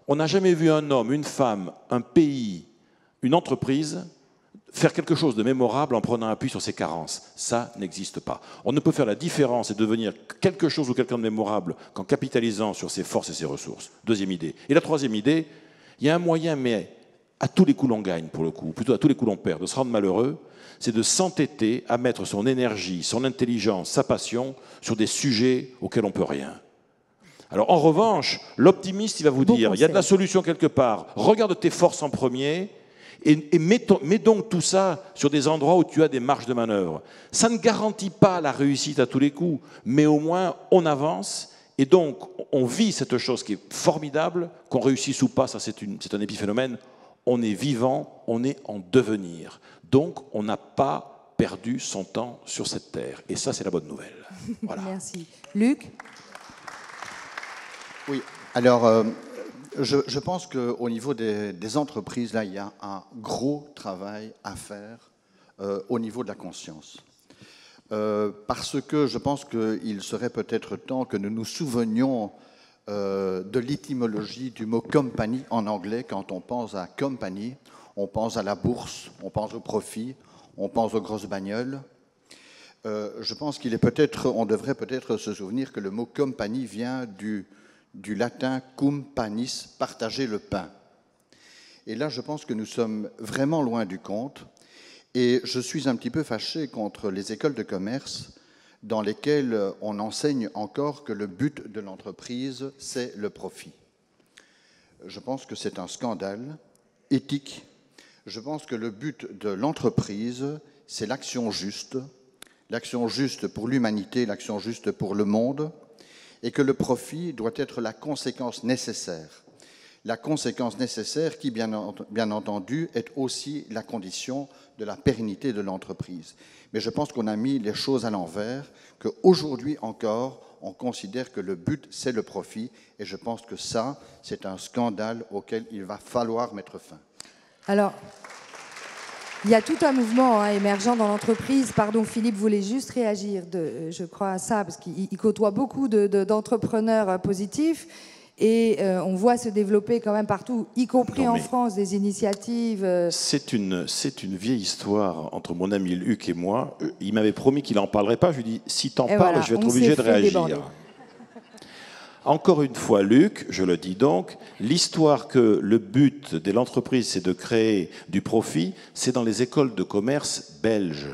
On n'a jamais vu un homme, une femme, un pays, une entreprise faire quelque chose de mémorable en prenant appui sur ses carences. Ça n'existe pas. On ne peut faire la différence et devenir quelque chose ou quelqu'un de mémorable qu'en capitalisant sur ses forces et ses ressources. Deuxième idée. Et la troisième idée, il y a un moyen, mais à tous les coups l'on gagne pour le coup, ou plutôt à tous les coups l'on perd, de se rendre malheureux, c'est de s'entêter à mettre son énergie, son intelligence, sa passion sur des sujets auxquels on ne peut rien. Alors en revanche, l'optimiste, il va vous dire, il y a de la solution quelque part, regarde tes forces en premier, et, et mets, ton, mets donc tout ça sur des endroits où tu as des marges de manœuvre. Ça ne garantit pas la réussite à tous les coups, mais au moins on avance, et donc on vit cette chose qui est formidable, qu'on réussisse ou pas, ça c'est, une, c'est un épiphénomène, on est vivant, on est en devenir. Donc on n'a pas perdu son temps sur cette terre, et ça c'est la bonne nouvelle. Voilà. Merci. Luc ? Oui, alors euh, je, je pense qu'au niveau des, des entreprises, là, il y a un gros travail à faire euh, au niveau de la conscience. Euh, parce que je pense qu'il serait peut-être temps que nous nous souvenions euh, de l'étymologie du mot company en anglais. Quand on pense à company, on pense à la bourse, on pense au profit, on pense aux grosses bagnoles. Euh, je pense qu'il est peut-être, on devrait peut-être se souvenir que le mot company vient du du latin cum panis, partager le pain. Et là, je pense que nous sommes vraiment loin du compte, et je suis un petit peu fâché contre les écoles de commerce dans lesquelles on enseigne encore que le but de l'entreprise, c'est le profit. Je pense que c'est un scandale éthique. Je pense que le but de l'entreprise, c'est l'action juste, l'action juste pour l'humanité, l'action juste pour le monde, et que le profit doit être la conséquence nécessaire. La conséquence nécessaire qui, bien, bien entendu, est aussi la condition de la pérennité de l'entreprise. Mais je pense qu'on a mis les choses à l'envers, qu'aujourd'hui encore, on considère que le but, c'est le profit, et je pense que ça, c'est un scandale auquel il va falloir mettre fin. Alors, il y a tout un mouvement hein, émergent dans l'entreprise. Pardon, Philippe voulait juste réagir, de, je crois à ça, parce qu'il côtoie beaucoup de, de, d'entrepreneurs positifs. Et euh, on voit se développer quand même partout, y compris non, en France, des initiatives. Euh... C'est une, c'est une vieille histoire entre mon ami Luc et moi. Il m'avait promis qu'il n'en parlerait pas. Je lui ai dit, si t'en parles, voilà, je vais être obligé de réagir. Encore une fois, Luc, je le dis donc, l'histoire que le but de l'entreprise, c'est de créer du profit, c'est dans les écoles de commerce belges.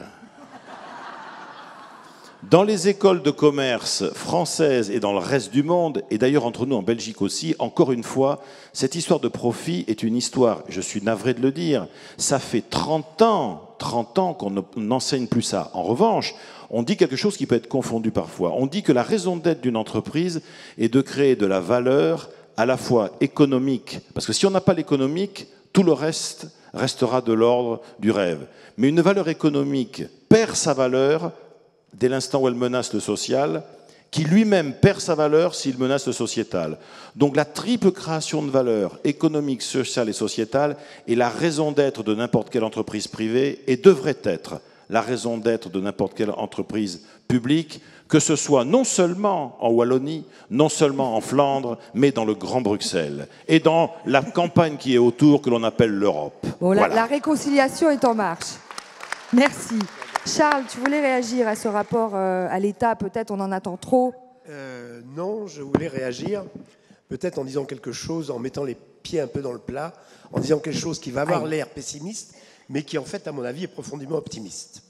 Dans les écoles de commerce françaises et dans le reste du monde, et d'ailleurs entre nous en Belgique aussi, encore une fois, cette histoire de profit est une histoire, je suis navré de le dire, ça fait trente ans, trente ans qu'on n'enseigne plus ça. En revanche, on dit quelque chose qui peut être confondu parfois. On dit que la raison d'être d'une entreprise est de créer de la valeur à la fois économique, parce que si on n'a pas l'économique, tout le reste restera de l'ordre du rêve. Mais une valeur économique perd sa valeur dès l'instant où elle menace le social, qui lui-même perd sa valeur s'il menace le sociétal. Donc la triple création de valeur économique, sociale et sociétale est la raison d'être de n'importe quelle entreprise privée et devrait être la raison d'être de n'importe quelle entreprise publique, que ce soit non seulement en Wallonie, non seulement en Flandre, mais dans le Grand Bruxelles et dans la campagne qui est autour, que l'on appelle l'Europe. Bon, voilà. la, la réconciliation est en marche. Merci. Charles, tu voulais réagir à ce rapport euh, à l'État, peut-être on en attend trop euh, Non, je voulais réagir, peut-être en disant quelque chose, en mettant les pieds un peu dans le plat, en disant quelque chose qui va avoir l'air pessimiste, mais qui en fait, à mon avis, est profondément optimiste.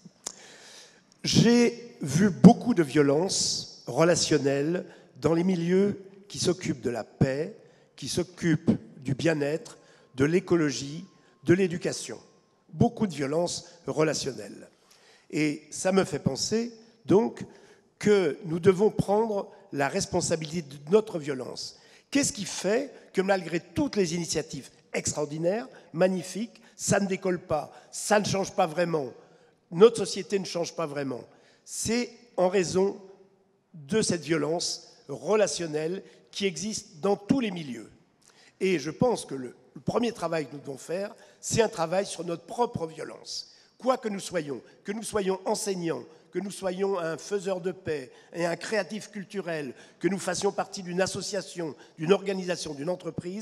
J'ai vu beaucoup de violences relationnelles dans les milieux qui s'occupent de la paix, qui s'occupent du bien-être, de l'écologie, de l'éducation. Beaucoup de violences relationnelles. Et ça me fait penser, donc, que nous devons prendre la responsabilité de notre violence. Qu'est-ce qui fait que malgré toutes les initiatives extraordinaires, magnifiques, ça ne décolle pas, ça ne change pas vraiment, notre société ne change pas vraiment? C'est en raison de cette violence relationnelle qui existe dans tous les milieux. Et je pense que le, le premier travail que nous devons faire, c'est un travail sur notre propre violence. Quoi que nous soyons, que nous soyons enseignants, que nous soyons un faiseur de paix et un créatif culturel, que nous fassions partie d'une association, d'une organisation, d'une entreprise,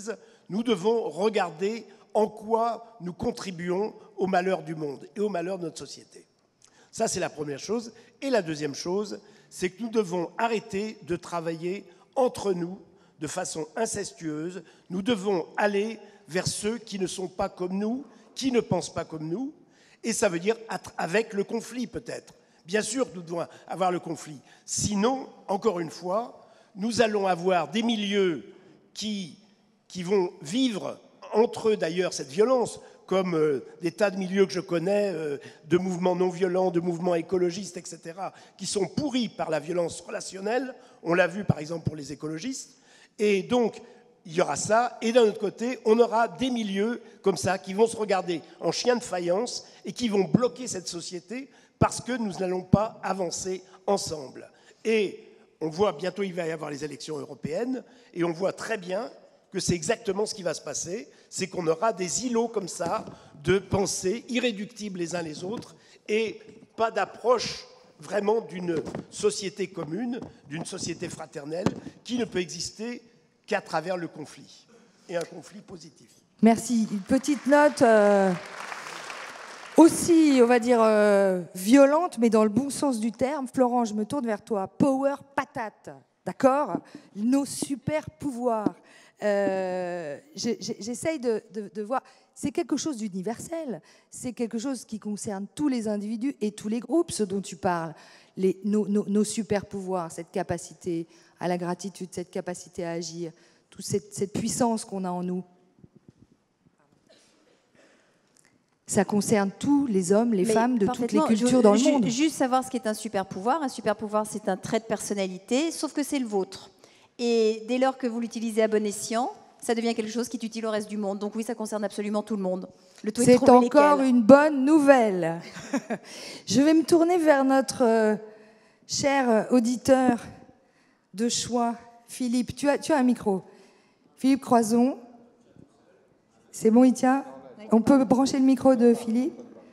nous devons regarder en quoi nous contribuons au malheur du monde et au malheur de notre société. Ça, c'est la première chose. Et la deuxième chose, c'est que nous devons arrêter de travailler entre nous de façon incestueuse. Nous devons aller vers ceux qui ne sont pas comme nous, qui ne pensent pas comme nous, et ça veut dire avec le conflit peut-être. Bien sûr, nous devons avoir le conflit. Sinon, encore une fois, nous allons avoir des milieux qui, qui vont vivre entre eux d'ailleurs cette violence, comme euh, des tas de milieux que je connais, euh, de mouvements non violents, de mouvements écologistes, et cetera, qui sont pourris par la violence relationnelle. On l'a vu par exemple pour les écologistes. Et donc, il y aura ça. Et d'un autre côté, on aura des milieux comme ça qui vont se regarder en chien de faïence et qui vont bloquer cette société parce que nous n'allons pas avancer ensemble. Et on voit, bientôt il va y avoir les élections européennes, et on voit très bien que c'est exactement ce qui va se passer, c'est qu'on aura des îlots comme ça de pensées irréductibles les uns les autres et pas d'approche vraiment d'une société commune, d'une société fraternelle qui ne peut exister qu'à travers le conflit, et un conflit positif. Merci. Une petite note euh, aussi, on va dire, euh, violente, mais dans le bon sens du terme. Florent, je me tourne vers toi. Power patate, d'accord? Nos super pouvoirs. Euh, J'essaye de, de, de voir, c'est quelque chose d'universel, c'est quelque chose qui concerne tous les individus et tous les groupes, ce dont tu parles, les, nos, nos, nos super pouvoirs, cette capacité à la gratitude, cette capacité à agir, toute cette, cette puissance qu'on a en nous. Ça concerne tous les hommes, les Mais femmes de toutes les cultures je, dans le ju, monde. Juste savoir ce qu'est un super pouvoir. Un super pouvoir, c'est un trait de personnalité, sauf que c'est le vôtre. Et dès lors que vous l'utilisez à bon escient, ça devient quelque chose qui est utile au reste du monde. Donc oui, ça concerne absolument tout le monde. Le tout est de C'est trouver encore lesquels. une bonne nouvelle. Je vais me tourner vers notre euh, cher auditeur de choix, Philippe. Tu as, tu as un micro. Philippe Croison. C'est bon, il tient? On peut brancher le micro de Philippe?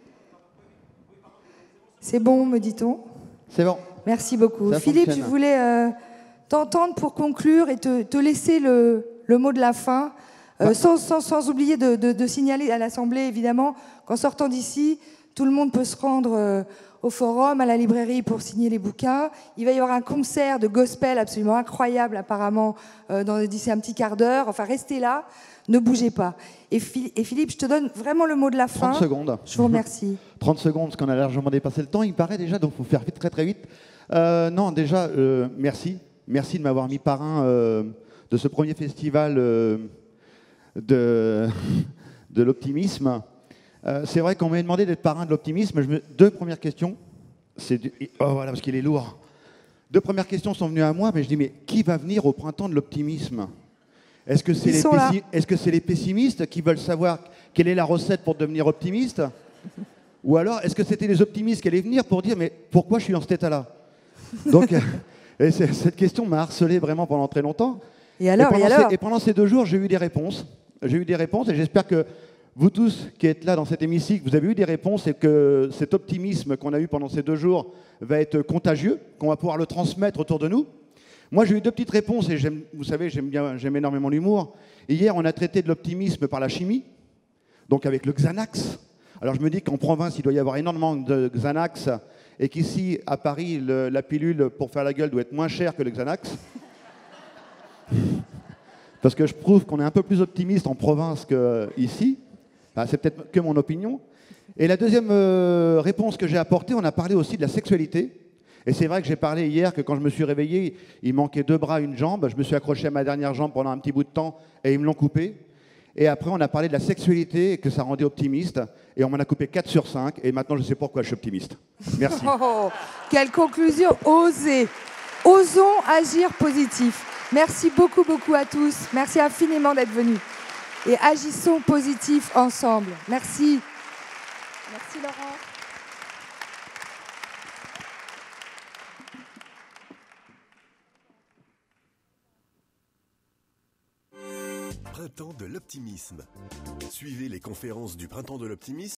C'est bon, me dit-on? C'est bon. Merci beaucoup. Ça Philippe, fonctionne. je voulais euh, t'entendre pour conclure et te, te laisser le, le mot de la fin, euh, Bah. sans, sans, sans oublier de, de, de signaler à l'Assemblée, évidemment, qu'en sortant d'ici, tout le monde peut se rendre euh, au forum, à la librairie pour signer les bouquins. Il va y avoir un concert de gospel absolument incroyable, apparemment, euh, dans d'ici un petit quart d'heure. Enfin, restez là, ne bougez pas. Et, Phil- et Philippe, je te donne vraiment le mot de la fin. trente secondes. Je vous remercie. trente secondes, parce qu'on a largement dépassé le temps, il paraît déjà, donc il faut faire vite, très très vite. Euh, non, déjà, euh, merci. Merci de m'avoir mis parrain euh, de ce premier festival euh, de, de l'optimisme. Euh, c'est vrai qu'on m'a demandé d'être parrain de l'optimisme. Je me... Deux premières questions. C'est du... Oh voilà, parce qu'il est lourd. Deux premières questions sont venues à moi, mais je dis, mais qui va venir au printemps de l'optimisme? Est-ce que c'est Ils les, sont là. pessi- est-ce que c'est les pessimistes qui veulent savoir quelle est la recette pour devenir optimiste? Ou alors, est-ce que c'était les optimistes qui allaient venir pour dire, mais pourquoi je suis dans cet état-là? Donc, euh, et c'est- cette question m'a harcelé vraiment pendant très longtemps. Et alors, et, et pendant alors ces, et pendant ces deux jours, j'ai eu des réponses. J'ai eu des réponses et j'espère que vous tous qui êtes là dans cet hémicycle, vous avez eu des réponses et que cet optimisme qu'on a eu pendant ces deux jours va être contagieux, qu'on va pouvoir le transmettre autour de nous. Moi, j'ai eu deux petites réponses et j'aime, vous savez, j'aime bien, j'aime énormément l'humour. Hier, on a traité de l'optimisme par la chimie, donc avec le Xanax. Alors, je me dis qu'en province, il doit y avoir énormément de Xanax et qu'ici, à Paris, le- la pilule pour faire la gueule doit être moins chère que le Xanax. Parce que je prouve qu'on est un peu plus optimiste en province qu'ici. Enfin, c'est peut-être que mon opinion. Et la deuxième euh, réponse que j'ai apportée, on a parlé aussi de la sexualité. Et c'est vrai que j'ai parlé hier que quand je me suis réveillé, il manquait deux bras, une jambe. Je me suis accroché à ma dernière jambe pendant un petit bout de temps et ils me l'ont coupé. Et après, on a parlé de la sexualité et que ça rendait optimiste. Et on m'en a coupé quatre sur cinq. Et maintenant, je sais pourquoi je suis optimiste. Merci. Oh, quelle conclusion osée. Osons agir positif. Merci beaucoup, beaucoup à tous. Merci infiniment d'être venus. Et agissons positif ensemble. Merci. Merci Laurent. Printemps de l'optimisme. Suivez les conférences du Printemps de l'optimisme